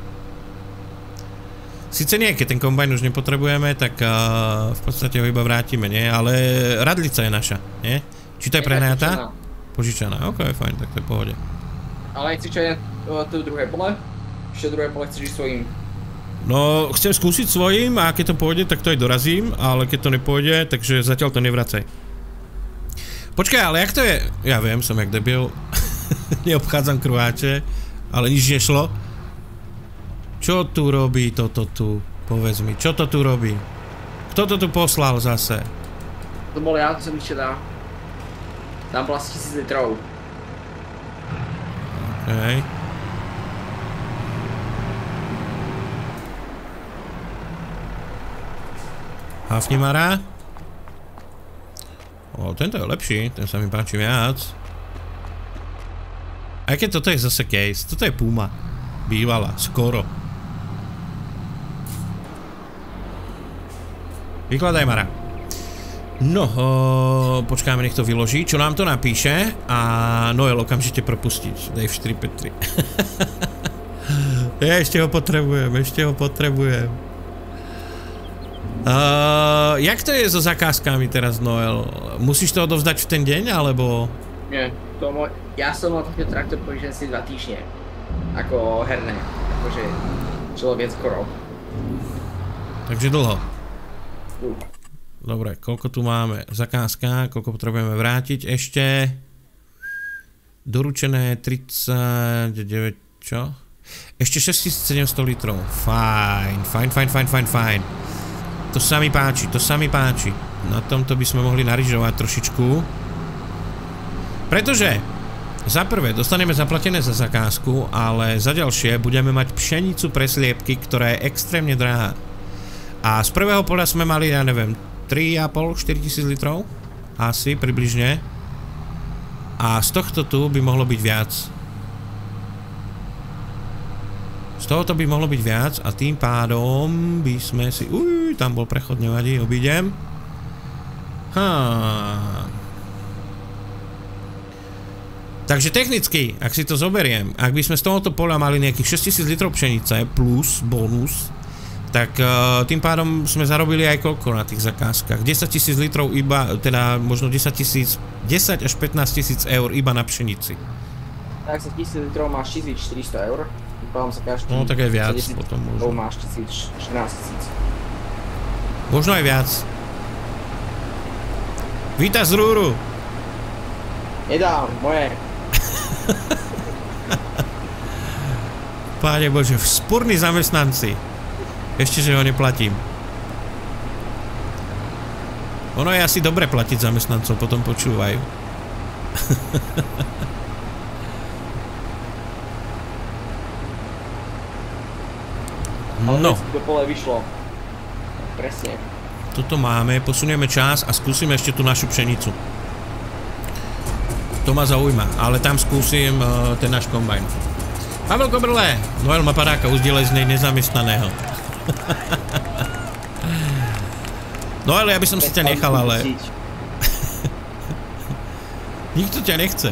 Sice nie, keď ten kombajn už nepotrebujeme, tak v podstate ho iba vrátime, nie? Ale radlica je naša, nie? Či to je prenajatá? Požičaná, ok, fajn, tak to je v pohode. Ale chceš aj to druhé pole? Ešte druhé pole chceš ísť svojím? No, chcem skúsiť svojím a keď to pôjde, tak to aj dorazím, ale keď to nepôjde, takže zatiaľ to nevracaj. Počkaj, ale jak to je? Ja viem, som jak debil. Neobchádzam kruháče, ale nič nešlo. Čo tu robí toto tu? Povedz mi, čo to tu robí? Kto to tu poslal zase? To bol ja, to som ešte dal. Tam bol asi 1000 litrov. Hej. Hafnimara. O, tento je lepší, ten sa mi páči viac. Aj keď toto je zase case, toto je Puma. Bývala, skoro. Vykladaj, Mara. No, počkáme, nech to vyloží, čo nám to napíše a Noel okamžite propustiť. Dave 453. Ja ešte ho potrebujem. Jak to je so zakázkami teraz, Noel? Musíš to odovzdať v ten deň, alebo? Nie, ja som mal takýto traktor požičaný si 2 týždne. Ako herné, akože človek skoro. Takže dlho. Dobre, koľko tu máme? Zakázka, koľko potrebujeme vrátiť ešte? Doručené 39, čo? Ešte 6700 litrov. Fajn. To sa mi páči. Na tomto by sme mohli narižovať trošičku. Pretože za prvé dostaneme zaplatené za zakázku, ale za ďalšie budeme mať pšenicu pre sliepky, ktorá je extrémne drahá. A z prvého poľa sme mali, ja neviem, 3,5–4 tisíc litrov? Asi, približne. A z tohto tu by mohlo byť viac. Z tohoto by mohlo byť viac a tým pádom by sme si... tam bol prechod, nevadí, obídem. Takže technicky, ak si to zoberiem, ak by sme z tohoto poľa mali nejakých 6000 litrov pšenice plus bonus, tak tým pádom sme zarobili aj koľko na tých zakázkach. 10 000 litrov iba, teda možno 10 až 15 000 eur iba na pšenici. Tak za 1000 litrov máš 1400 eur. No tak aj viac potom možno. Máš 14 000. Možno aj viac. Víta z rúru. Nedám, moje. Páne Bože, vzpurní zamestnanci. Ešte, že ho neplatím. Ono je asi dobre platiť zamestnancov, potom počúvajú. No. Do pole vyšlo. Presne. Toto máme, posunieme čas a skúsime ešte tú našu pšenicu. To ma zaujíma, ale tam skúsim ten náš kombajn. Pavel Kobrle, Noel má padáka uzdielej z nej nezamestnaného. Noel, ja by som si ťa nechal, ale... Nikto ťa nechce.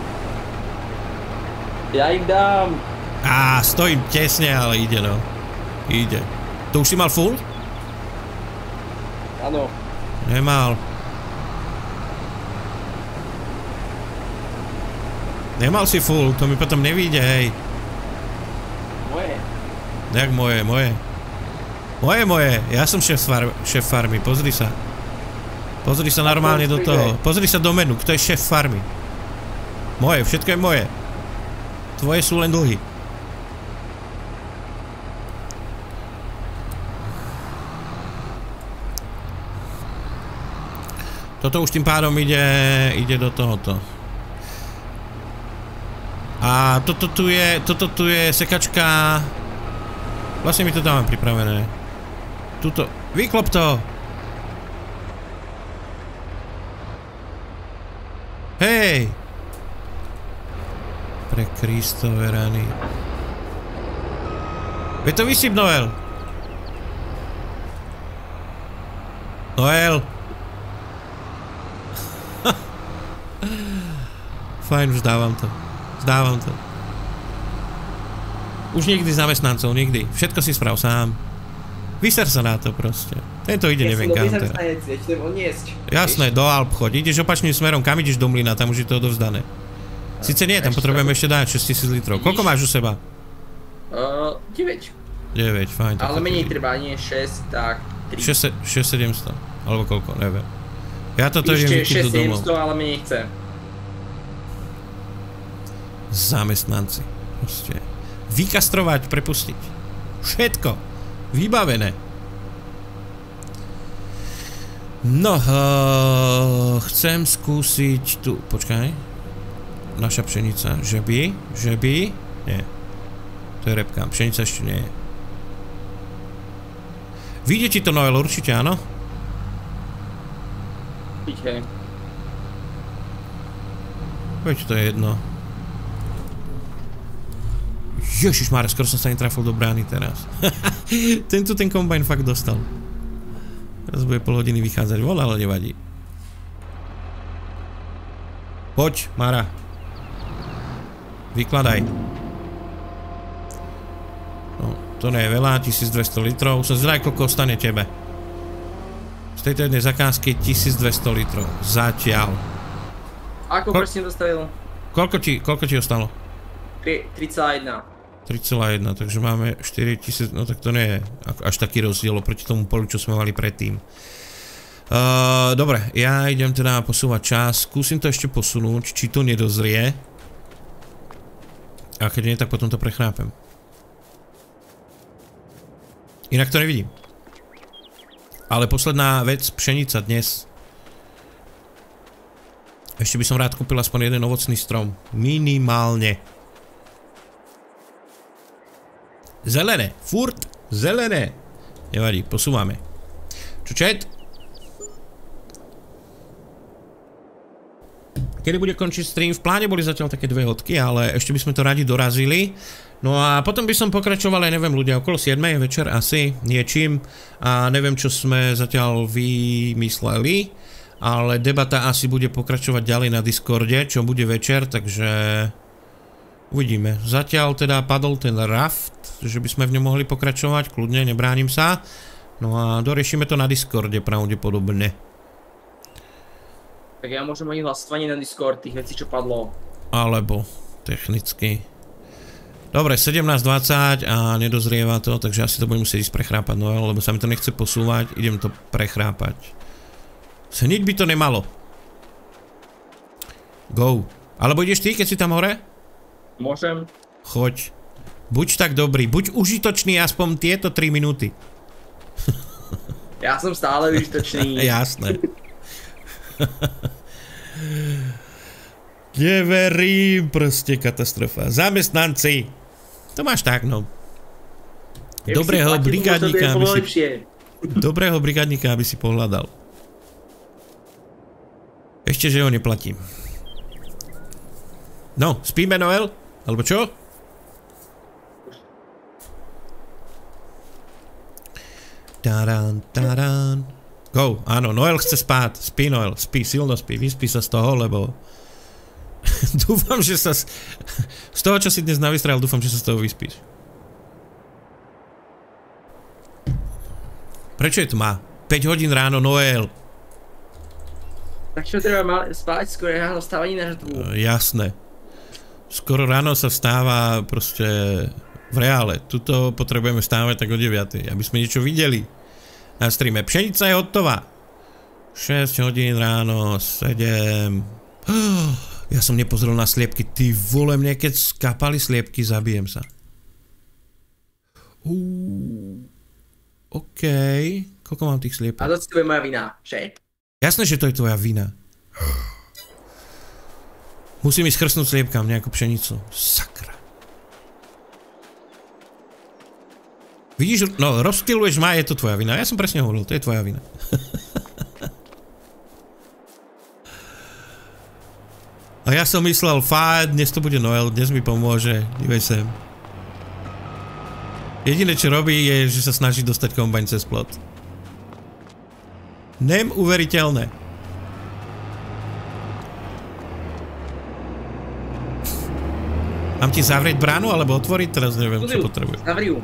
Ja im dám. Stojím tesne, ale ide, no. Ide. To už si mal full? Áno. Nemal. Nemal si full, to mi potom nevíde, hej. Moje. Jak moje? Moje. Ja som šéf farmy, pozri sa. Pozri sa normálne do toho. Pozri sa do menu, kto je šéf farmy. Moje, všetko je moje. Tvoje sú len dlhy. Toto už tým pádom ide do tohoto. A toto tu je sekačka. Vlastne mi to dávam pripravené. Tuto, vyklop to! Hej! Pre Kristove rany. Veď to vysyp, Noel! Noel! Fajn, už dávam to. Už nikdy zamestnancov, nikdy. Všetko si sprav sám. Vyser sa na to proste. Tento ide neviem kam teraz. Jasné, do Alp choď. Ideš opačným smerom, kam ideš do mlyna, tam už je to odovzdané. Sice nie, tam potrebujeme ešte dať 6000 litrov. Koľko máš u seba? 9. 9, fajn. Ale menej treba, nie 6, tak 3. 6-700. Alebo koľko, neviem. Ja toto idem vykyť do domov. Ešte 6-700, ale menej chcem. Zamestnanci. Proste. Vykastrovať, prepustiť. Všetko. Vybavené. No, chcem skúsiť tu, počkaj. Naša pšenica, že by, nie. To je repka, pšenica ešte nie je. Vyjde ti to, Noel, určite áno? Piče. Veď to je jedno. Ježišmáre, skoro som sa netrafil do brány teraz. Ten kombajn fakt dostal. Teraz bude pol hodiny vychádzať von, ale nevadí. Poď, Mara. Vykladaj. No, to nie je veľa, 1200 litrov. Som zvedavý, koľko ostane tebe. Z tejto jednej zakázky 1200 litrov. Zatiaľ. Ako presne dostavil? Koľko ti ostalo? 3,1. 3,1, takže máme 4000, no tak to nie je až taký rozdiel oproti tomu polu, čo sme mali predtým. Dobre, ja idem teda posúvať čas, skúsim to ešte posunúť, či to nedozrie. A keď nie, tak potom to prechrápem. Inak to nevidím. Ale posledná vec, pšenica dnes. Ešte by som rád kúpil aspoň jeden ovocný strom. Minimálne. Zelené, furt zelené. Nevadí, posúvame. Čučet? Kedy bude končiť stream? V pláne boli zatiaľ také 2 hodky, ale ešte by sme to radi dorazili. No a potom by som pokračoval, aj neviem, ľudia, okolo 7 večer asi, niečím. A neviem, čo sme zatiaľ vymysleli. Ale debata asi bude pokračovať ďalej na Discorde, čo bude večer, takže uvidíme. Zatiaľ teda padol ten raft, že by sme v ňom mohli pokračovať, kľudne, nebránim sa. No a doriešime to na Discorde pravdepodobne. Tak ja môžem ani hlasovanie na Discord tých vecí, čo padlo. Alebo technicky. Dobre, 17:20 a nedozrieva to, takže asi to budem musieť ísť prechrápať, no lebo sa mi to nechce posúvať, idem to prechrápať. Hniť by to nemalo. Go. Alebo ideš ty, keď si tam hore? Môžem. Choď. Buď tak dobrý, buď užitočný aspoň tieto 3 minúty. Ja som stále užitočný. Jasné. Neverím, proste katastrofa. Zamestnanci. To máš tak, no. Dobrého brigádnika, aby si pohľadal. Ešte, že ho neplatím. No, spíme, Noel? Alebo čo? Tarán, tarán. Go, áno, Noel chce spát. Spí, Noel, spí, silno spí. Vyspí sa z toho, lebo dúfam, že sa z toho, čo si dnes navystrel, dúfam, že sa z toho vyspíš. Prečo je tma? 5 hodín ráno, Noel. Tak čo treba spávať skôr ráno stávaní na žatvu? Jasné. Skoro ráno sa vstáva proste v reále. Tuto potrebujeme stávať tak o 9, aby sme niečo videli. Na streame. Pšenica je hotová. 6 hodín ráno, 7. Ja som nepozrel na sliepky. Ty vole, mne keď skápali sliepky, zabijem sa. OK. Koľko mám tých sliepok? A to je moja vina, že? Jasné, že to je tvoja vina. Musím ísť chrstnúť sliepkám nejakú pšenicu. Sakra. Vidíš, no rozptýluješ ma, je to tvoja vina. Ja som presne hovoril, to je tvoja vina. A ja som myslel, fakt, dnes to bude Noel, dnes mi pomôže, dívej sem. Jediné, čo robí, je, že sa snaží dostať kombajn cez plot. Neuveriteľné. Mám ti zavrieť bránu, alebo otvoriť? Teraz neviem, čo potrebujem. Zavri ju.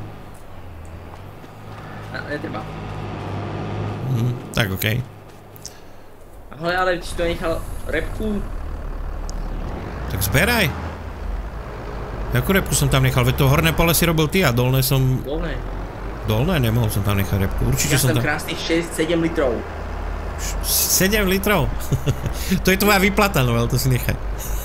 Netreba. Tak okej. Ale či to nechal repku? Tak zberaj. Jakú repku som tam nechal? Veď to horné pole si robil ty a dolné som... Dolné. Dolné? Nemohol som tam nechať repku. Určite som tam... krásnych 6-7 litrov. 7 litrov? To je tvoja výplata, Noel, to si nechaj.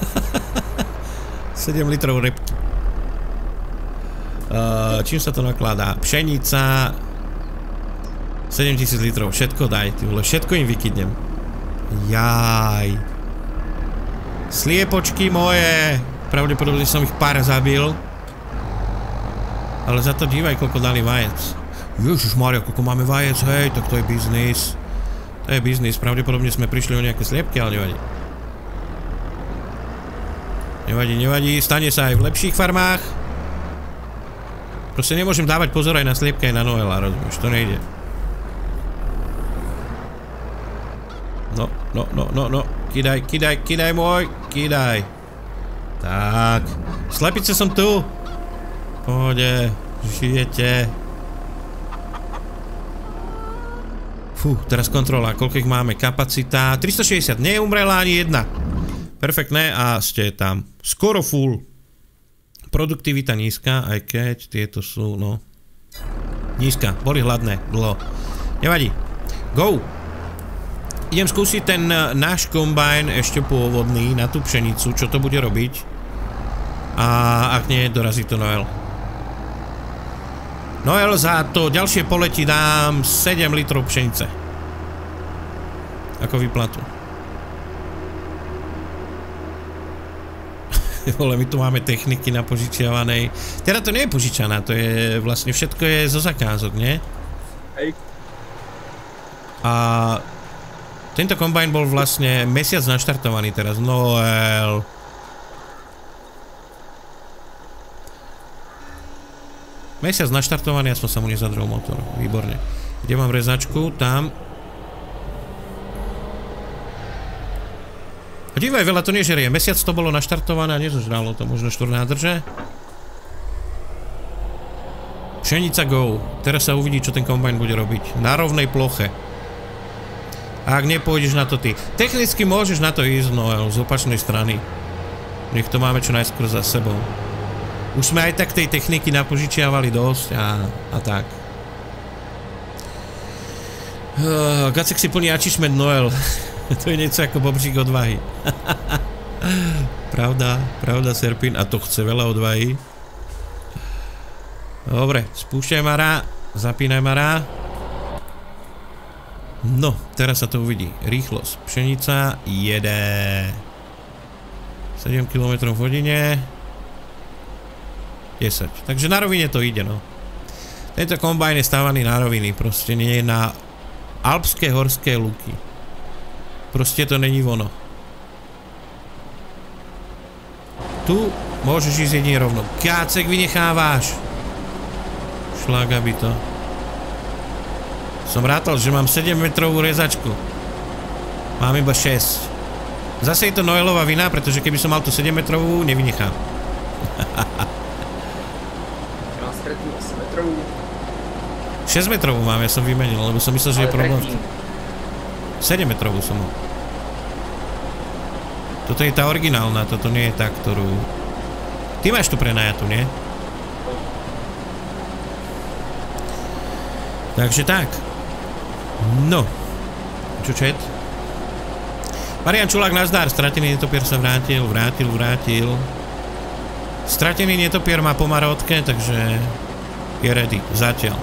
7 litrov repky. Čím sa to nakladá? Pšenica... 7000 litrov, všetko daj, ty vole, všetko im vykydnem. Jaj. Sliepočky moje. Pravdepodobne som ich pár zabil. Ale za to dívaj, koľko dali vajec. Ježišmaria, koľko máme vajec, hej, tak to je biznis. To je biznis, pravdepodobne sme prišli o nejaké sliepky, ale nevadí. Nevadí, stane sa aj v lepších farmách. Proste nemôžem dávať pozor aj na sliepky, aj na Noela, rozumieš, to nejde. No, kidaj môj, kidaj. Tak, slepice som tu. Pohode, žijete. Fú, teraz kontrola, koľko ich máme, kapacita, 360, neumrela ani jedna. Perfektné a ste tam, skoro full. Produktivita nízka, aj keď tieto sú, no, nízka, boli hladné, dlho. Nevadí, go. Idem skúsiť ten náš kombajn ešte pôvodný na tú pšenicu, čo to bude robiť. A ak nie, dorazí to Noel. Noel, za to ďalšie pole ti dám 7 litrov pšenice. Ako výplatu. Vole, my tu máme techniky na požičiavanej. Teda to nie je požičaná, to je vlastne všetko je zo zakázok, nie? Hej. A tento kombajn bol vlastne mesiac naštartovaný teraz. Noel. Mesiac naštartovaný, aspoň sa mu nezadrel motor. Výborne. Kde mám rezačku? Tam. A dívaj, veľa to nežerie. Mesiac to bolo naštartované a nezožralo to. Možno 4 nádrže. Pšenica go. Teraz sa uvidí, čo ten kombajn bude robiť. Na rovnej ploche. A ak nepôjdeš na to ty. Technicky môžeš na to ísť, Noel, z opačnej strany. Nech to máme čo najskôr za sebou. Už sme aj tak tej techniky napožičiavali dosť a tak. Gacek si plní achievement Noel. To je niečo ako bobřík odvahy. Pravda, Serpín. A to chce veľa odvahy. Dobre, spúšťaj Mara. Zapínaj Mara. No, teraz sa to uvidí. Rýchlosť. Pšenica jede. 7 km v hodine. 10. Takže na rovine to ide, no. Tento kombajn je stávaný na roviny. Proste nie je na alpské horské luky. Proste to není ono. Tu môžeš ísť jedine rovno. Kácek vynecháváš. Šlága by to. Som rátal, že mám 7 metrovú rezačku. Mám iba 6. Zase je to Noelova vina, pretože keby som mal tú 7 metrovú, nevynechám. Mám stretnú 8 metrovú. 6 metrovú mám, ja som vymenil, lebo som myslel, že je problém. 7 metrovú som mal. Toto je tá originálna, toto nie je tá, ktorú... Ty máš tu prenajatú, nie? Takže tak. No. Čo čet? Marian Čulák, nazdar. Stratený netopier sa vrátil. Stratený netopier má po marotke, takže je ready. Zatiaľ.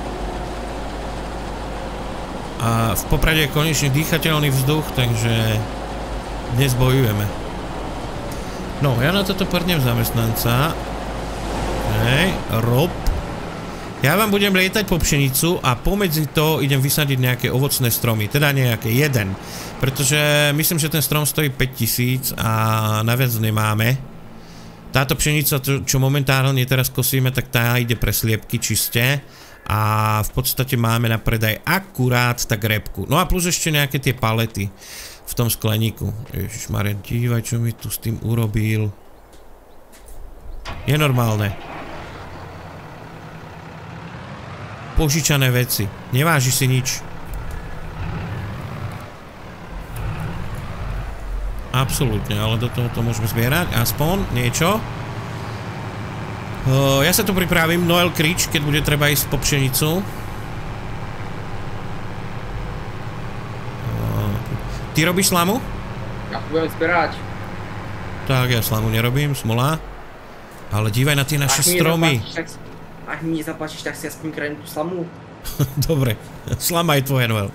A v Poprade je konečne dýchateľný vzduch, takže dnes bojujeme. No, ja na toto prdnem zamestnanca. Hej, Rob. Ja vám budem lietať po pšenicu a pomedzi to idem vysadiť nejaké ovocné stromy. Teda nejaké, jeden. Pretože myslím, že ten strom stojí 5000 a naviac nemáme. Táto pšenica, čo momentálne teraz kosíme, tak tá ide pre sliepky čiste. A v podstate máme na predaj akurát tak repku. No a plus ešte nejaké tie palety v tom skleníku. Ježišmarja, dívaj, čo mi tu s tým urobil. Je normálne. Požičané veci. Neváži si nič. Absolútne, ale do toho to môžeme zbierať. Aspoň niečo. Ja sa tu pripravím. Noel krič, keď bude treba ísť po pšenicu. Ty robíš slamu? Ja tu budem zbierať. Tak, ja slamu nerobím, smola. Ale dívaj na tie naše stromy. Ak mi nezapáčiš, tak si aspoň krajím tú slamu. Dobre. Slamaj tvoje, Noel.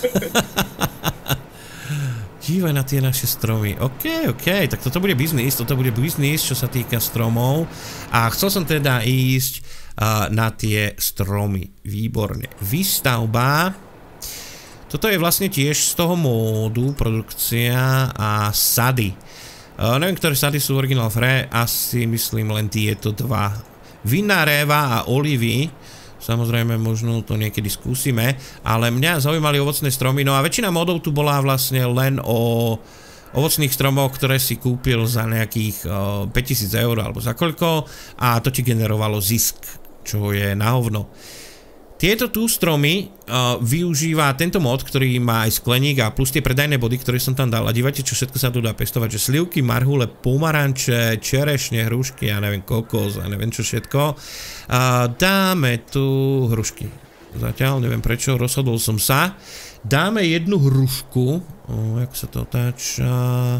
Dívaj na tie naše stromy. OK, tak toto bude biznis, čo sa týka stromov. A chcel som teda ísť na tie stromy. Výborne. Výstavba. Toto je vlastne tiež z toho módu produkcia a sady. Neviem, ktoré sady sú originál hre, asi myslím len tieto dva. Vinná réva a olivy. Samozrejme, možno to niekedy skúsime, ale mňa zaujímali ovocné stromy, no a väčšina modov tu bola vlastne len o ovocných stromoch, ktoré si kúpil za nejakých 5000 eur alebo za koľko a to ti generovalo zisk, čo je na hovno. Tieto tu stromy využíva tento mod, ktorý má aj skleník a plus tie predajné body, ktoré som tam dal. A dívajte, čo všetko sa tu dá pestovať. Že slivky, marhule, pomaranče, čerešne, hrušky, ja neviem, kokos a neviem čo všetko. Dáme tu hrušky. Zatiaľ neviem prečo, rozhodol som sa. Dáme jednu hrušku. Jak sa to otáča?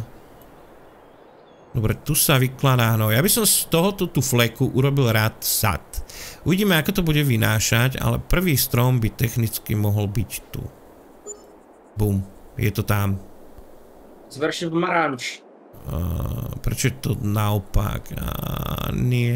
Dobre, tu sa vykladá, no ja by som z tohoto tu fleku urobil rád sad. Uvidíme, ako to bude vynášať, ale prvý strom by technicky mohol byť tu. Bum, je to tam. Zvrši pomaranč. Prečo je to naopak? Nie.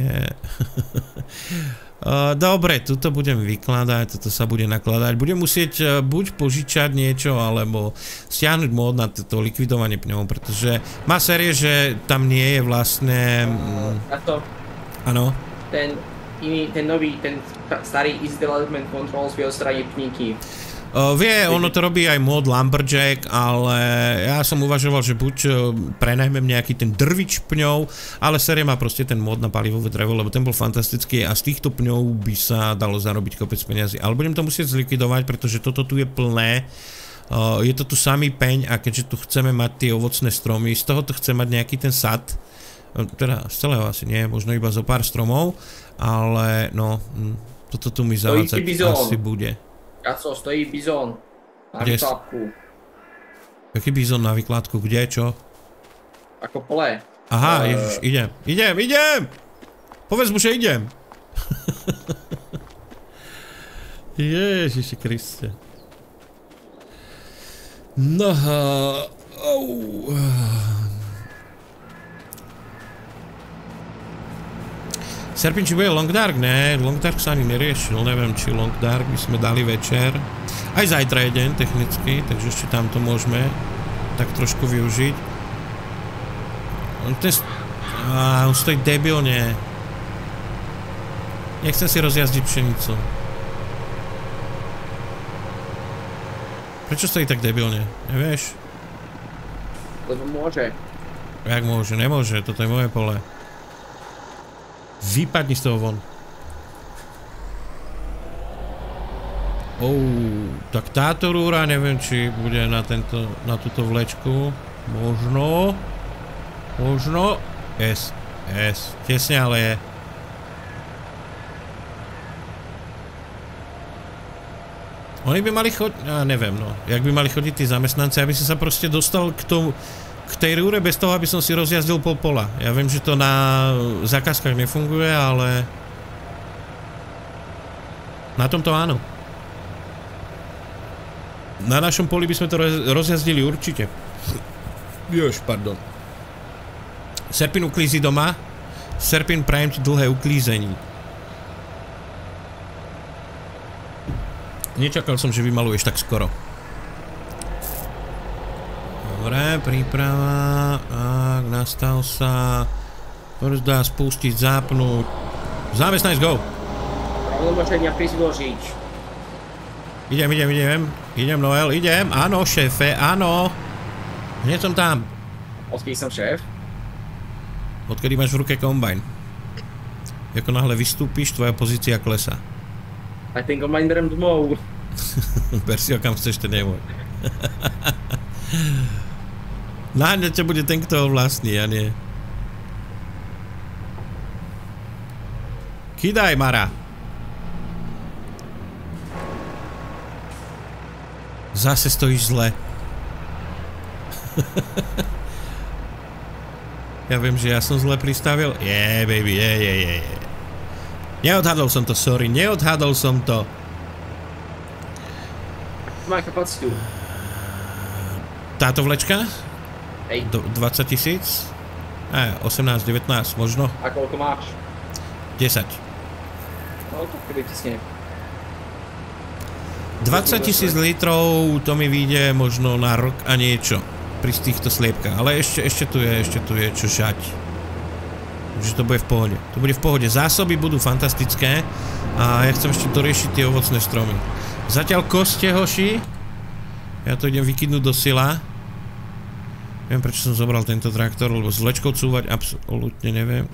Dobre, tuto budem vykladať, toto sa bude nakladať. Budem musieť buď požičať niečo, alebo stiahnuť mód na toto likvidovanie pňov, pretože má série, že tam nie je vlastne... Áno. Ten nový, ten starý Easy Development Controls vie odstrániť pníky. Vie, ono to robí aj mod Lumberjack, ale ja som uvažoval, že buď prenajmem nejaký ten drvič pňov, ale série má proste ten mod na palivové drevo, lebo ten bol fantastický a z týchto pňov by sa dalo zarobiť kopec peniazy. Ale budem to musieť zlikvidovať, pretože toto tu je plné. Je to tu samý peň a keďže tu chceme mať tie ovocné stromy, z toho to chcem mať nejaký ten sad. Teda z celého asi nie, možno iba zo pár stromov, ale no, toto tu mi zavádzať asi bude. Jaco, stojí bizón na vykladku. Jaký bizón na vykladku? Kde? Čo? Ako pole. Aha, ježiš, idem! Povedz mu, že idem! Ježiši Kriste. No, Serpin, či bude Long Dark? Ne, Long Dark sa ani neriešil, neviem, či Long Dark by sme dali večer. Aj zajtra je deň technicky, takže ešte tam to môžeme tak trošku využiť. On stojí debilne. Nechcem si rozjazdiť pšenicu. Prečo stojí tak debilne? Nevieš? Lebo môže. Jak môže? Nemôže, toto je moje pole. Vypadni z toho von. Tak táto rúra, neviem, či bude na túto vlečku. Možno. Yes. Tesne, ale je. Oni by mali chodiť, neviem, no. Jak by mali chodiť tí zamestnanci, aby som sa proste dostal k tej rúre bez toho, aby som si rozjazdil pol pola. Ja viem, že to na zákazkách nefunguje, ale na tomto áno. Na našom poli by sme to rozjazdili určite. Pardon. Serpin uklízi doma. Serpin, prajem ti dlhé uklízení. Nečakal som, že vymaluješ tak skoro. Dobre, príprava, tak, nastav sa, dá spustiť, zapnúť, zamestnaj, go! Pravdomočenia prizložiť. Idem, Noel, idem, áno, šéfe, áno, hneď som tam. Odkedy som šéf? Odkedy máš v ruke kombajn. Ako náhle vystúpiš, tvoja pozícia klesá. A ten kombajn berem domov. Ber si ho kam chceš, ten je môj. Náhňať ťa bude ten, kto ho vlastní, a nie. Kydaj, Mara. Zase stojíš zle. Ja viem, že ja som zle pristavil. Baby, je. Neodhadol som to, sorry, neodhadol som to. Má kapacitu. Táto vlečka? Hej. 20 000? 18, 19 možno. A koľko máš? 10. No to keby tisne. 20 000 litrov, to mi vyjde možno na rok a niečo. Pri týchto sliepkách, ale ešte tu je čo žať. Takže to bude v pohode. To bude v pohode. Zásoby budú fantastické a ja chcem ešte doriešiť tie ovocné stromy. Zatiaľ koste, hoši. Ja to idem vykydnúť do sila. Neviem, prečo som zobral tento traktor, lebo s vlečkou cúvať absolútne neviem.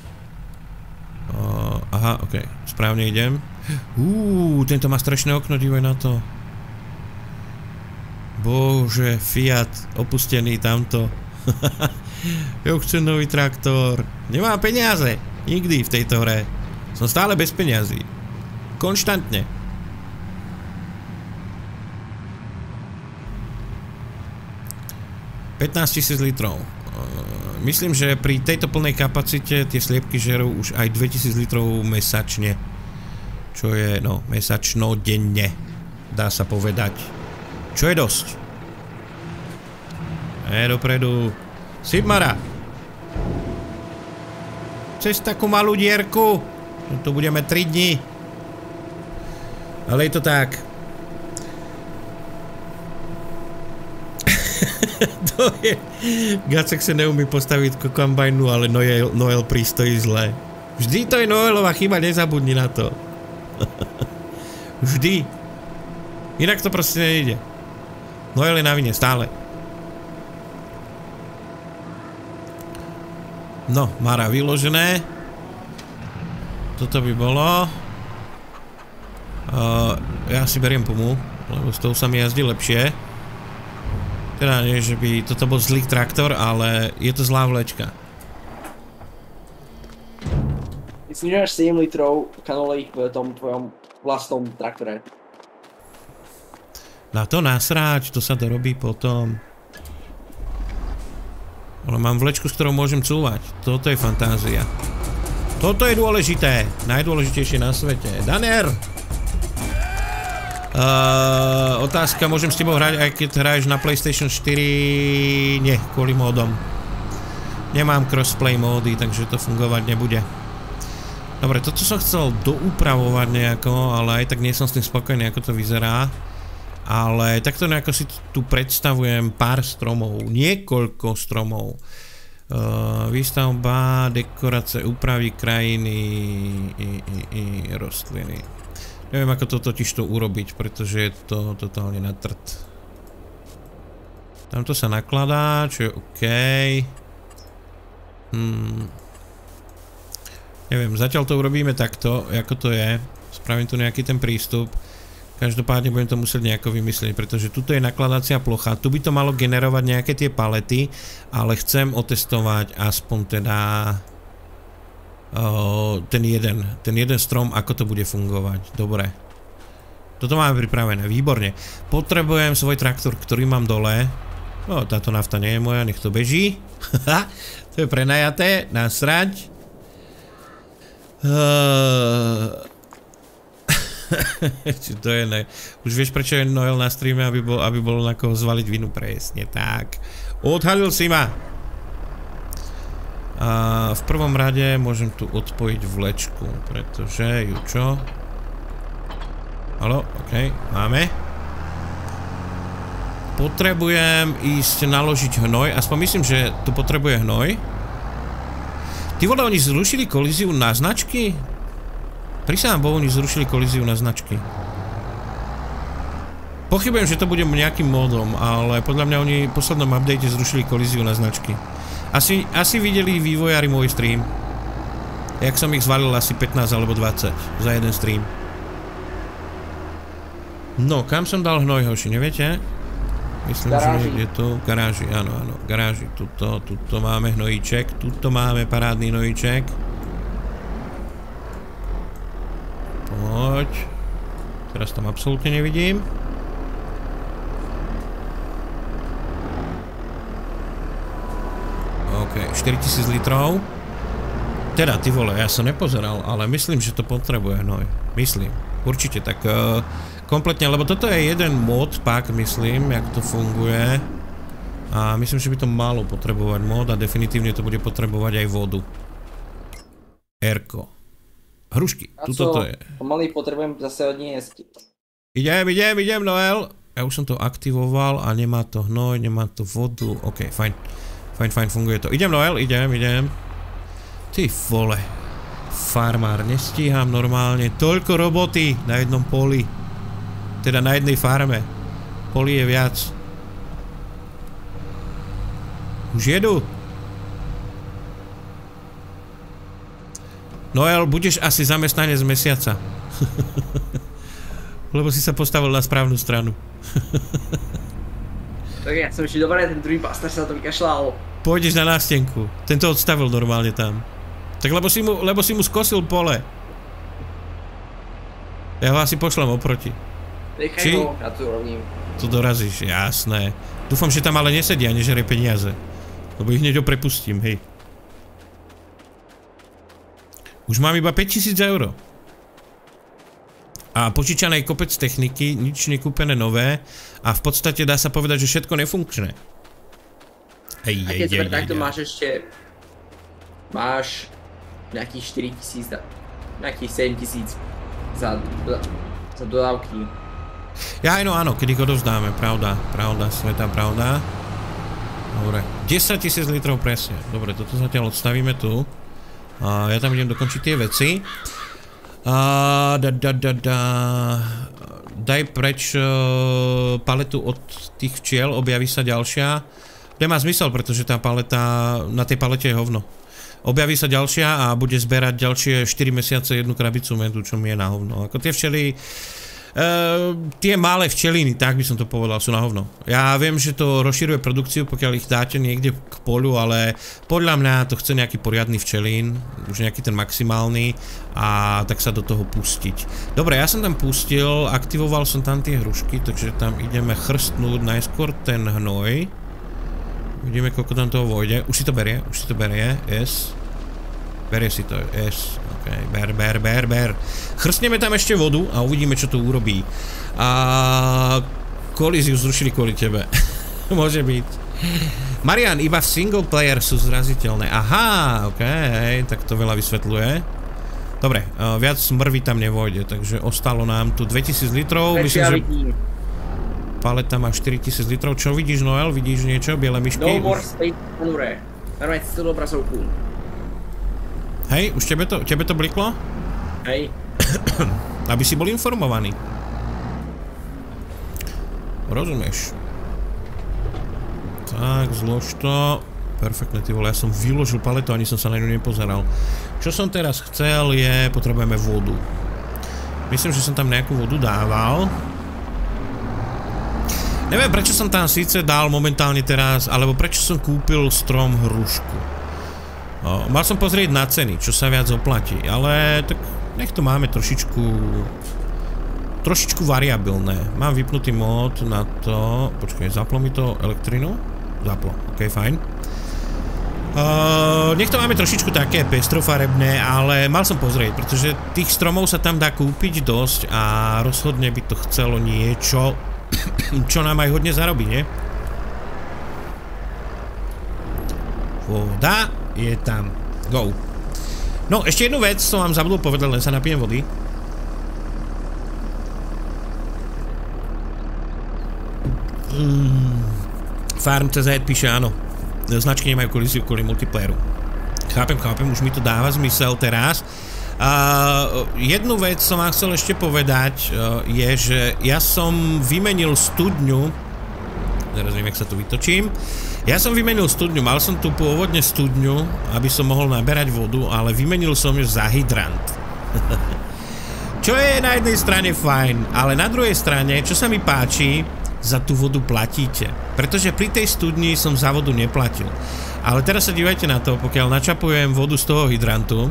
Aha, ok. Správne idem. Tento má strašné okno, dívaj na to. Bože, Fiat, opustený tamto. Ja chcem nový traktor. Nemám peniaze. Nikdy v tejto hre. Som stále bez peniazy. Konštantne. $15 000 litrov. Myslím, že pri tejto plnej kapacite tie sliepky žerú už aj 2000 litrov mesačne. Čo je, no, mesačno denne. Dá sa povedať. Čo je dosť. Dopredu. Sigmara. Cez takú malú dierku. Tu budeme 3 dní. Ale je to tak. To je... Gacek sa neumí postaviť k kombajnu, ale Noel pristojí zle. Vždy to je Noelová chyba, nezabudni na to. Vždy. Inak to proste nejde. Noel je na vine, stále. No, Mara vyložené. Toto by bolo. Ja si beriem Pumu, lebo s tou sa mi jazdí lepšie. Teda nie, že by toto bol zlý traktor, ale je to zlá vlečka. Myslím, že máš 7 litrov kanolejch v tom tvojom vlastnom traktore. Na to nasráč, to sa dorobí potom. Ale mám vlečku, s ktorou môžem cúvať. Toto je fantázia. Toto je dôležité. Najdôležitejšie na svete. Daner! Otázka, môžem s tebou hrať, aj keď hraješ na PlayStation 4? Nie, kvôli módom. Nemám crossplay módy, takže to fungovať nebude. Dobre, toto som chcel doupravovať nejako, ale aj tak nie som s tým spokojný, ako to vyzerá. Ale takto nejako si tu predstavujem pár stromov, niekoľko stromov. Výstavba, dekorácie, úpravy krajiny i rastliny. Neviem, ako to totiž to urobiť, pretože je to totálne na trd. Tamto sa nakladá, čo je OK. Neviem, zatiaľ to urobíme takto, ako to je. Spravím tu nejaký ten prístup. Každopádne budem to musieť nejako vymyslieť, pretože tuto je nakladacia plocha. Tu by to malo generovať nejaké tie palety, ale chcem otestovať aspoň teda ten jeden strom, ako to bude fungovať. Dobre. Toto máme pripravené, výborne. Potrebujem svoj traktor, ktorý mám dole. No, táto nafta nie je moja, nech to beží. To je prenajaté, nasrať. To je ne. Už vieš, prečo je Noel na streame, aby bol na koho zvaliť vinu, presne tak. Odhalil si ma. A v prvom rade môžem tu odpojiť vlečku, pretože ju čo? Haló, ok, máme. Potrebujem ísť naložiť hnoj, aspoň myslím, že tu potrebuje hnoj. Ty vole, oni zrušili kolíziu na značky? Prisahám Bohu, oni zrušili kolíziu na značky. Pochybujem, že to bude nejakým módom, ale podľa mňa oni v poslednom update zrušili kolíziu na značky. Asi videli vývojári môj stream. Jak som ich zvalil asi 15 alebo 20 za jeden stream. No, kam som dal hnoj, hoši, neviete? Myslím, že je to v garáži, áno, v garáži. Tuto máme hnojíček, tuto máme parádny hnojíček. Poď. Teraz tam absolútne nevidím. OK, 4000 litrov. Teda, ty vole, ja som nepozeral, ale myslím, že to potrebuje hnoj. Myslím, určite, tak Kompletne, lebo toto je jeden mod pack, myslím, jak to funguje. A myslím, že by to malo potrebovať mod a definitívne to bude potrebovať aj vodu. Erko. Hrušky, tuto to je. Pomaly potrebujem zase odniesť. Idem, Noel. Ja už som to aktivoval a nemá to hnoj, nemá to vodu. OK, fajn. Fajn, funguje to. Idem, Noel, idem. Ty vole. Farmár, nestíham normálne. Toľko roboty na jednom poli. Teda na jednej farme. Poli je viac. Už jedu. Noel, budeš asi zamestnanec mesiaca. Lebo si sa postavil na správnu stranu. Tak ja som ešte dobré, ten druhý pastor sa to vykašľal. Pôjdeš na nástenku. Tento odstavil normálne tam. Tak lebo si mu skosil pole. Ja ho asi pošlem oproti. Nechaj ho, ja to robím. To dorazíš, jasné. Dúfam, že tam ale nesedia, nežerie peniaze. Lebo ich hneď prepustím, hej. Už mám iba 5000 €. A požičané kopec techniky, nič nekúpené nové. A v podstate dá sa povedať, že všetko nefunkčné. A keď takto máš ešte... Máš nejakých 4000, nejakých 7000 za dodávky. Ja áno, keď ich odovzdáme, pravda, svätá pravda. Dobre, 10 000 litrov presne. Dobre, toto zatiaľ odstavíme tu. Ja tam idem dokončiť tie veci. Daj preč paletu od tých včiel, objaví sa ďalšia. Nemá zmysel, pretože tá paleta, na tej palete je hovno. Objaví sa ďalšia a bude zberať ďalšie 4 mesiace jednu krabicu medu, čo mi je na hovno. Ako tie včely... tie malé včeliny, tak by som to povedal, sú na hovno. Ja viem, že to rozširuje produkciu, pokiaľ ich dáte niekde k poľu, ale podľa mňa to chce nejaký poriadny včelín, už nejaký ten maximálny a tak sa do toho pustiť. Dobre, ja som tam pustil, aktivoval som tam tie hrušky, takže tam ideme chrstnúť najskôr ten hnoj. Vidíme, koľko tam toho vojde. Už si to berie, yes. Berie si to, yes. OK, ber. Chrstneme tam ešte vodu a uvidíme, čo to urobí. A kolíziu zrušili kvôli tebe. Môže byť. Marian, iba v single player sú zraziteľné. Aha, OK, tak to veľa vysvetľuje. Dobre, viac mrvy tam nevojde, takže ostalo nám tu 2000 litrov. Myslím, že paleta má 4000 litrov. Čo vidíš, Noel? Vidíš niečo? Biele myšky? No more space manure. Normálne si celú obrazovku. Hej, už tebe to bliklo? Hej. Aby si bol informovaný. Rozumieš? Tak, zlož to. Perfektne, ty vole, ja som vyložil paletu, ani som sa na ňu nepozeral. Čo som teraz chcel je, potrebujeme vodu. Myslím, že som tam nejakú vodu dával. Neviem, prečo som tam síce dal momentálne teraz, alebo prečo som kúpil strom hrušku. Mal som pozrieť na ceny, čo sa viac oplatí, ale tak nech to máme trošičku variabilné. Mám vypnutý mód na to, počkaj, zaplo mi to elektrinu? Zaplo, ok, fajn. Nech to máme trošičku také pestrofarebné, ale mal som pozrieť, pretože tých stromov sa tam dá kúpiť dosť a rozhodne by to chcelo niečo, čo nám aj hodne zarobí, nie? Voda je tam. Go. No, ešte jednu vec som vám zabudol povedať, len sa napijem vody. Farm.cz píše áno. Značky nemajú kolíziu kvôli multiplayeru. Chápem, už mi to dáva zmysel teraz. Jednu vec som vám chcel ešte povedať, je, že ja som vymenil studňu. Teraz viem, jak sa tu vytočím. Ja som vymenil studňu, mal som tu pôvodne studňu, aby som mohol naberať vodu, ale vymenil som ju za hydrant. Čo je na jednej strane fajn, ale na druhej strane, čo sa mi páči, za tú vodu platíte. Pretože pri tej studni som za vodu neplatil. Ale teraz sa dívajte na to, pokiaľ načapujem vodu z toho hydrantu,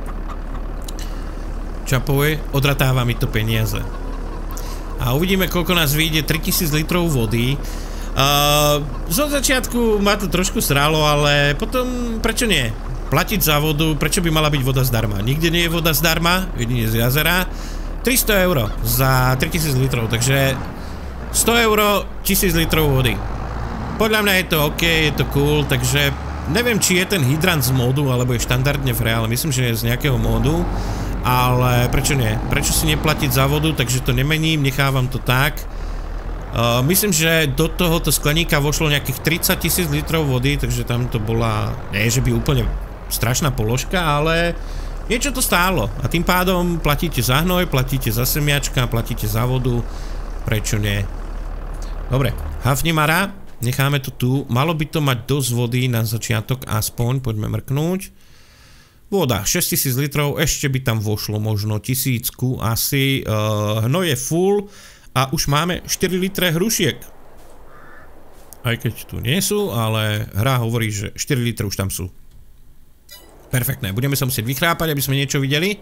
čapuje, odratáva mi to peniaze. A uvidíme, koľko nás vyjde 3000 litrov vody. Zo začiatku ma to trošku sralo, ale potom prečo nie? Platiť za vodu, prečo by mala byť voda zdarma? Nikde nie je voda zdarma, jedine z jazera. 300 € za 3000 litrov, takže 100 € 1000 litrov vody. Podľa mňa je to OK, je to cool, takže neviem, či je ten hydrant z módu, alebo je štandardne v reále, myslím, že je z nejakého módu, ale prečo nie? Prečo si neplatiť za vodu, takže to nemením, nechávam to tak. Myslím, že do tohoto skleníka vošlo nejakých 30 000 litrov vody, takže tam to bola, nie že by úplne strašná položka, ale niečo to stálo. A tým pádom platíte za hnoj, platíte za semiačka, platíte za vodu, prečo nie? Dobre, hafnimara, necháme to tu, malo by to mať dosť vody na začiatok aspoň, poďme mrknúť. Voda, 6000 litrov, ešte by tam vošlo možno 1000 asi, hnoj je full, a už máme 4 litre hrušiek. Aj keď tu nie sú, ale hra hovorí, že 4 litre už tam sú. Perfektné, budeme sa musieť vychrápať, aby sme niečo videli.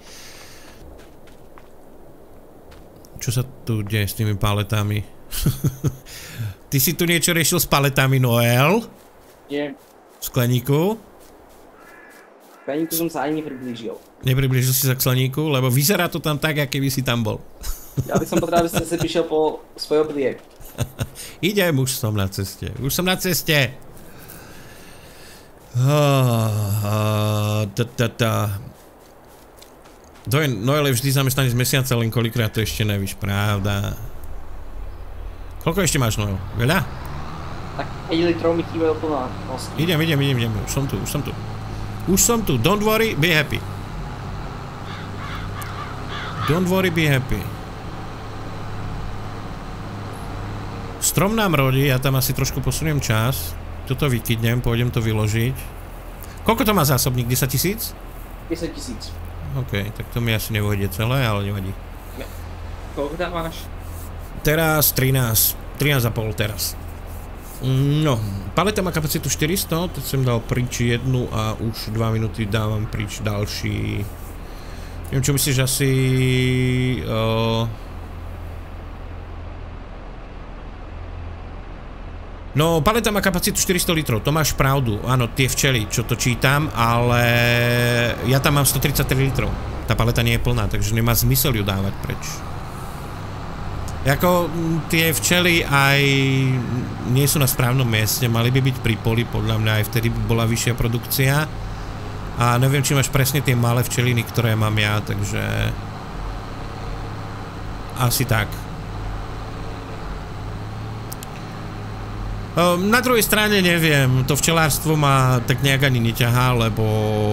Čo sa tu deje s tými paletami? Ty si tu niečo riešil s paletami, Noel? Nie. V skleníku? V skleníku som sa ani nepriblížil. Nepriblížil si sa k skleníku? Lebo vyzerá to tam tak, aký by si tam bol. Ja by som potreboval, aby ste si prišiel po svoj obliek. Idem, už som na ceste. Už som na ceste. Noel je vždy zamestnaný z mesiaca, len koľkokrát to ešte nevíš, pravda. Koľko ešte máš, Noel? Veľa? Tak 5 litrov mi chýbajú plná nosky. Idem. Už som tu. Don't worry, be happy. Don't worry, be happy. Strom nám rodí, ja tam asi trošku posuniem čas. Toto vykydnem, pôjdem to vyložiť. Koľko to má zásobník? 10 000? 10 000. OK, tak to mi asi nevojde celé, ale nevadí. Koľko tam máš? Teraz 13. 13,5 teraz. No, paleta má kapacitu 400, teď som dal prič jednu a už 2 minúty dávam prič ďalší. Neviem, čo myslíš asi... No, paleta má kapacitu 400 litrov, to máš pravdu, áno, tie včely, čo to čítam, ale ja tam mám 133 litrov. Tá paleta nie je plná, takže nemá zmysel ju dávať preč. Jako tie včely aj nie sú na správnom mieste, mali by byť pri poli, podľa mňa aj vtedy by bola vyššia produkcia. A neviem, či máš presne tie malé včeliny, ktoré mám ja, takže... Asi tak. Na druhej strane neviem, to včelárstvo ma tak nejak ani neťahá, lebo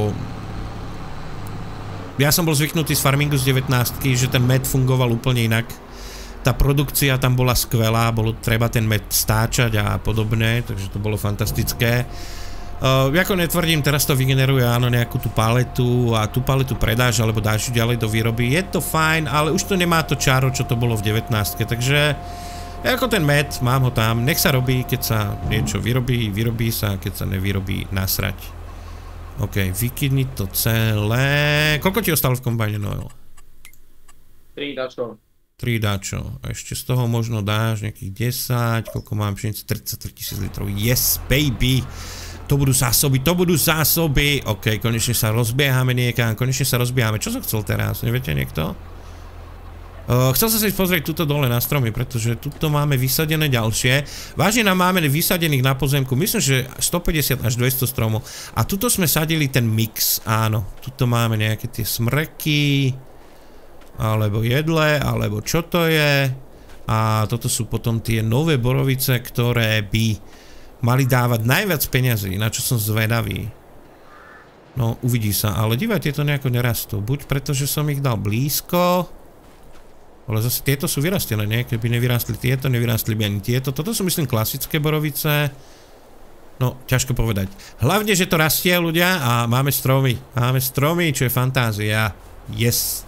ja som bol zvyknutý z farmingu z 19-ky, že ten med fungoval úplne inak. Tá produkcia tam bola skvelá, bolo treba ten med stáčať a podobne, takže to bolo fantastické. Ako netvrdím, teraz to vygeneruje áno nejakú tú paletu a tú paletu predáš alebo dáš ju ďalej do výroby, je to fajn, ale už to nemá to čaro, čo to bolo v 19-ke, takže ako ten med, mám ho tam, nech sa robí, keď sa niečo vyrobí, vyrobí sa, keď sa nevyrobí, nasrať. OK, vykydni to celé. Koľko ti ostalo v kombajne, Noel? 3 dačo. 3 dačo. Ešte z toho možno dáš nejakých 10, koľko mám, 33 000 litrov. Yes, baby! To budú zásoby, OK, konečne sa rozbiehame niekam, Čo som chcel teraz, neviete niekto? Chcel som sa ísť pozrieť tuto dole na stromy, pretože tuto máme vysadené ďalšie. Vážne nám máme vysadených na pozemku, myslím, že 150 až 200 stromov. A tuto sme sadili ten mix, áno. Tuto máme nejaké tie smrky, alebo jedle, alebo čo to je. A toto sú potom tie nové borovice, ktoré by mali dávať najviac peňazí, na čo som zvedavý. No, uvidí sa, ale divaj, tieto nejako nerastú. Buď preto, že som ich dal blízko, ale zase tieto sú vyrastené, nie? Keby nevyrástli tieto, nevyrástli by ani tieto. Toto sú, myslím, klasické borovice. No, ťažko povedať. Hlavne, že to rastie, ľudia, a máme stromy. Máme stromy, čo je fantázia. Yes.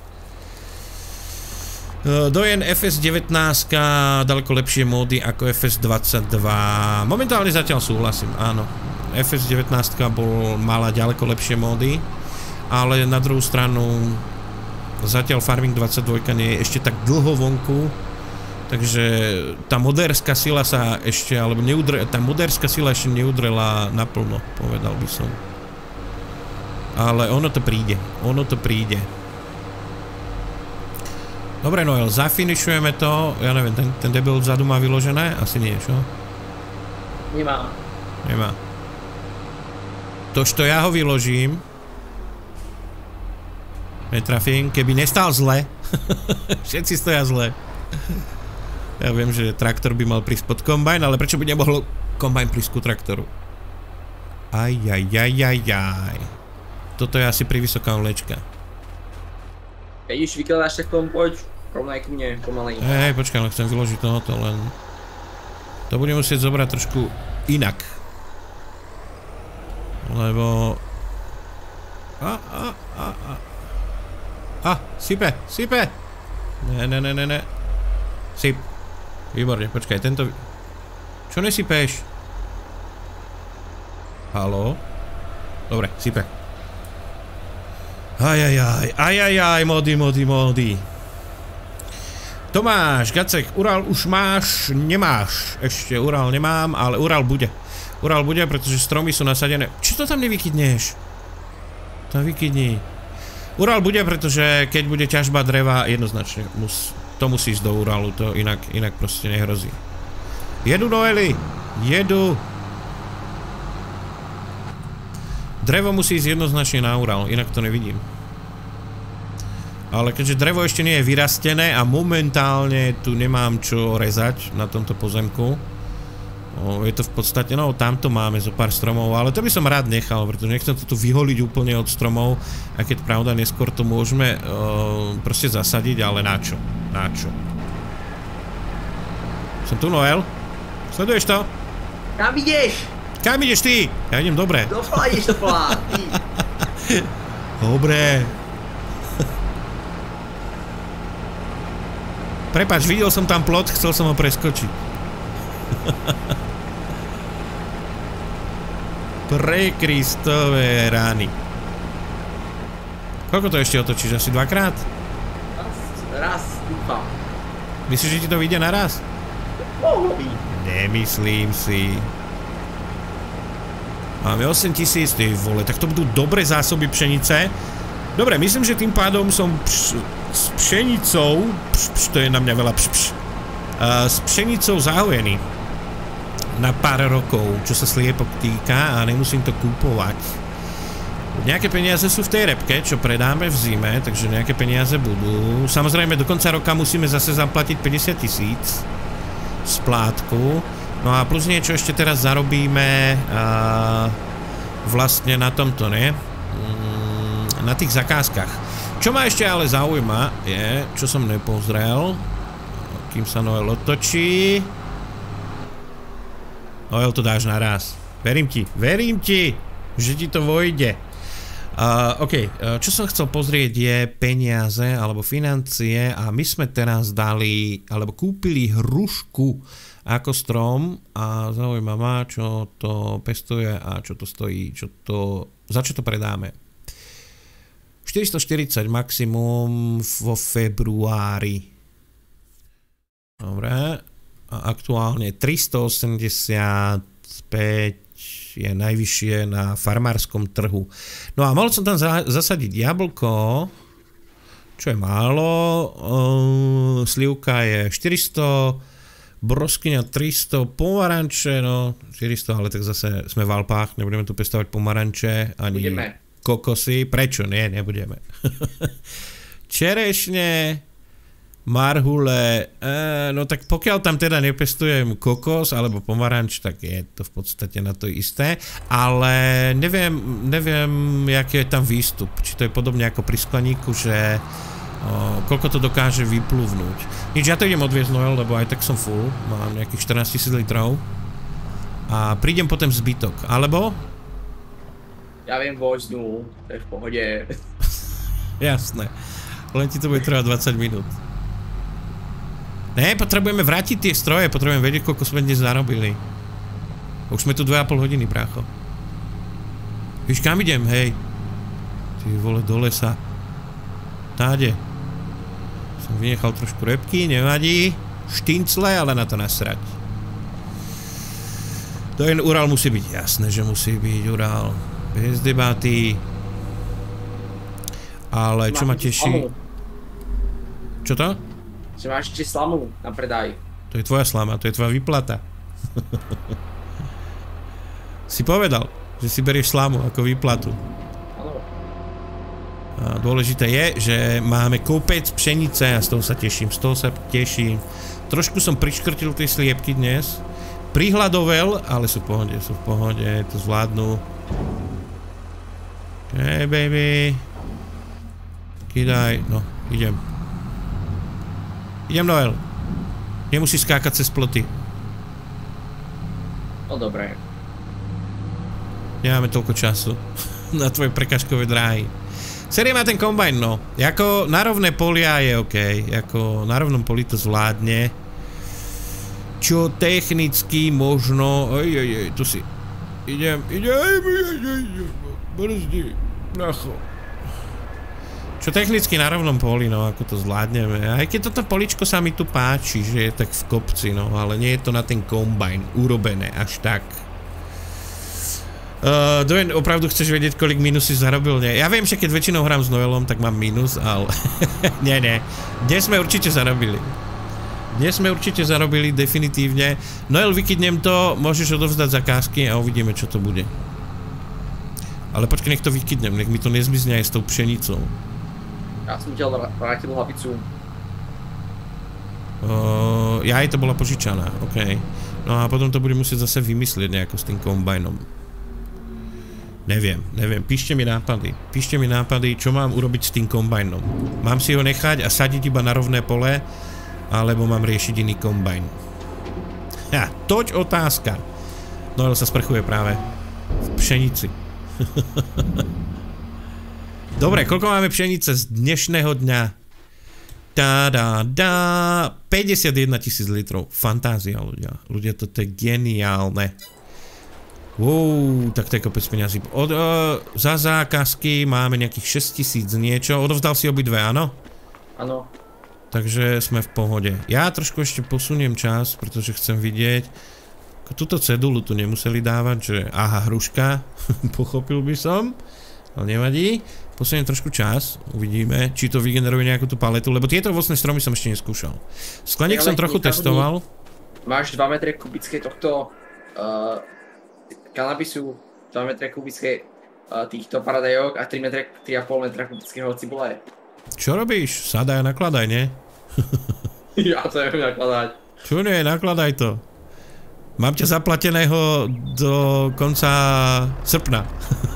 Dojen FS19, daleko lepšie módy ako FS22. Momentálne zatiaľ súhlasím, áno. FS19 mala ďaleko lepšie módy, ale na druhú stranu zatiaľ Farming 22 nie je ešte tak dlho vonku, takže tá moderská sila sa ešte, alebo tá moderská sila ešte neudrela naplno, povedal by som. Ale ono to príde, Dobre, Noel, zafinišujeme to. Ja neviem, ten debil vzadu má vyložené? Asi nie, čo? Nemá. Nemá. Tožto ja ho vyložím. Netrafím, keby nestal zle. Všetci stoja zle. Ja viem, že traktor by mal prísť pod kombajn, ale prečo by nemohol kombajn prísť ku traktoru? Ajajajajajaj. Toto je asi privysoká vlečka. Keď už vykladáš, tak tomu poď. Rovnaj ku mne, pomalej. Hej, počkaj, ale chcem vyložiť tohoto, len... To budem musieť zobrať trošku inak. Lebo... sype. Ne. Syp. Výborne, počkaj, tento... Čo nesypeš? Haló? Dobre, sype. Ajajaj, mody. Tomáš, Gacek, Ural už máš, nemáš. Ešte Ural nemám, ale Ural bude. Ural bude, pretože stromy sú nasadené. Čo to tam nevykydneš? To vykydni. Ural bude, pretože keď bude ťažba dreva, jednoznačne to musí ísť do Uralu, to inak proste nehrozí. Jedu, Noeli, jedu. Drevo musí ísť jednoznačne na Ural, inak to nevidím. Ale keďže drevo ešte nie je vyrastené a momentálne tu nemám čo rezať na tomto pozemku. Je to v podstate, no tamto máme zo pár stromov, ale to by som rád nechal, pretože nechcem to tu vyholiť úplne od stromov, a keď pravda neskôr to môžeme proste zasadiť, ale na čo? Som tu, Noel? Sleduješ to? Kam ideš? Kam ideš ty? Ja idem dobre. Doplá ideš to plá, ty. Dobre. Prepáč, videl som tam plot, chcel som ho preskočiť. Pre Kristove rány. Koľko to ešte otočíš? Asi dvakrát? Raz, dúfam. Myslíš, že ti to vyjde naraz? Mohlo by. Nemyslím si. Máme 8000, ty vole, tak to budú dobré zásoby pšenice. Dobre, myslím, že tým pádom som s pšenicou, to je na mňa veľa s pšenicou zahojený na pár rokov, čo sa sliepok týka, a nemusím to kúpovať. Nejaké peniaze sú v tej repke, čo predáme v zime, takže nejaké peniaze budú. Samozrejme, do konca roka musíme zase zaplatiť 50 000 splátku. No a plus niečo ešte teraz zarobíme vlastne na tomto, ne? Na tých zakázkach. Čo ma ešte ale zaujíma je, čo som nepozrel, kým sa Noel otočí. Noel, to dáš naraz. Verím ti, že ti to vojde. OK, čo som chcel pozrieť je peniaze alebo financie, a my sme teraz dali, alebo kúpili hrušku ako strom, a zaujíma ma, čo to pestuje a čo to stojí, za čo to predáme. 440 maximum vo februári. Dobre. A aktuálne 385 je najvyššie na farmárskom trhu. No a mohol som tam zasadiť jablko, čo je málo. Slivka je 400, broskyňa 300, pomaranče, no 400, ale tak zase sme v Alpách, nebudeme tu pestovať pomaranče, ani... Budeme. Kokosy, prečo? Nie, nebudeme. Čerešne, marhule, no tak pokiaľ tam teda nepestujem kokos alebo pomaranč, tak je to v podstate na to isté, ale neviem, jaký je tam výstup, či to je podobne ako pri skleníku, že koľko to dokáže vyplúvnuť. Nič, ja to idem odviezť, Noel, lebo aj tak som full, mám nejakých 14 000 litrov a prídem potom zbytok, alebo... Ja viem vozňu, to je v pohode. Jasné, len ti to bude trvať 20 minút. Ne, potrebujeme vrátiť tie stroje, potrebujeme vedieť, koľko sme dnes zarobili. Už sme tu 2,5 hodiny, brácho. Víš, kam idem, hej? Ty vole, do lesa. Táde. Som vynechal trošku repky, nevadí. Štincle, ale na to nasrať. To jen Ural musí byť, jasné, že musí byť Ural. Bez debaty. Ale čo ma teší... Čo to? Že máš ešte slamu na predaj. To je tvoja slama, to je tvoja výplata. Si povedal, že si berieš slamu ako výplatu. Áno. A dôležité je, že máme kopec pšenice a z toho sa teším, Trošku som priškrtil tie sliepky dnes. Prihľadovel, ale sú v pohode, to zvládnu. Hey baby. Kidaj, no, idem. Idem, Noel. Nemusíš skákať cez ploty. No dobré. Nemáme toľko času na tvoje prekažkové dráhy. Série má ten kombajn, no. Jako na rovné polia je OK. Jako na rovnom poli to zvládne. Čo technicky možno... Oj, tu si... Idem. Brzdi. Nacho. Čo technicky na rovnom poli, no, ako to zvládneme. Aj keď toto poličko sa mi tu páči, že je tak v kopci, no, ale nie je to na ten kombajn urobené až tak. Dojen, opravdu chceš vedieť, kolik minus si zarobil? Nie. Ja viem, že keď väčšinou hrám s Noelom, tak mám minus, ale... nie. Dnes sme určite zarobili. Definitívne. Noel, vykydnem to, môžeš odovzdať zakázky a uvidíme, čo to bude. Ale počkaj, nech to vykydnem, nech mi to nezmizne aj s tou pšenicou. Ja som ti vrátil hlavicu. Aj to bola požičaná, OK. No a potom to budem musieť zase vymyslieť nejako s tým kombajnom. Neviem. Píšte mi nápady, čo mám urobiť s tým kombajnom. Mám si ho nechať a sadiť iba na rovné pole, alebo mám riešiť iný kombajn. Toť otázka. No ale sa sprchuje práve v pšenici. Dobre, koľko máme pšenice z dnešného dňa? 51 000 litrov. Fantázia, ľudia. Ľudia, toto je geniálne. Tak to je kopec peňazí. Za zákazky máme nejakých 6 000 niečo. Odovzdal si obidve, áno? Áno. Takže sme v pohode. Ja trošku ešte posuniem čas, pretože chcem vidieť. Túto cedulu tu nemuseli dávať, že aha, hruška. Pochopil by som. Ale nevadí. Posuniem trošku čas. Uvidíme, či to vygeneruje nejakú tú paletu, lebo tieto ovocné stromy som ešte neskúšal. Skleník som trochu testoval. Máš 2 metre kubické tohto kanabisu, 2 metre kubické týchto paradajok a 3,5 metra kubického cibule. Čo robíš? Sadaj a nakladaj, nie? Ja to neviem nakladať. Čo nie, nakladaj to. Mám ťa zaplateného do konca srpna.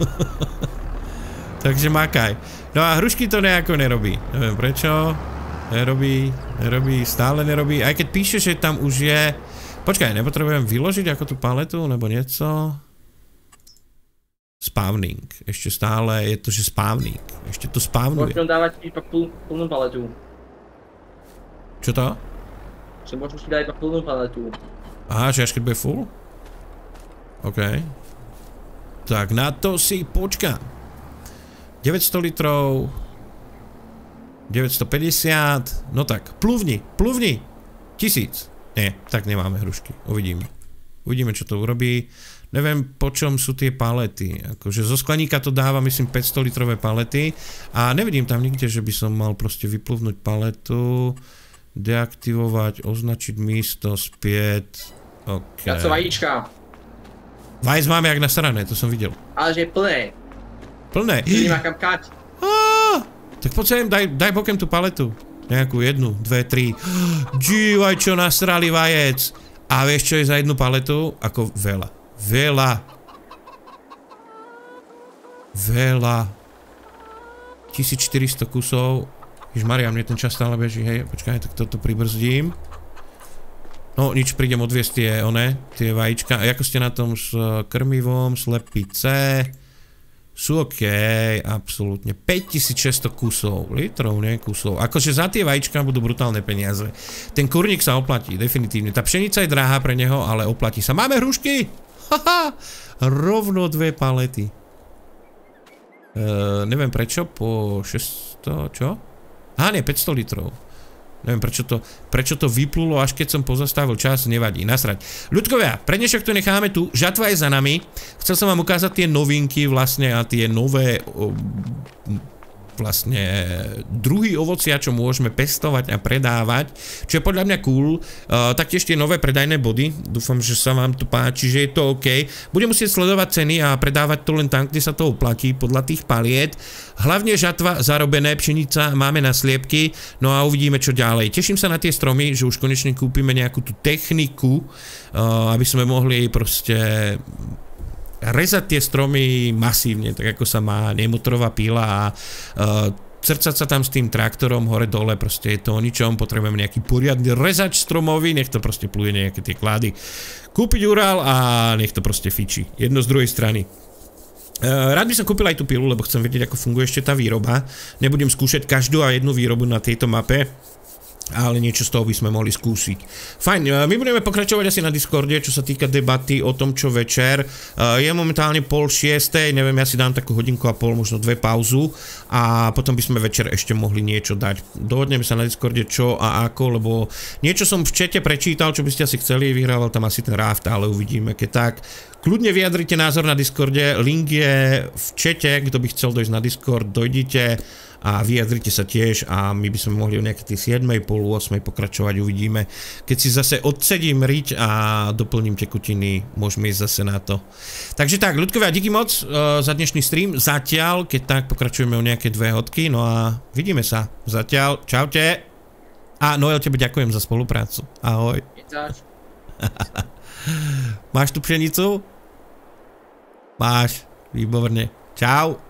Takže makaj. No a hrušky to nejako nerobí. Neviem prečo. Nerobí, stále nerobí. Aj keď píše, že tam už je... Počkaj, nepotrebujem vyložiť ako tú paletu, nebo niečo? Spavning. Ešte stále je to, že spavning. Ešte to spavnuje. Môžem dávať iba plnú paletu. Čo to? Že môžem si dať iba plnú paletu. Aha, že až keď bude full? OK. Tak na to si počkám. 900 litrov. 950. No tak, pluvni. 1000. Nie, tak nemáme hrušky. Uvidíme, čo to urobí. Neviem, po čom sú tie palety. Akože zo skleníka to dáva, myslím, 500 litrové palety. A nevidím tam nikde, že by som mal proste vypluvnúť paletu. Deaktivovať, označiť místo, späť. OK. Viac vajíčka. Vajec máme jak nasrané, to som videl. Ale že je plné. Plné? Nemá kam kať. Tak poď sem, daj bokem tú paletu. Nejakú 1, 2, 3. Dívaj, čo nasrali vajec. A vieš, čo je za jednu paletu? Ako veľa. Veľa. 1400 kusov. Ježmaria, mne ten čas stále beží, hej. Počkaj, tak toto pribrzdím. No, nič, prídem odviesť tie vajíčka. A ako ste na tom s krmivom, slepice? Sú OK, absolútne. 5600 kusov, litrov, nie kusov. Akože za tie vajíčka budú brutálne peniaze. Ten kurník sa oplatí, definitívne. Tá pšenica je drahá pre neho, ale oplatí sa. Máme hrušky? Haha, rovno 2 palety. Neviem prečo, po 600, čo? Aha, nie, 500 litrov. Neviem, prečo to vyplulo, až keď som pozastavil čas, nevadí, nasrať. Ľudkovia, pre dnešok to necháme tu, žatva je za nami. Chcel som vám ukázať tie novinky vlastne a tie nové vlastne druhý ovocia, čo môžeme pestovať a predávať, čo je podľa mňa cool. Taktiež tie nové predajné body, dúfam, že sa vám to páči, že je to OK. Budem musieť sledovať ceny a predávať to len tam, kde sa to oplatí, podľa tých paliet. Hlavne žatva, zarobené, pšenica, máme na sliepky, no a uvidíme, čo ďalej. Teším sa na tie stromy, že už konečne kúpime nejakú tú techniku, aby sme mohli proste rezať tie stromy masívne, tak ako sa má, nemotorová píla a crcať sa tam s tým traktorom hore dole, proste je to o ničom, potrebujeme nejaký poriadny rezač stromový, nech to proste pluje nejaké tie klady. Kúpiť Ural a nech to proste fičí, jedno z druhej strany. Rád by som kúpil aj tú pilu, lebo chcem vedieť, ako funguje ešte tá výroba. Nebudem skúšať každú a jednu výrobu na tejto mape, ale niečo z toho by sme mohli skúsiť. Fajn, my budeme pokračovať asi na Discorde, čo sa týka debaty o tom, čo večer. Je momentálne 5:30, neviem, ja si dám takú hodinku a pol, možno 2 pauzu a potom by sme večer ešte mohli niečo dať. Dohodneme sa na Discorde čo a ako, lebo niečo som v čete prečítal, čo by ste asi chceli, vyhrával tam asi ten Raft, ale uvidíme, keď tak. Kľudne vyjadrite názor na Discorde, link je v čete, kto by chcel dojsť na Discord, dojdite a vyjadrite sa tiež a my by sme mohli o nejaké tie 7, pol 8 pokračovať, uvidíme. Keď si zase odsedím riť a doplním tekutiny, môžeme ísť zase na to. Takže tak, ľudkovia, díky moc za dnešný stream, zatiaľ, keď tak pokračujeme o nejaké 2 hodky, no a vidíme sa. Zatiaľ, čaute. A Noel, tebe ďakujem za spoluprácu. Ahoj. Máš tu pšenicu? Máš, výborne. Čau.